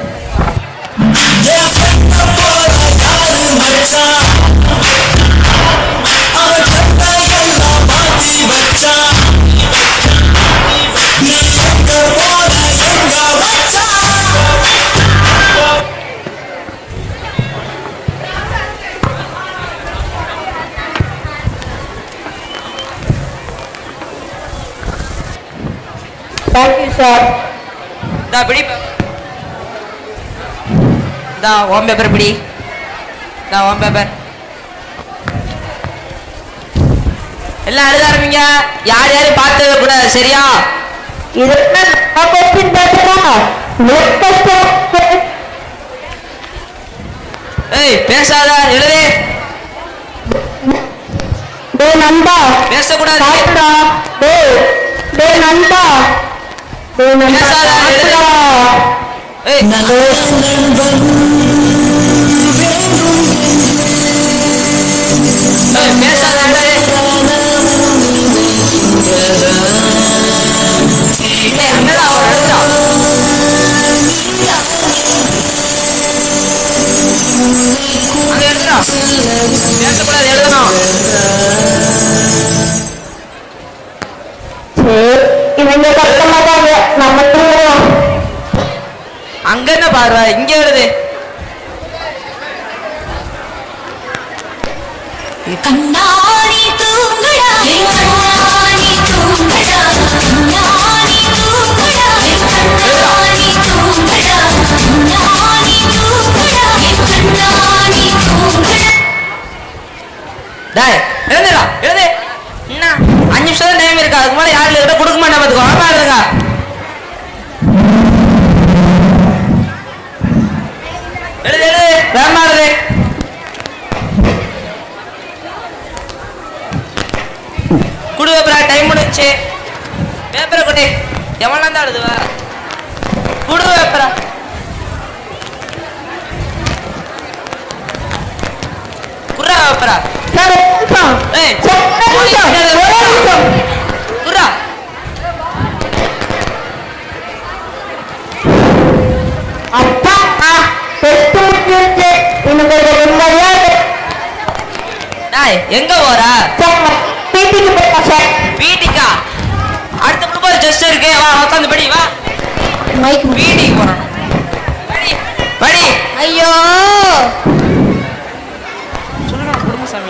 Thank you, sir. Da bidi. Da one paper bidi. Da one paper. எல்லாம் எழுத ஆரம்பிங்க. யார் யாரும் பார்த்தது கூட சரியா? இது கொஸ்டின் பேப்பரா? ஏய் பேசாத எழுது. டேய் நண்பா பேசக்கூடாது. சாப்பிடா. டேய் டேய் நண்பா. டேய் நண்பா சாப்பிடா. ஏய் ஏய் பேசாத எழுது. ஏய் என்னடா அவ எழுதுறா? அங்க எழுதுறா. பேசக்கூடாது எழுதணும். இவங்க கத்த மாட்டாங்க, நம்ம தூங்குறோம். அங்க என்ன பாடுற? இங்க எழுது. கண்ணாடி தூங்குடா கண்ணாடி தூங்குடா கண்ணாடி தூங்குடா கண்ணாடி தூங்குடா கண்ணாடி தூங்குடா கண்ணாடி தூங்குடா. டேய் எழுதுடா எழுது. என்ன அஞ்சு நிமிஷம் தான் டைம் இருக்கு. அதுக்கு மேல யாரும் எழுத கொடுக்க மாட்டேன். பாத்துக்கோ ஆமா எழுதுங்க. எழுது எழுது வேமா எழுது. குடு பேப்பரா டைம் முடிச்சு. பேப்பரை கொடு. எவ்வளோ தான் எழுதுவ? குடு பேப்பரா. குர்ரா பேப்பரா. ஏய் குர்ரா. அப்பா டெஸ்ட் முடிஞ்சிருச்சு. இன்னும் நிம்மதியா டேய் எங்க போற? பீட்டிக்கு போயிட்டா சார். வீட்டுக்கா? அடுத்த ப்ரொபோஸ் ஜஸ்ட் இருக்கு. வா உட்காந்து படி வா. மைக் வீட்டுக்கு போறோம். படி படி. ஐயோ சொல்லுங்க குடும்ப சாமி.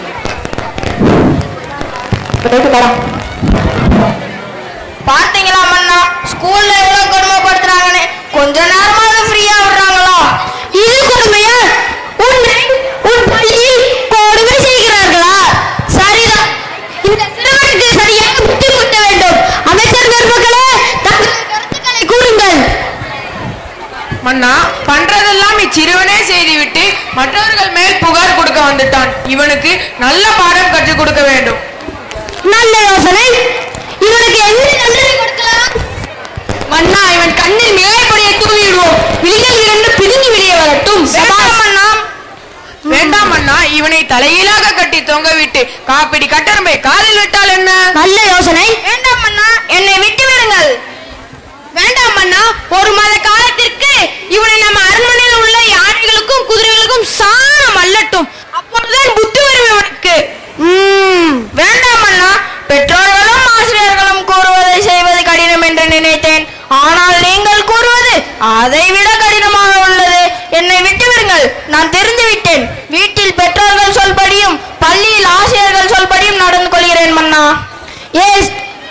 பாத்தீங்களா மன்னா ஸ்கூல்ல எவ்வளவு கொடுமைப்படுத்துறாங்கன்னு? கொஞ்ச நேரமாவது ஃப்ரீயா விடுறாங்களா? இது கொடுமையா? உன்னை உன் பள்ளியில் கொடுமை செய்கிறார்களா? சரிதான். இந்த சிறுவனுக்கு சரியாக புத்தி புத்த வேண்டும். அமைச்சர் பெருமக்களே தங்கள் கருத்துக்களை கூறுங்கள். மன்னா பண்றதெல்லாம் இச்சிறுவனே செய்துவிட்டு மற்றவர்கள் மேல் புகார் கொடுக்க வந்துட்டான். இவனுக்கு நல்ல பாடம் கற்றுக் கொடுக்க வேண்டும். நல்ல யோசனை. இவனுக்கு என்ன தண்டனை கொடுக்கலாம்? மன்னா இவன் கண்ணில் மிகாய்படியை தூவி விடுவோம். விழிகள் இரண்டு பிதுங்கி வெளியே வரட்டும். வேண்டாம் மன்னா வேண்டாம் மன்னா இவனை தலையிலாக கட்டி தொங்க விட்டு காப்பிடி கட்டரம்பை காதில் விட்டால் என்ன? நல்ல யோசனை. வேண்டாம் மன்னா என்னை விட்டு விடுங்கள். வேண்டாம் மன்னா ஒரு மாத காலத்திற்கு இவனை நம்ம அரண்மனையில் உள்ள யானைகளுக்கும் குதிரைகளுக்கும் சாணம் அள்ளட்டும். அப்பொழுதுதான் புத்தி வரும் இவனுக்கு. வேண்டாம் மன்னா பெற்றோர்களும் ஆசிரியர்களும் கூறுவதை செய்வது கடினம் என்று நினைத்தேன். ஆனால் நீங்கள் கூறுவது அதை விட கடினமாக உள்ளது. என்னை விட்டு விடுங்கள். நான் தெரிந்து விட்டேன். வீட்டில் பெற்றோர்கள் சொல்படியும் பள்ளியில் ஆசிரியர்கள் சொல்படியும் நடந்து கொள்கிறேன் மன்னா. ஏஸ்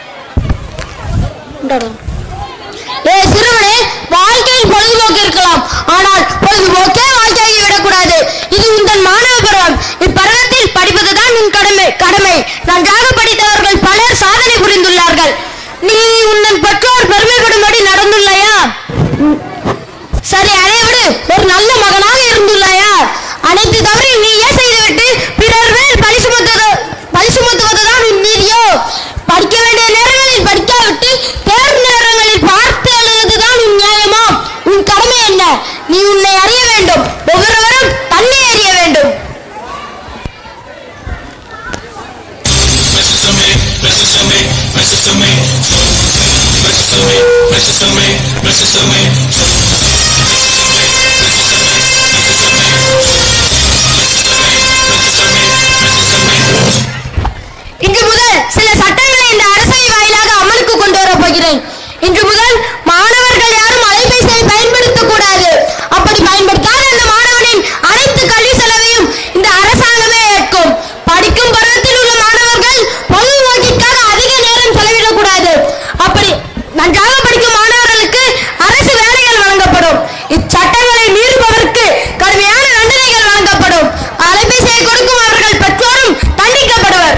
ஏ சிறுவனே, வாழ்க்கையில் பொழுதுபோக்கு இருக்கலாம், ஆனால் பொழுதுபோக்கே வாழ்க்கையை விடக்கூடாது. இது உங்கள் மாணவ பருவம். இப்பருவத்தில் படிப்பதுதான் உன் கடமை கடமை நன்றாக படித்தவர்கள் பலர் சாதனை புரிந்துள்ளார்கள். நீ உன் பெற்றோர் பெருமைப்படும்படி நடந்துள்ளாயா? சரி அதை விடு. ஒரு நல்ல மகனாக இருந்துள்ளாயா? அனைத்து தவறையும் நீயே செய்துவிட்டு பிறர் மேல் பழி சுமத்துவது பழி சுமத்துவதுதான் உன் நீதியோ? படிக்க வேண்டிய நேரங்களில் படிக்காவிட்டு தேர்வு நேரங்களில் பார்த்து எழுதுவதுதான் உன் நியாயமா? உன் கடமை என்ன? நீ உன்னை அறிய வேண்டும். ஒவ்வொருவரும் தன்னை அறிய வேண்டும். Listen to me, listen to me, listen to me, listen to me, listen to me, listen to இன்று முதல் மாணவர்கள் யாரும் அலைபேசியை பயன்படுத்தக்கூடாது. அப்படி பயன்படுத்தாத அந்த மாணவனின் அனைத்து கல்வி செலவையும் இந்த அரசாங்கமே ஏற்கும். படிக்கும் பருவத்தில் உள்ள மாணவர்கள் பொழுதுபோக்கிற்காக அதிக நேரம் செலவிடக்கூடாது. அப்படி நன்றாக படிக்கும் மாணவர்களுக்கு அரசு வேலைகள் வழங்கப்படும். இச்சட்டங்களை மீறுபவருக்கு கடுமையான தண்டனைகள் வழங்கப்படும். அலைபேசியை கொடுக்கும் அவர்கள் பெற்றோரும் தண்டிக்கப்படுவர்.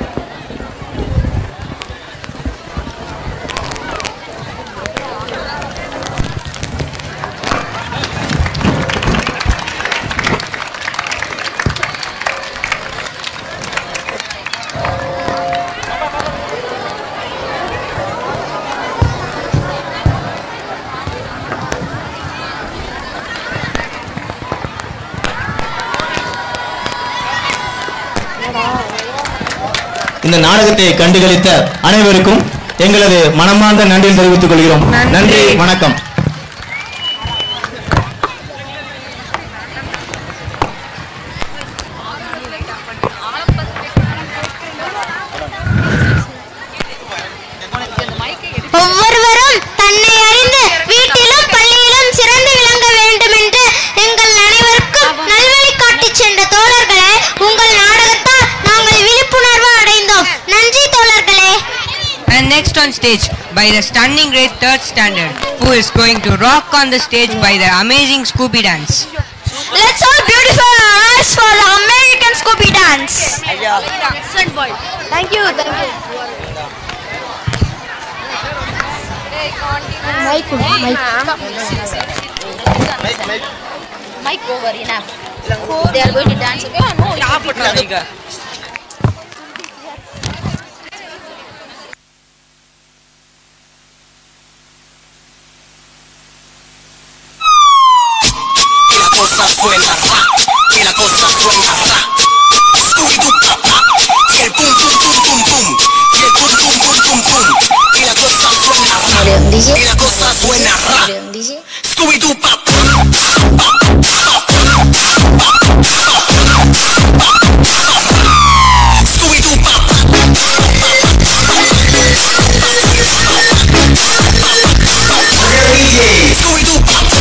இந்த நாடகத்தை கண்டுகளித்த அனைவருக்கும் எங்களது மனமார்ந்த நன்றி தெரிவித்துக் கொள்கிறோம். நன்றி, வணக்கம். ஒவ்வொருவரும் தன்னை அறிந்து வீட்டிலும் பள்ளியிலும் சிறந்து விளங்க வேண்டும் என்று எங்கள் அனைவருக்கும் நல்வழி காட்டிச் சென்ற தோழர்களே, உங்கள் நாடகத்தால் நாங்கள் விழிப்புணர்வு அடைந்தோம். நன்றி தோழர்களே. And next on stage by the stunning great third standard, who is going to rock on the stage by the amazing Scooby dance. Let's all beautify our eyes for the American Scooby dance. Excellent boy. Thank you. Thank you. Mic, mic. Mic over enough. They are going to dance. Oh no, Africa. Suena ra, y la cosa suena ra. Scooby-Doo papá, y el pum pum pum pum pum, y el pum pum pum pum pum, y la cosa suena ra, y la cosa suena ra. Scooby-Doo papá. Scooby-Doo papá. Scooby-Doo papá.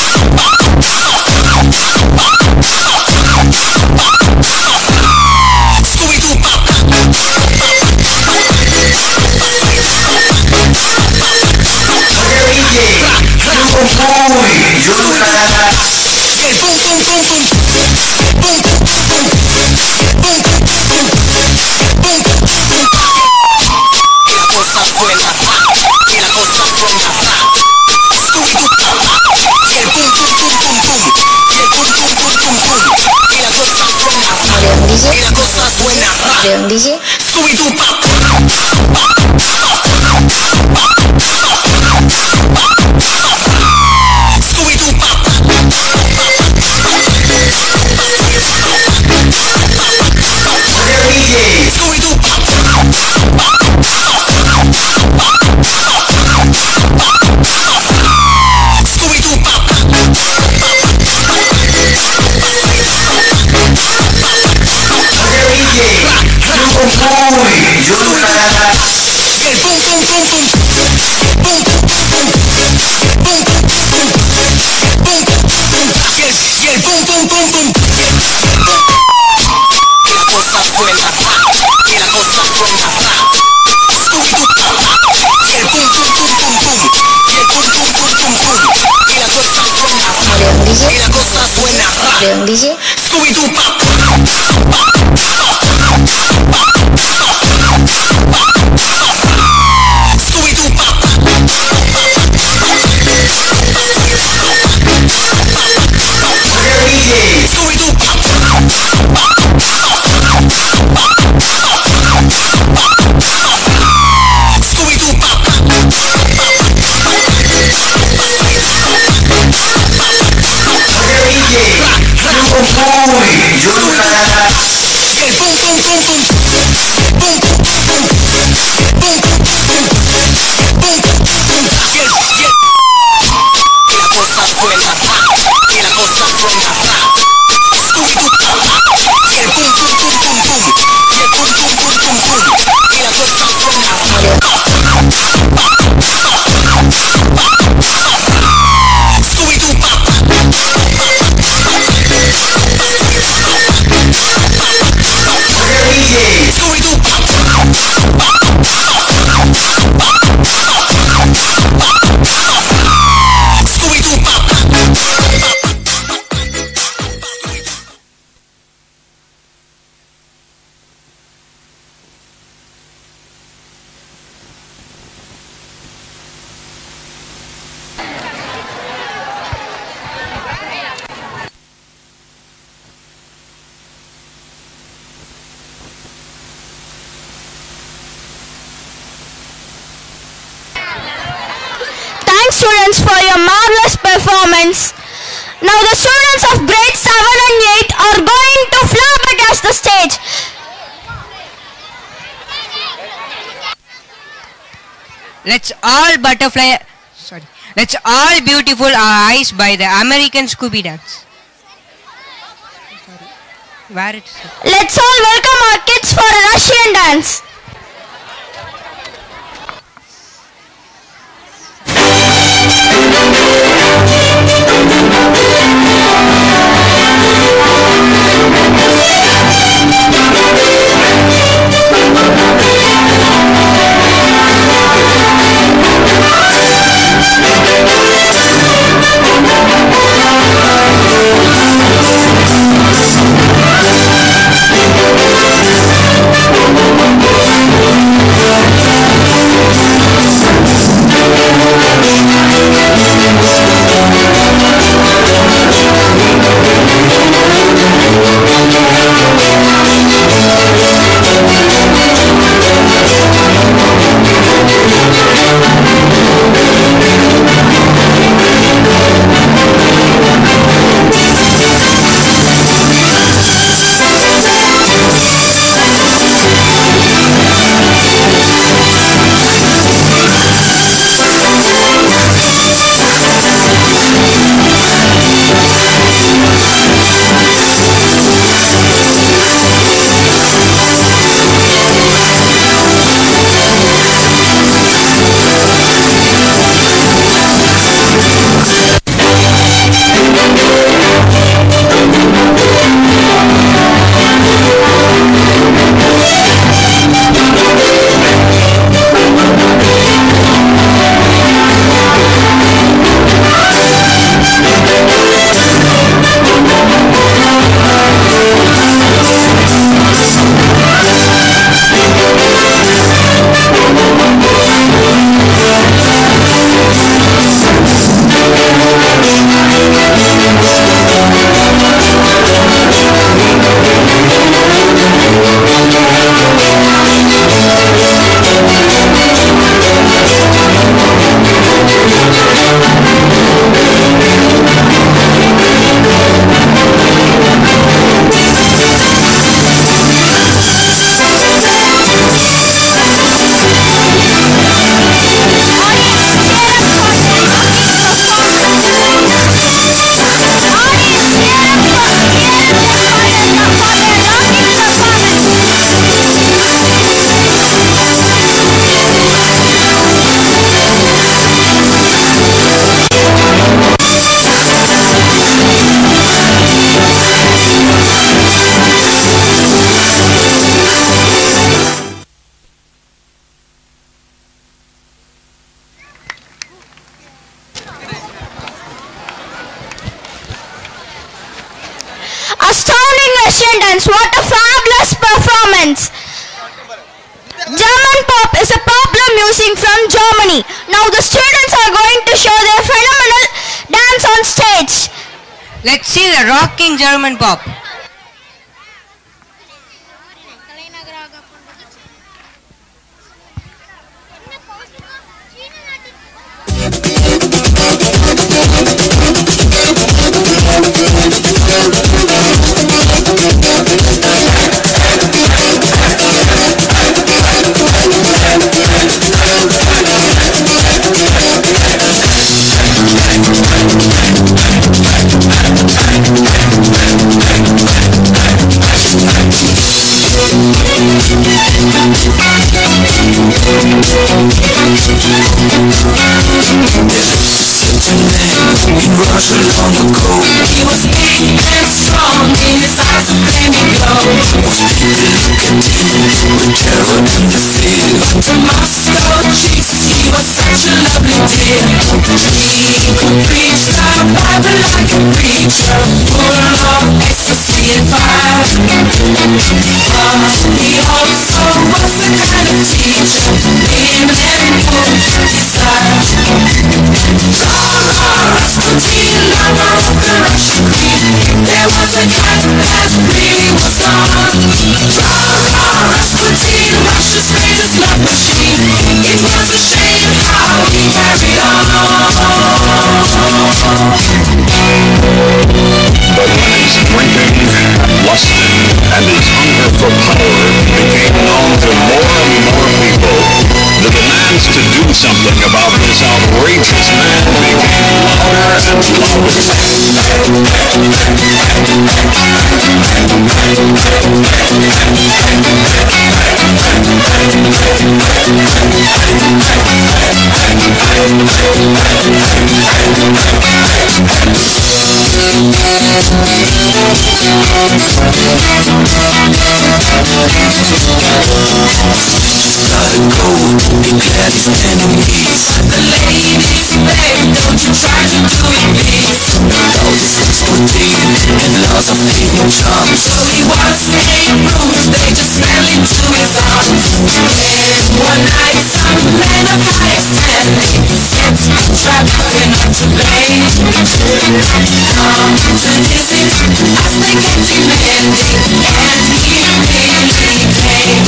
Scooby-Doo pop. Scooby-Doo pop. Scooby-Doo pop. Scooby-Doo pop. Scooby-Doo pop. Scooby-Doo pop. Scooby-Doo pop. Scooby-Doo pop. students for your marvelous performance. Now the students of grade seven and eight are going to flabbergast the stage. Let's all butterfly, sorry, let's all beautiful our eyes by the American Scooby dance. Where it is? Let's all welcome our kids for a Russian dance. Astounding Russian dance, what a fabulous performance. German pop is a popular music from Germany. Now the students are going to show their phenomenal dance on stage. Let's see the rocking German pop. In Russia long ago, he was big and strong, in his eyes a flaming glow. Was people look at him with terror and the fear. To Moscow cheeks, he was such a lovely dear. He could preach the Bible like a preacher, full of ecstasy and fire. But he also was the kind of teacher women would desire. Rasputin, lover of the Russian queen, there was a cat that really was gone. Rasputin, Russia's greatest love machine. It was a shame how he carried on. Declare his enemies. The ladies beg, don't you try to do it, please. Though this is for deep and laws of hate no charm. So he was made rules, they just fell into his arms. And one night some men of high standing said, trapped we're not to blame. Arms and dizzy as they kept demanding, and he really came.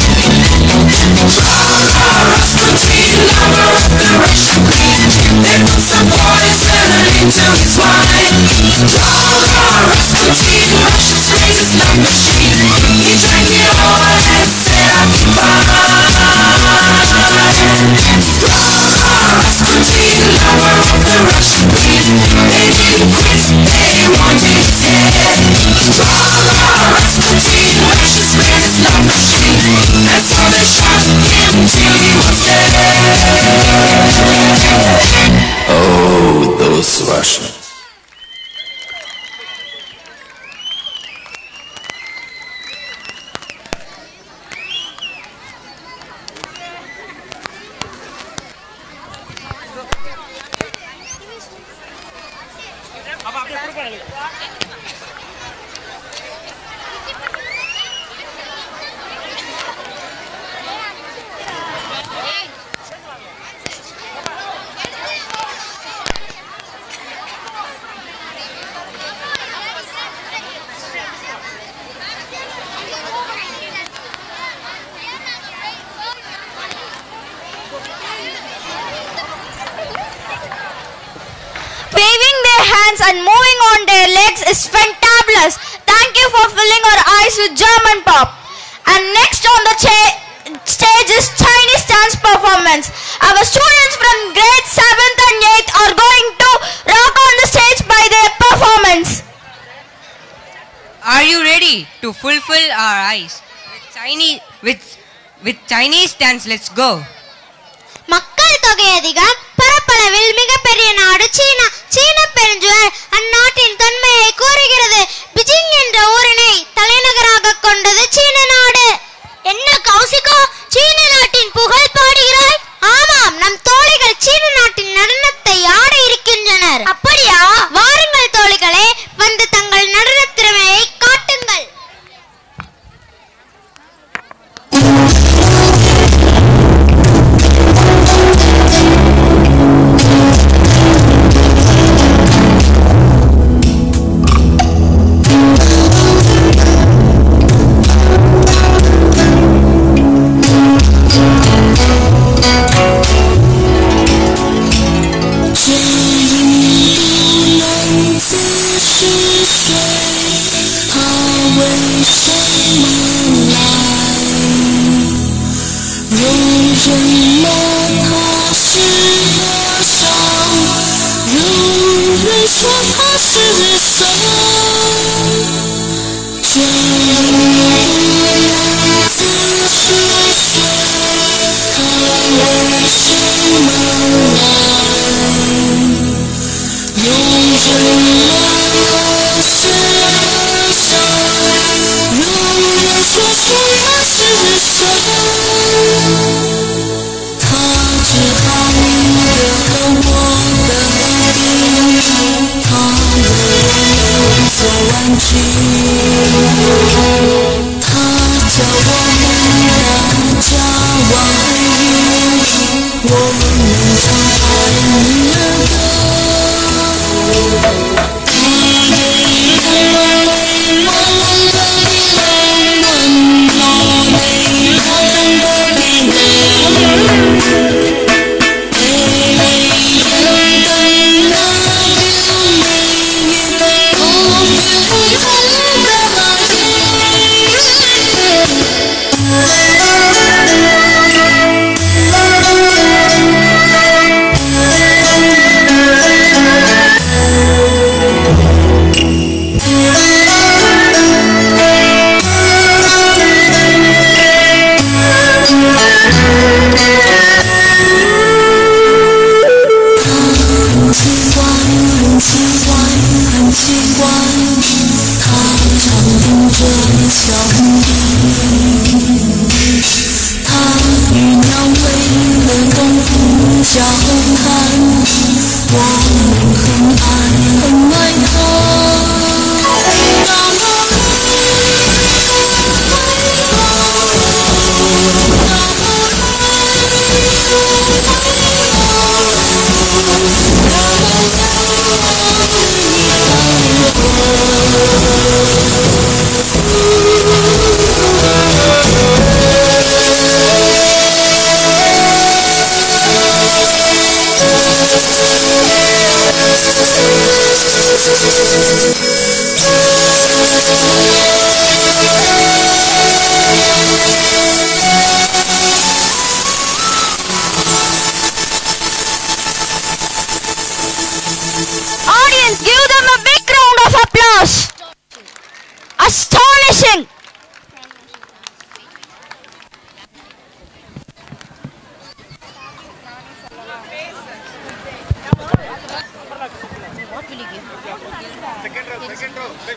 Rasputin, lover of the Russian queen, they put some poison into his wine. Rasputin, Russia's greatest love machine, he drank it all and said I'll be fine. Rasputin, lover of the Russian queen, they didn't quit, they wanted his head. Rasputin, Russia's greatest love machine, and so they shot him till he was dead. Oh, those Russians. And moving on their legs is fantabulous. Thank you for filling our eyes with German pop. And next on the stage is Chinese dance performance. Our students from grade seventh and eighth are going to rock on the stage by their performance. Are you ready to fulfill our eyes with Chinese with with Chinese dance? Let's go. மக்கள் தொகை அதிகம், பரப்பளவில் மிகப்பெரிய நாடு சீனா. சீன பெருஞ்சுவர் அந்நாட்டின் தொன்மையை கூறுகிறது. Beijing என்ற ஊரினை தலைநகராக கொண்டது சீன நாடு. என்ன கௌசிகா, சீன நாட்டின் புகழ் பாடுகிறாய்? ஆமாம், நம் தோழிகள் சீன நாட்டின் நடனத்தை ஆட இருக்கின்றனர். அப்படியா? வாருங்கள் தோழிகளே, வந்து தங்கள் நடன திறமையை காட்டுங்கள். Oh,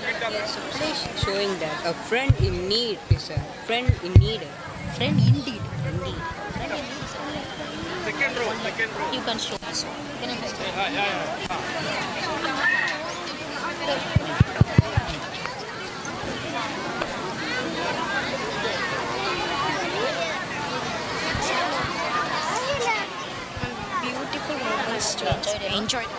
Showing that a friend in need is a friend in need. Friend indeed. Indeed. Second row, second row. You can show us. Yeah, yeah, yeah. Beautiful moments to enjoy. Enjoy.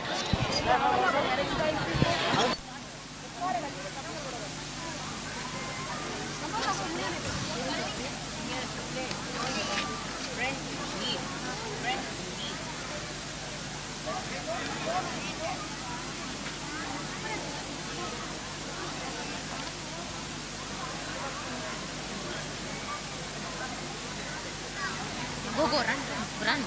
Go, go, run, run, run.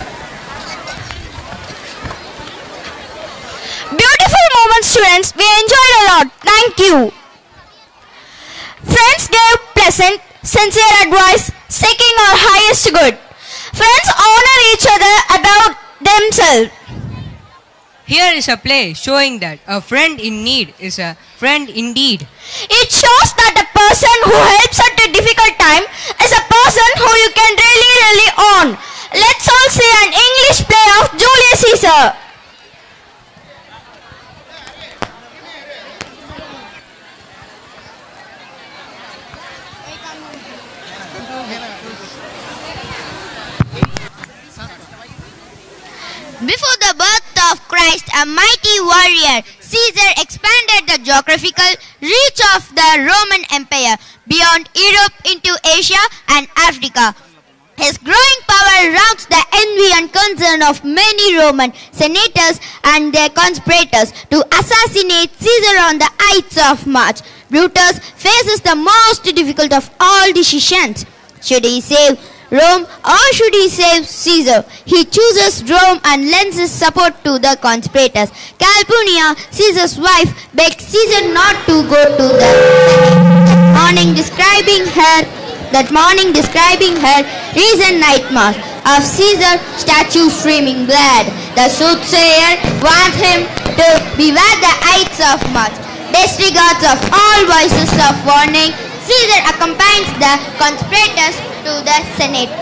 Beautiful moment, students. We enjoyed a lot. Thank you. Friends gave pleasant, sincere advice, seeking our highest good. Friends honor each other above themselves. Here is a play showing that a friend in need is a friend indeed. It shows that a person who helps at a difficult time is a person who you can really rely on. Let's all see an English play of Julius Caesar. Before the birth of Christ, a mighty warrior, Caesar expanded the geographical reach of the Roman Empire beyond Europe into Asia and Africa. His growing power roused the envy and concern of many Roman senators and their conspirators to assassinate Caesar on the Ides of March. Brutus faces the most difficult of all decisions. Should he save Rome or should he save Caesar? He chooses Rome and lends his support to the conspirators. Calpurnia, Caesar's wife, begs Caesar not to go to the morning, describing her that morning describing her recent nightmare of Caesar statue streaming blood. The soothsayer warns him to beware the Ides of March. Disregards of all voices of warning, Caesar accompanies the conspirators to the Senate.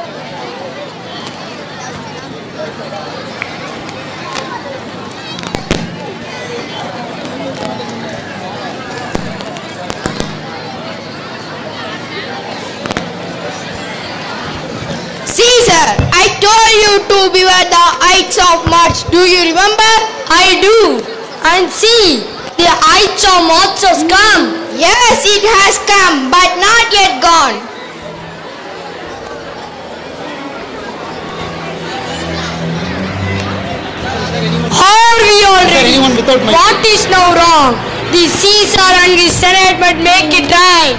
Caesar, I told you to beware the Ides of March. Do you remember? I do. And see, the Ides of March has come. Yes, it has come, but not yet gone. Are we already? What is now wrong? The Caesar and the Senate must make it right.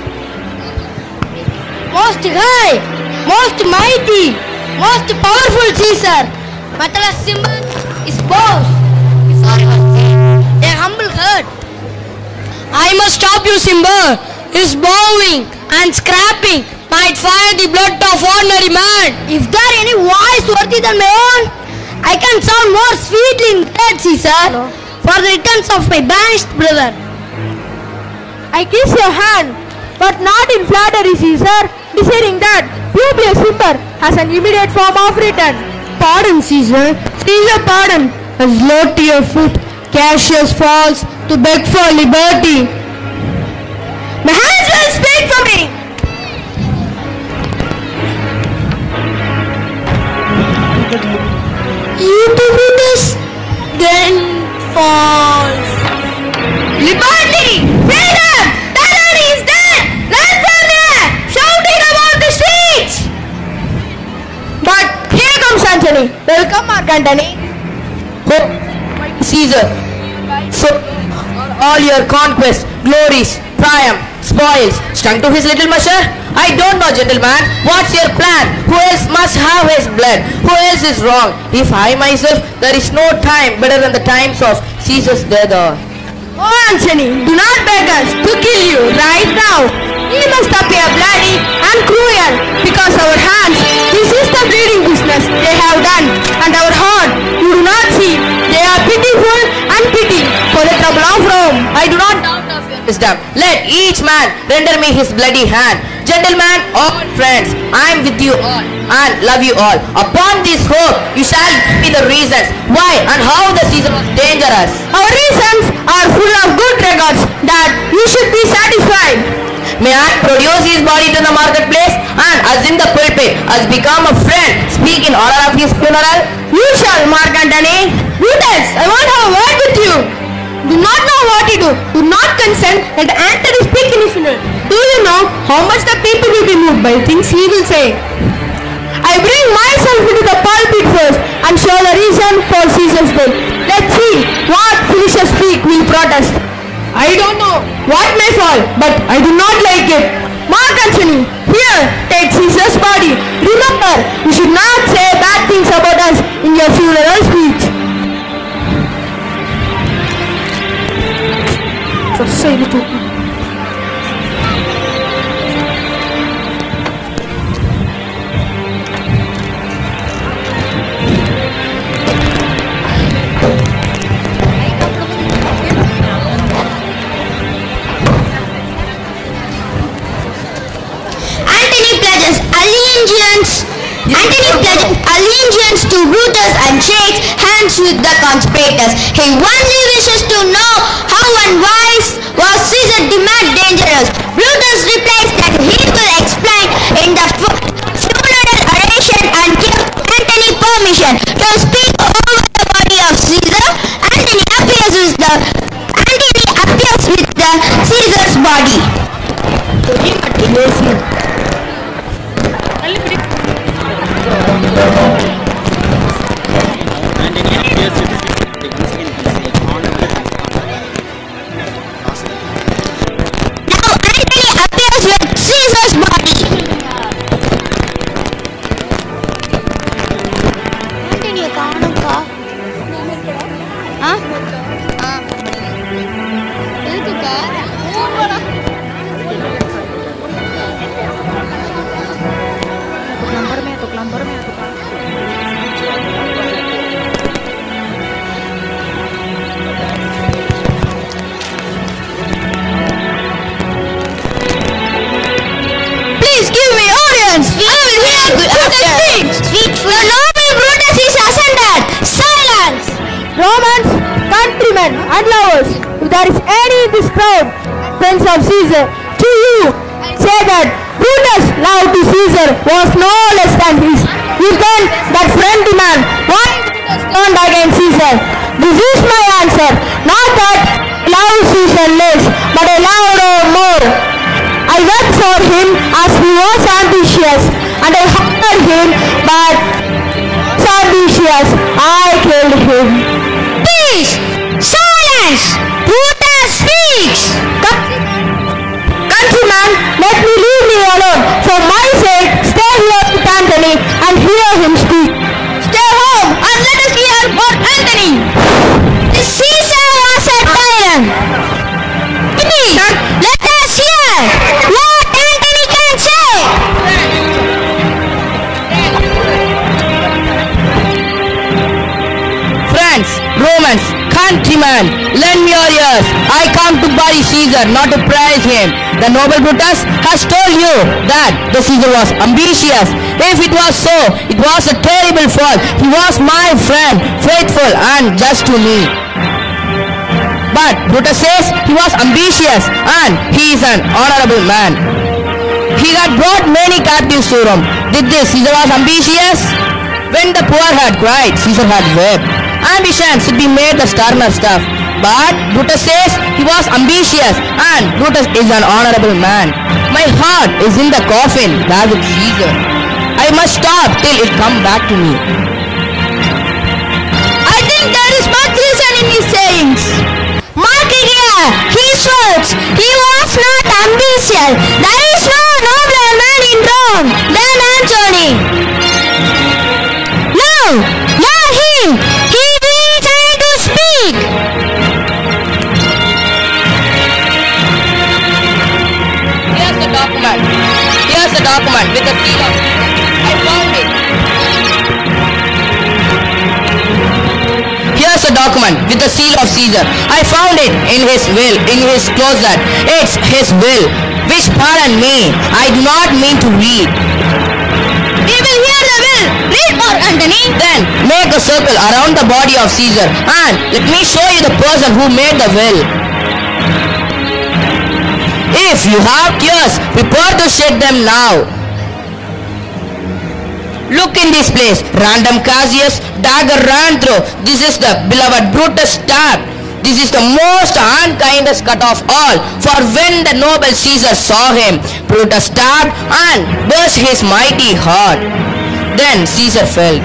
Most high, most mighty, most powerful Caesar, Matala's symbol is boast. A humble hurt. I must stop you, Simba. His bowing and scrapping might fire the blood of ordinary man. If there any voice worthy than my own, I can sound more sweetly in dead, Caesar, no. For the returns of my banished brother. I kiss your hand, but not in flattery, Caesar, desiring that Publius Simper has an immediate form of return. Pardon, Caesar. Caesar, pardon. As low to your foot, Cassius falls to beg for liberty. My hands will speak for me. You to witness, then falls. Liberty! Freedom! Tyranny is dead! Run from there! Shouting about the streets! But here comes Antony. Welcome, Mark Antony. Oh, Caesar, so all your conquests, glories, triumph, spoils, stung to his little measure? I don't know, gentleman. What's your plan? Who else must have his blood? Who else is wrong? If I myself, there is no time better than the times of Caesar's death. Oh, Antony, do not beg us to kill you right now. we must appear bloody and cruel because our hands, this is the bleeding business they have done, and our heart, you do not see, they are pitiful and pity for the trouble of Rome. I do not doubt of your wisdom. Let each man render me his bloody hand. Gentlemen, all friends, I am with you all and love you all. Upon this hope, you shall give me the reasons why and how the season was dangerous. Our reasons are full of good records that you should be satisfied. May I produce his body to the marketplace and as in the pulpit has become a friend, speak in honor of his funeral? You shall, Mark Antony. Brutus, I want to have a word with you. Do not know what to do. Do not consent that Antony speak in his funeral. Do you know how much the people will be moved by things he will say? I bring myself into the pulpit first and show the reason for Caesar's death. Let's see what Felicius speak will protest. I don't know what may fall, but I do not like it. Mark Antony, here, take Caesar's body. Remember, you should not say bad things about us in your funeral speech. Say it to me. Allegiance. Antony pledged allegiance to Brutus and shakes hands with the conspirators. He only wishes to know how and why was Caesar demand dangerous. Brutus replies that he will explain in the funeral oration and give Antony permission to speak over the body of Caesar. Antony appears with the Antony appears with the Caesar's body. And lovers, if there is any in this crowd, friends of Caesar, to you, say that Brutus' love to Caesar was no less than his. You then, that friend demand, why Brutus turned against Caesar? This is my answer. Not that I love Caesar less, but I love him more. I went for him as he was ambitious, and I honored him, but as ambitious, I killed him. Peace! Silence! Brutus speaks! Countryman, let me leave me alone. For my sake, stay here with Antony and hear him speak. Stay home and let us hear what Antony. The Caesar was a tyrant. Please, let us hear what Antony can say. Friends, Romans, countrymen, lend me your ears. I come to bury Caesar, not to praise him. The noble Brutus has told you that the Caesar was ambitious. If it was so, it was a terrible fault. He was my friend, faithful and just to me. But Brutus says he was ambitious and he is an honorable man. He had brought many captives to Rome. Did this Caesar was ambitious? When the poor had cried, Caesar had wept. Ambition should be made the sterner stuff. But Brutus says he was ambitious and Brutus is an honorable man. My heart is in the coffin there with Caesar. I must stop till it come back to me. I think there is much reason in his sayings. Mark here, his words. He was not ambitious. There is no nobler man in Rome than Antony. No, not him. He is trying to speak. Here's the top document with the seal of I found it. Here's a document with the seal of Caesar. I found it in his will, in his closet. It's his will, which, pardon me, I do not mean to read. We will hear the will. Read more, Antony. Then make a circle around the body of Caesar and let me show you the person who made the will. If you have tears, prepare to shed them now. Look in this place. Random Cassius, dagger ran through. This is the beloved Brutus stab. This is the most unkindest cut of all. For when the noble Caesar saw him, Brutus stabbed and burst his mighty heart. Then Caesar fell.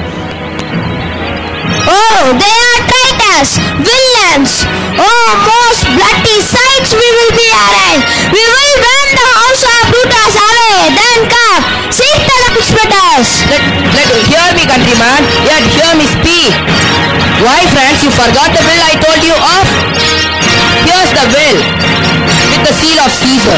Oh, they are traitors, villains. Oh, most bloody sights we will be arraigned. We will burn the house of Brutus away, then come, seek the splitters. Let, let hear me, countryman, yet hear me speak. Why, friends, you forgot the will I told you of? Here's the will, with the seal of Caesar.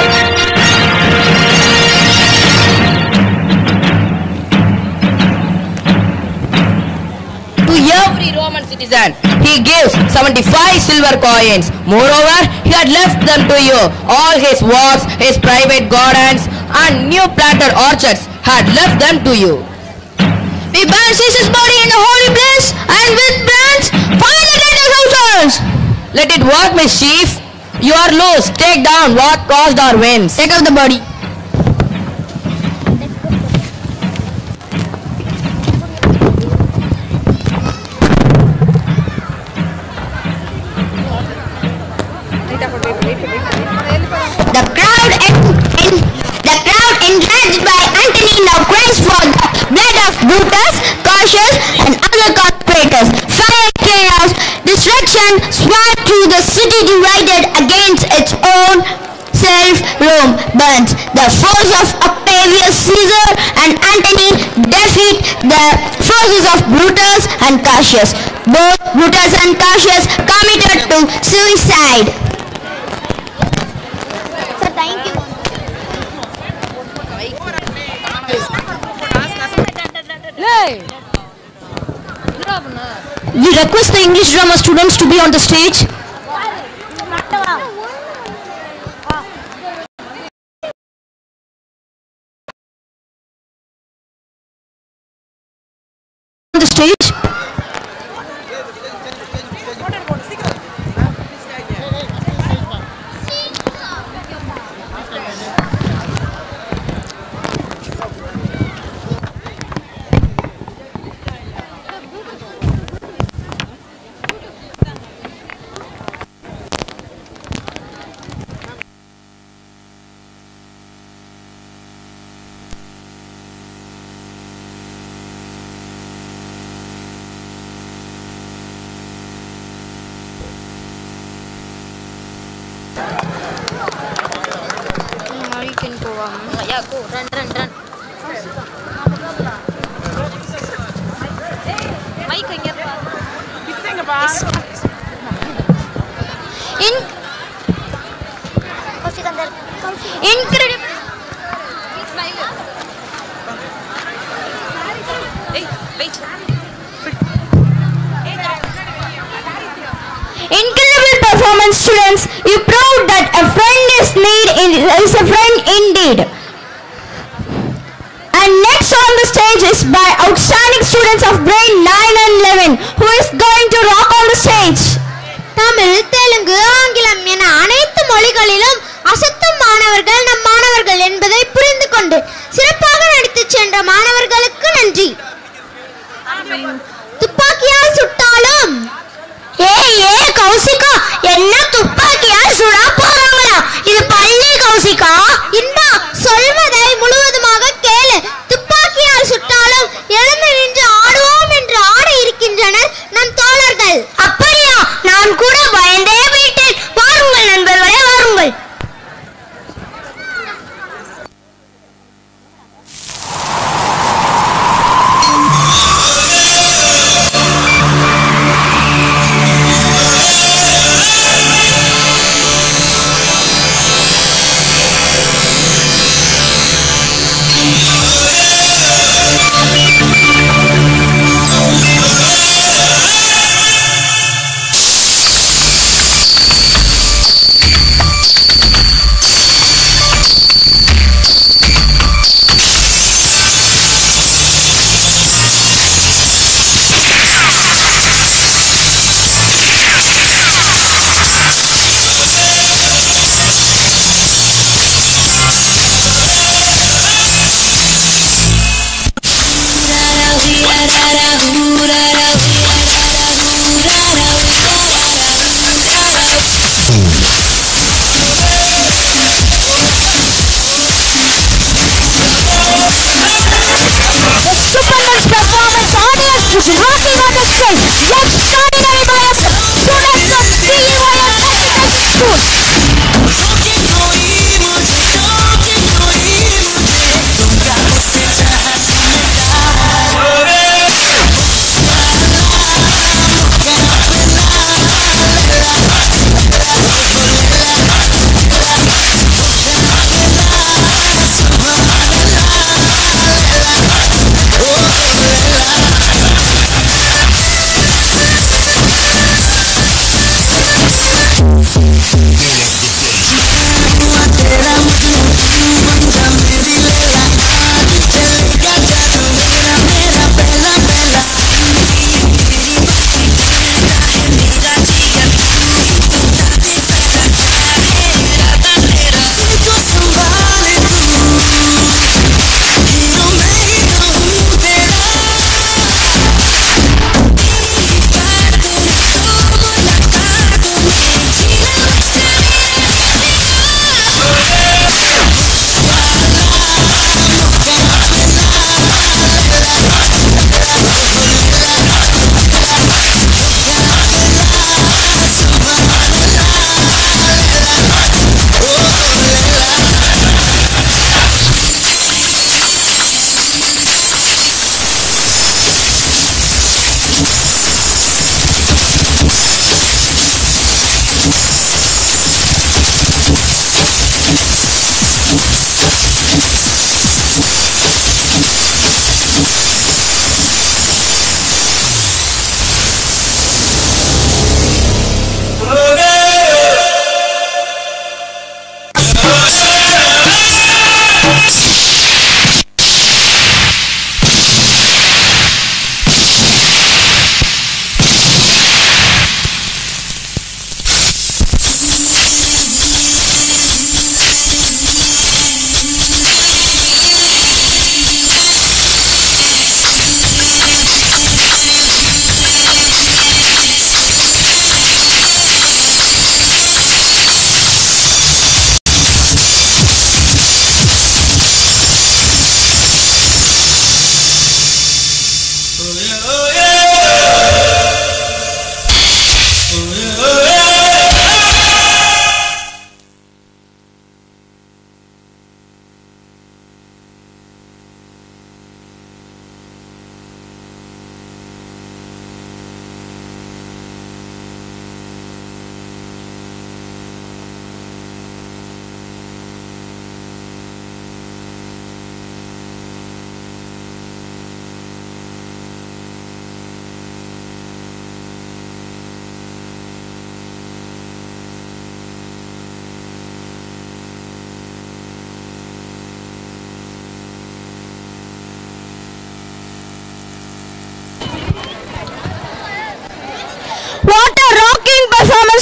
To every Roman citizen, he gives seventy-five silver coins. Moreover, he had left them to you. All his works, his private gardens, and new planted orchards had left them to you. We burn Caesar's body in the holy place, and with brands, fire the traitors' houses. Let it work, mischief. You are loose. Take down what caused our winds. Take up the body. The crowd, en- en- the crowd enraged by Antony now cries for the blood of Brutus, Cassius, and other conspirators. Fire, chaos, destruction swept through the city divided against its own self. Rome burns. The force of Octavius Caesar and Antony defeat the forces of Brutus and Cassius. Both Brutus and Cassius committed to suicide. Sir, thank you. We request the English drama students to be on the stage. On the stage. Yeah, go, run, run, run. Mike, in incredible. Hey, wait. Incredible performance, students. You proved that a friend is need in, is a friend indeed. And next on the stage is by outstanding students of grade nine and eleven, who is going to rock on the stage. Tamil, Telugu, ஆங்கிலம் என அனைத்து மொழிகளிலும் அசத்தும் மாணவர்கள் நம் மாணவர்கள் என்பதை புரிந்து கொண்டு சிறப்பாக நடித்து சென்ற மாணவர்களுக்கு நன்றி. துப்பாக்கியால் சுட்டாலும் ஏய் ஏ கௌசிகா, என்ன துப்பாக்கியால் சுடா போறாங்களா? இது பள்ளி கௌசிகா. இன்பா, சொல்வதை முழுவதுமாக கேளு. துப்பாக்கியால் சுட்டாலும் எழுந்து நின்று ஆடுவோம் என்று ஆட இருக்கின்றனர் நம் தோழர்கள். அப்படியா? நான் கூட பயந்தே விட்டேன். வாருங்கள் நண்பர்களே, வாருங்கள்.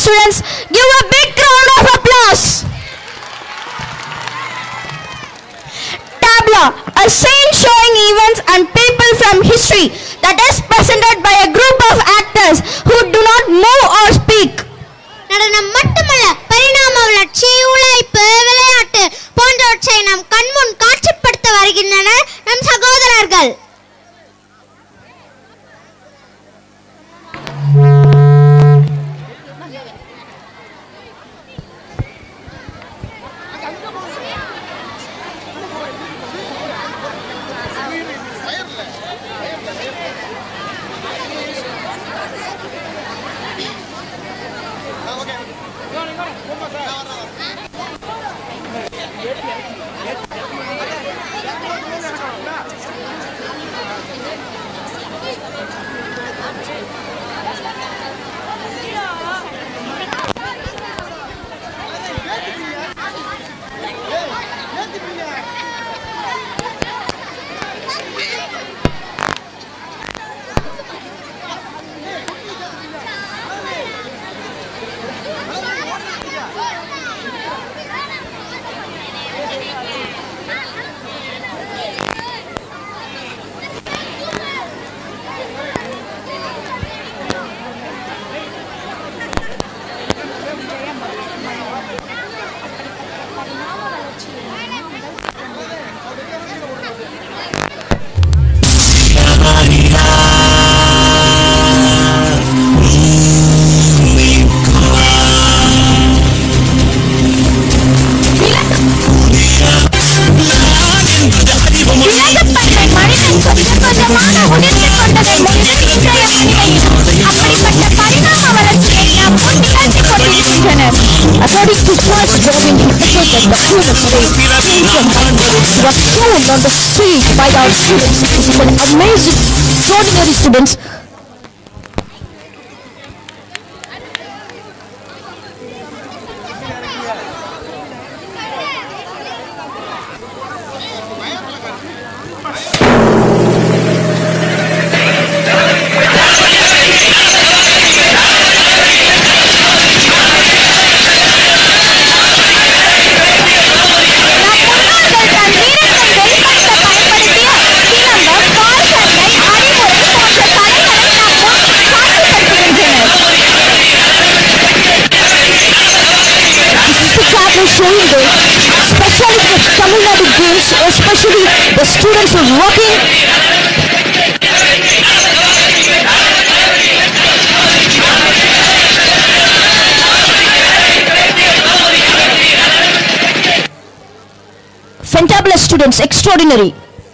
students, give a big round of applause. Tabla, a scene showing events and people from history that is presented by a group of actors who do not move or speak. நடனம் மட்டுமல்ல, பரிணாம வளர்ச்சி, உழைப்பு, விளையாட்டு போன்றவற்றை நம் கண்முன் காட்சிப்படுத்த வருகின்றனர் நம் சகோதரர்கள். According to George Darwin, the effort that the human race came from animals was shown on the street by our students. This is an amazing, extraordinary students. Showing the speciality of Tamil Nadu games, especially the students who are working. Fantabulous students, extraordinary.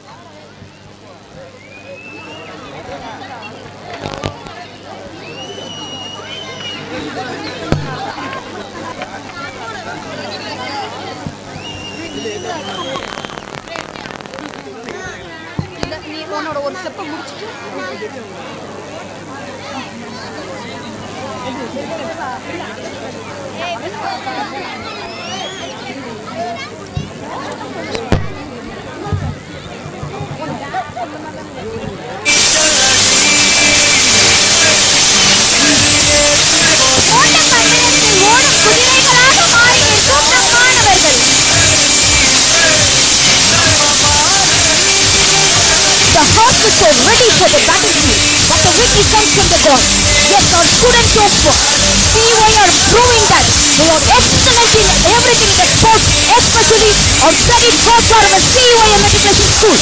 Ready for the battlefield, but the victory comes from the God. Yes, our students of C E O A are proving that they are excellent in everything that sports, especially our studied first part of a C E O A meditation school.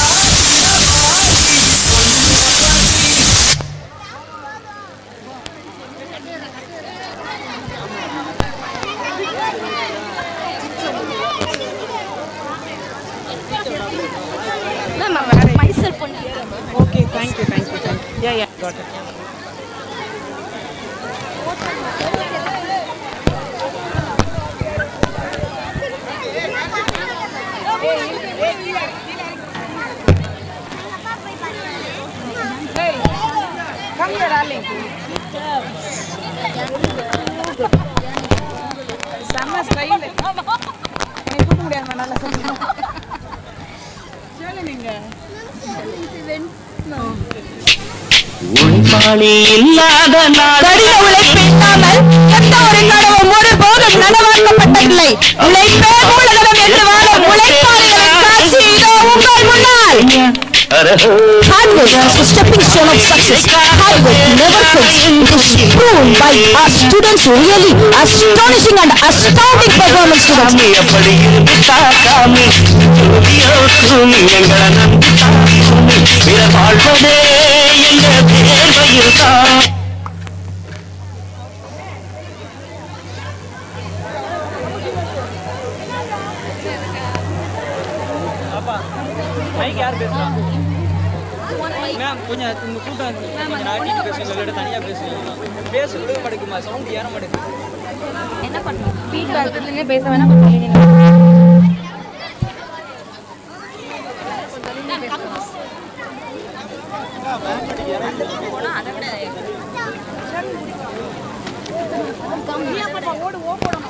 Myself on here. Okay, thank you, thank you, thank you. Yeah, yeah, got it. Hey, come here, darling. Sama style. Ini pun udah mana lah semua. Jalan enggak? கடின உழைப்பு இல்லாமல் எந்த எந்த ஒரு கனவும் ஒருபோதும் நனவாக்கப்பட்டதில்லை. உழைப்பே மூலதனம் என்று வாழும் உழைப்பாளிகளின் காட்சி இதோ உங்கள் முன்னால். Hard work is the stepping stone of success. Hard work never fails. It is proven by our students really astonishing and astounding performance students. Ma'am கொஞ்சம் உங்க கூட்டம் கொஞ்சம் நாட்டிட்டு பேசுங்க, இல்ல தனியா பேசுங்க. பேசுறது மடுக்குமா, சவுண்ட் ஏற மாட்டேங்குது. என்ன பண்ணணும்? ஃபீட்பேக் இதுல பேச வேணா ஓடு ஓ போடணும்.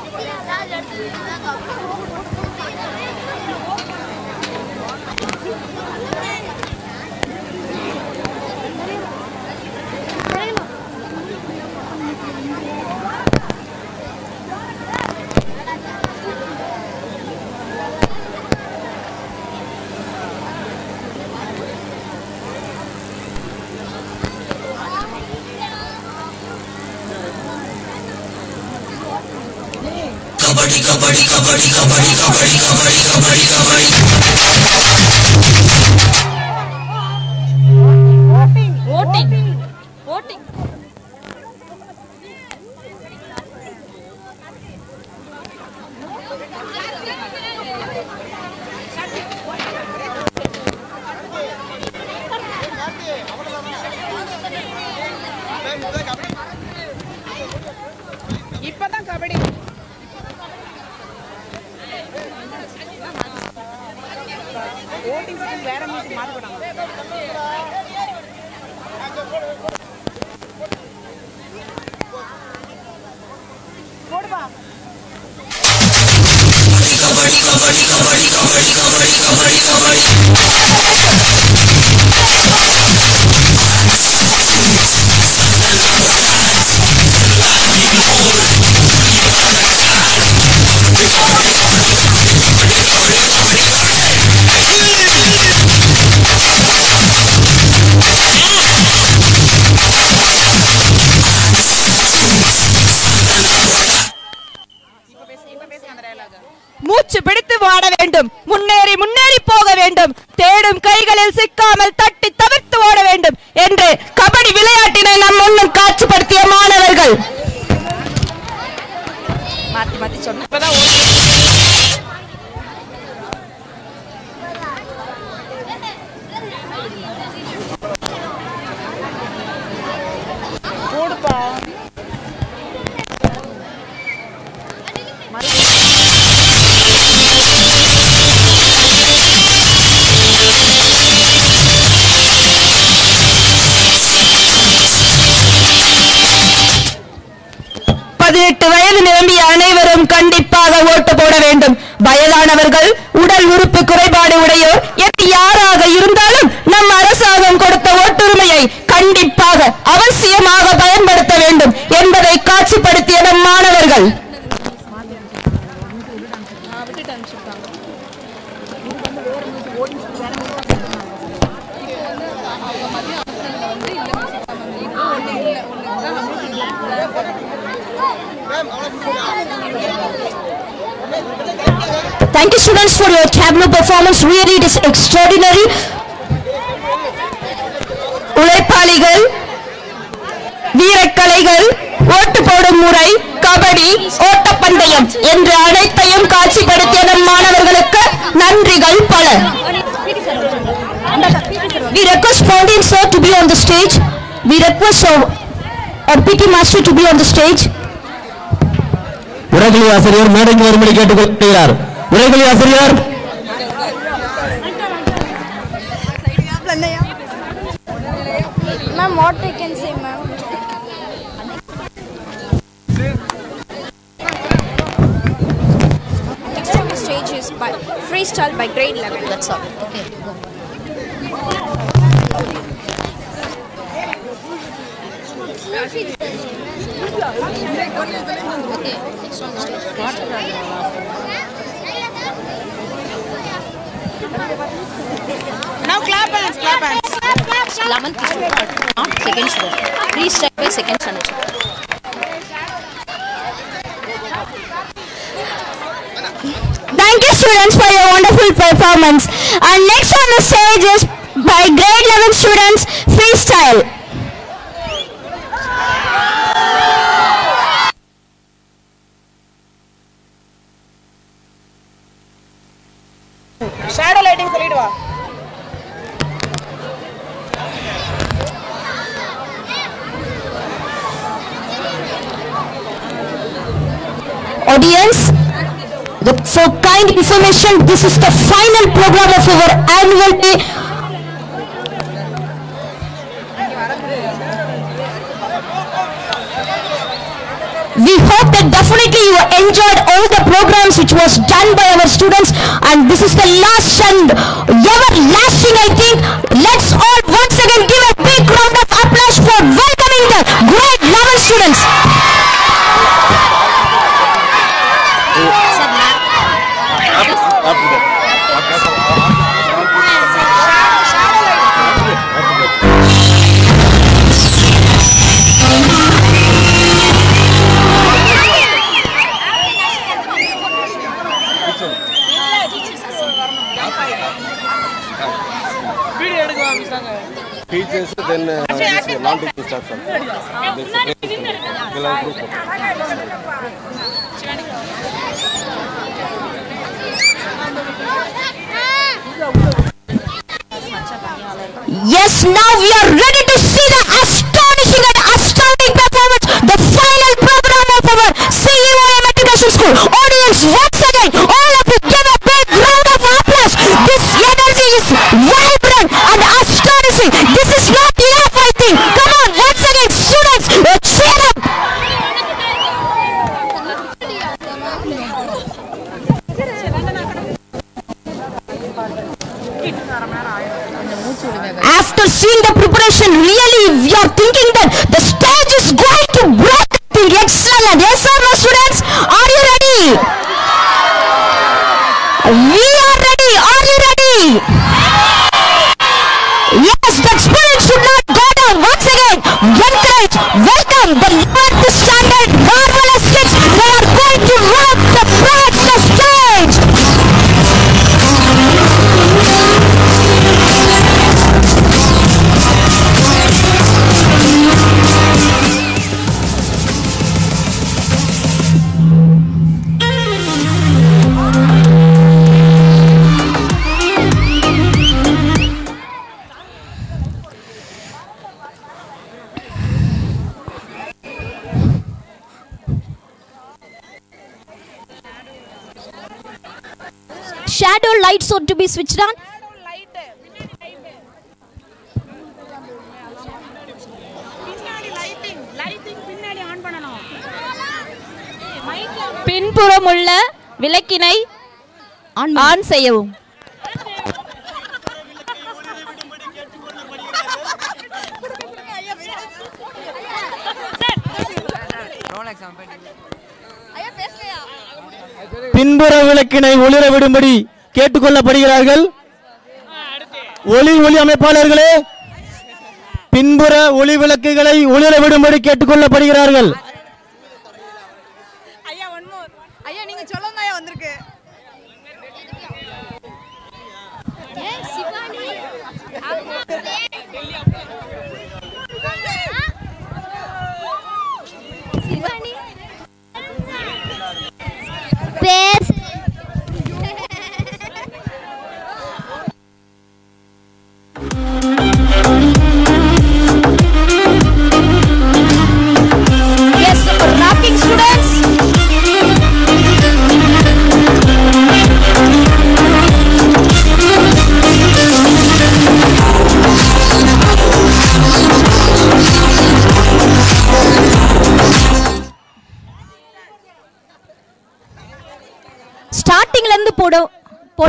Kabaddi, kabaddi, kabaddi, kabaddi, kabaddi, kabaddi, kabaddi, kabaddi. Voting, voting, voting. இப்பதான் கபடி ஓட்டிங் செகண்ட் வேற மீட்டிங் மாத்திட்டாங்க. போடுப்பா. Kabaddi, kabaddi, kabaddi, kabaddi, kabaddi, kabaddi, kabaddi. மூச்சு பிடித்து வாட வேண்டும், முன்னேறி முன்னேறி போக வேண்டும், தேடும் கைகளில் சிக்காமல் தட்டி தவிர்த்து ஓட வேண்டும் என்று கபடி விளையாட்டினை நம் முன்னும் காட்சிப்படுத்திய மாணவர்கள். மாத்தி மாத்தி சொன்ன போடுப்பா. பதினெட்டு வயது நிரம்பிய அனைவரும் கண்டிப்பாக ஓட்டு போட வேண்டும். வயதானவர்கள், உடல் உறுப்பு குறைபாடு உடையோர் எது யாராக இருந்தாலும் நம் அரசாங்கம் கொடுத்த ஓட்டுரிமையை கண்டிப்பாக அவசியமாக பயன்படுத்த வேண்டும் என்பதை காட்சிப்படுத்திய நம் மாணவர்கள். Thank you students for your tableau performance. Really it is extraordinary. உழைப்பாளிகள், வீரக்கலைகள், ஓட்டு போடும் முறை, கபடி, ஓட்டப்பந்தயம் என்று அனைத்தையும் காட்சிப்படுத்திய நம் மாணவர்களுக்கு நன்றிகள் பல. We request Pondian sir to be on the stage. We request our, our P T master to be on the stage. உரைகளி ஆசிரியர் மேடைக்கு வரும்படி கேட்டுக்கொள்கிறார். உரைகளி ஆசிரியர். Ma'am, what we can say, ma'am? Next on the stage is by freestyle by grade eleven. That's all. Okay, go. Now clap hands, clap hands. eleventh student, not second student. Please start by second standard. Thank you students for your wonderful performance. And next on the stage is by grade eleven students freestyle. Shadow lighting சொல்லிடு வா. Audience, the, for kind information, this is the final program of our annual day. We hope that definitely you enjoyed all the programs which was done by our students, and this is the last and everlasting, I think. Let's all once again give a big round of applause for welcoming the grade eleven students. Teachers, then uh, this non-teaching staff. Yes, now we are ready to see the astonishing and astounding performance, the final program of our C E O A Madurai School. Audience, once again, all of you give a big round of applause. This energy is vibrant and astonishing. This is not enough, I think. Come on, once again, students, uh, cheer up. After seeing the preparation, really we are thinking that the stage is going to break. Excellent. Yes or no, students? Are you ready? We are ready. Are you ready? Yes, that spirit should not go down. Once again, encourage, welcome the eleventh standard marvelous kids. They are going to rock the break the stage. Shadow lights are to be switched on. பின்புறமுள்ள விளக்கினை on செய்யவும். பின்புற விளக்கினை ஒளிர விடும்படி கேட்டுக்கொள்ளப்படுகிறார்கள். ஒளி ஒளி அமைப்பாளர்களே, பின்புற ஒளி விளக்குகளை ஒளிர விடும்படி கேட்டுக்கொள்ளப்படுகிறார்கள். ஐயா ஒன் மோர். ஐயா நீங்க சொல்லுங்க ஐயா வந்திருக்கு. ஏய் சிவானி. சிவானி. பேர் Yes, rocking students. ஸ்டார்டிங்ல இருந்து போட போட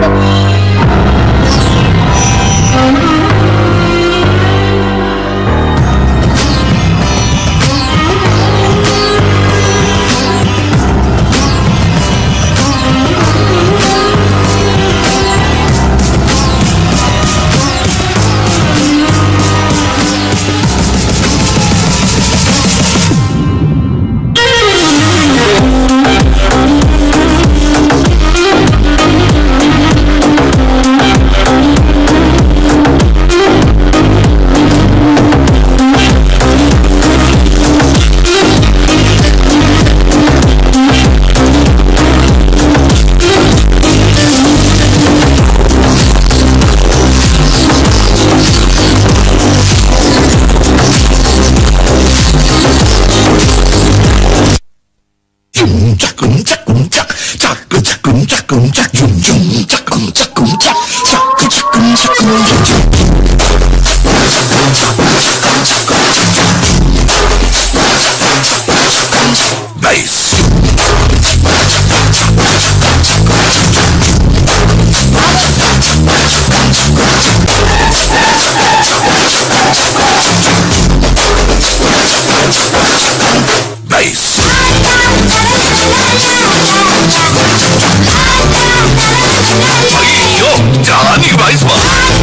chakum chak jum jum chakum chakum chak chakum chakum chakum jum bass. Bass. Yo, Johnny Weisman.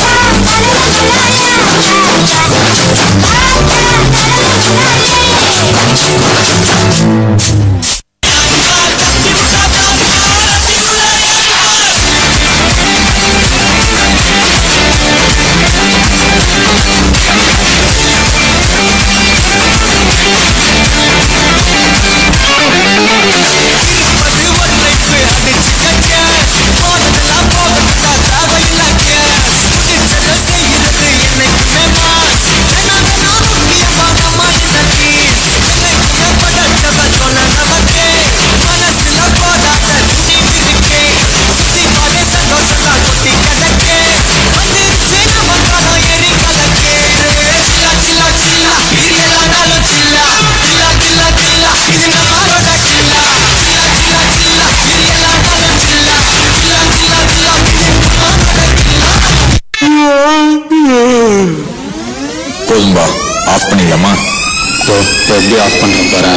போதும்பா ஆஃப் பண்ணிடலாமா? ஸோ எப்படி ஆஃப் பண்ணுறேன் பாரு.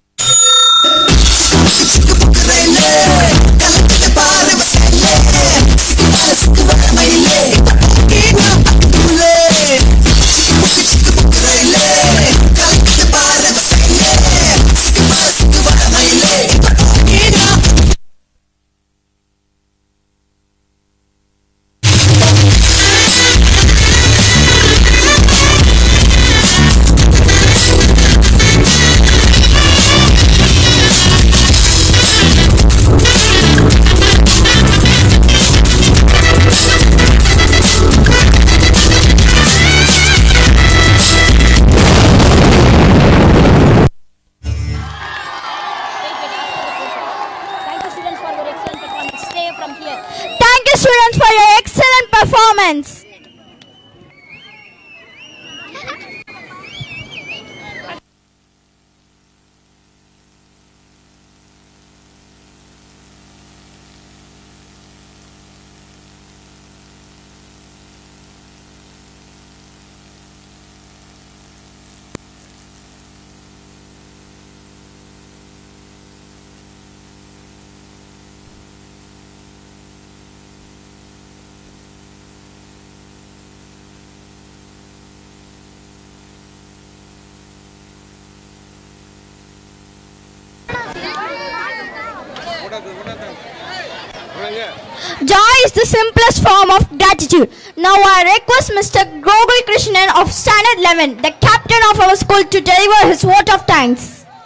Thank you, students, for your excellent performance. Joy is the simplest form of gratitude. Now I request Mister Gogol Krishnan of Standard eleven, the captain of our school, to deliver his vote of thanks.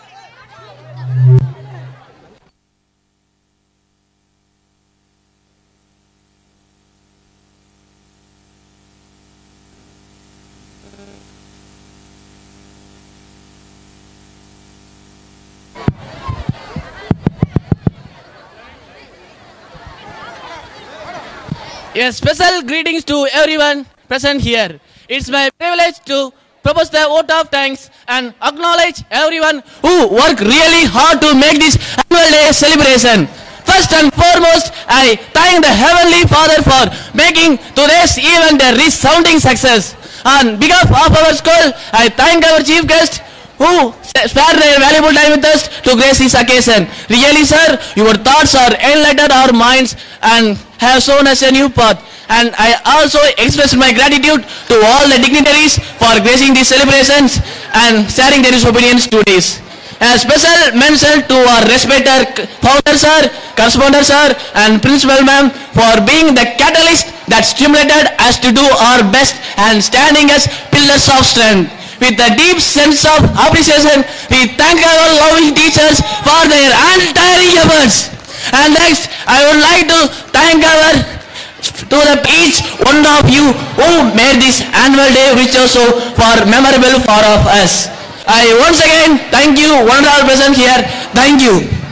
A special greetings to everyone present here. It's my privilege to propose the vote of thanks and acknowledge everyone who worked really hard to make this annual day celebration. First and foremost, I thank the Heavenly Father for making today's event a resounding success. On behalf of our school, I thank our chief guest who spared their valuable time with us to grace this occasion. Really, sir, your thoughts are enlightened our minds and have shown us a new path. And I also express my gratitude to all the dignitaries for gracing these celebrations and sharing their opinions today. A special mention to our respected founder sir, correspondent sir and principal ma'am for being the catalyst that stimulated us to do our best and standing as pillars of strength. With a deep sense of appreciation, we thank our loving teachers for their untiring efforts. And next, I would like to thank our to the each one of you who made this annual day which also for memorable for of us. I once again thank you, one and all present here. Thank you.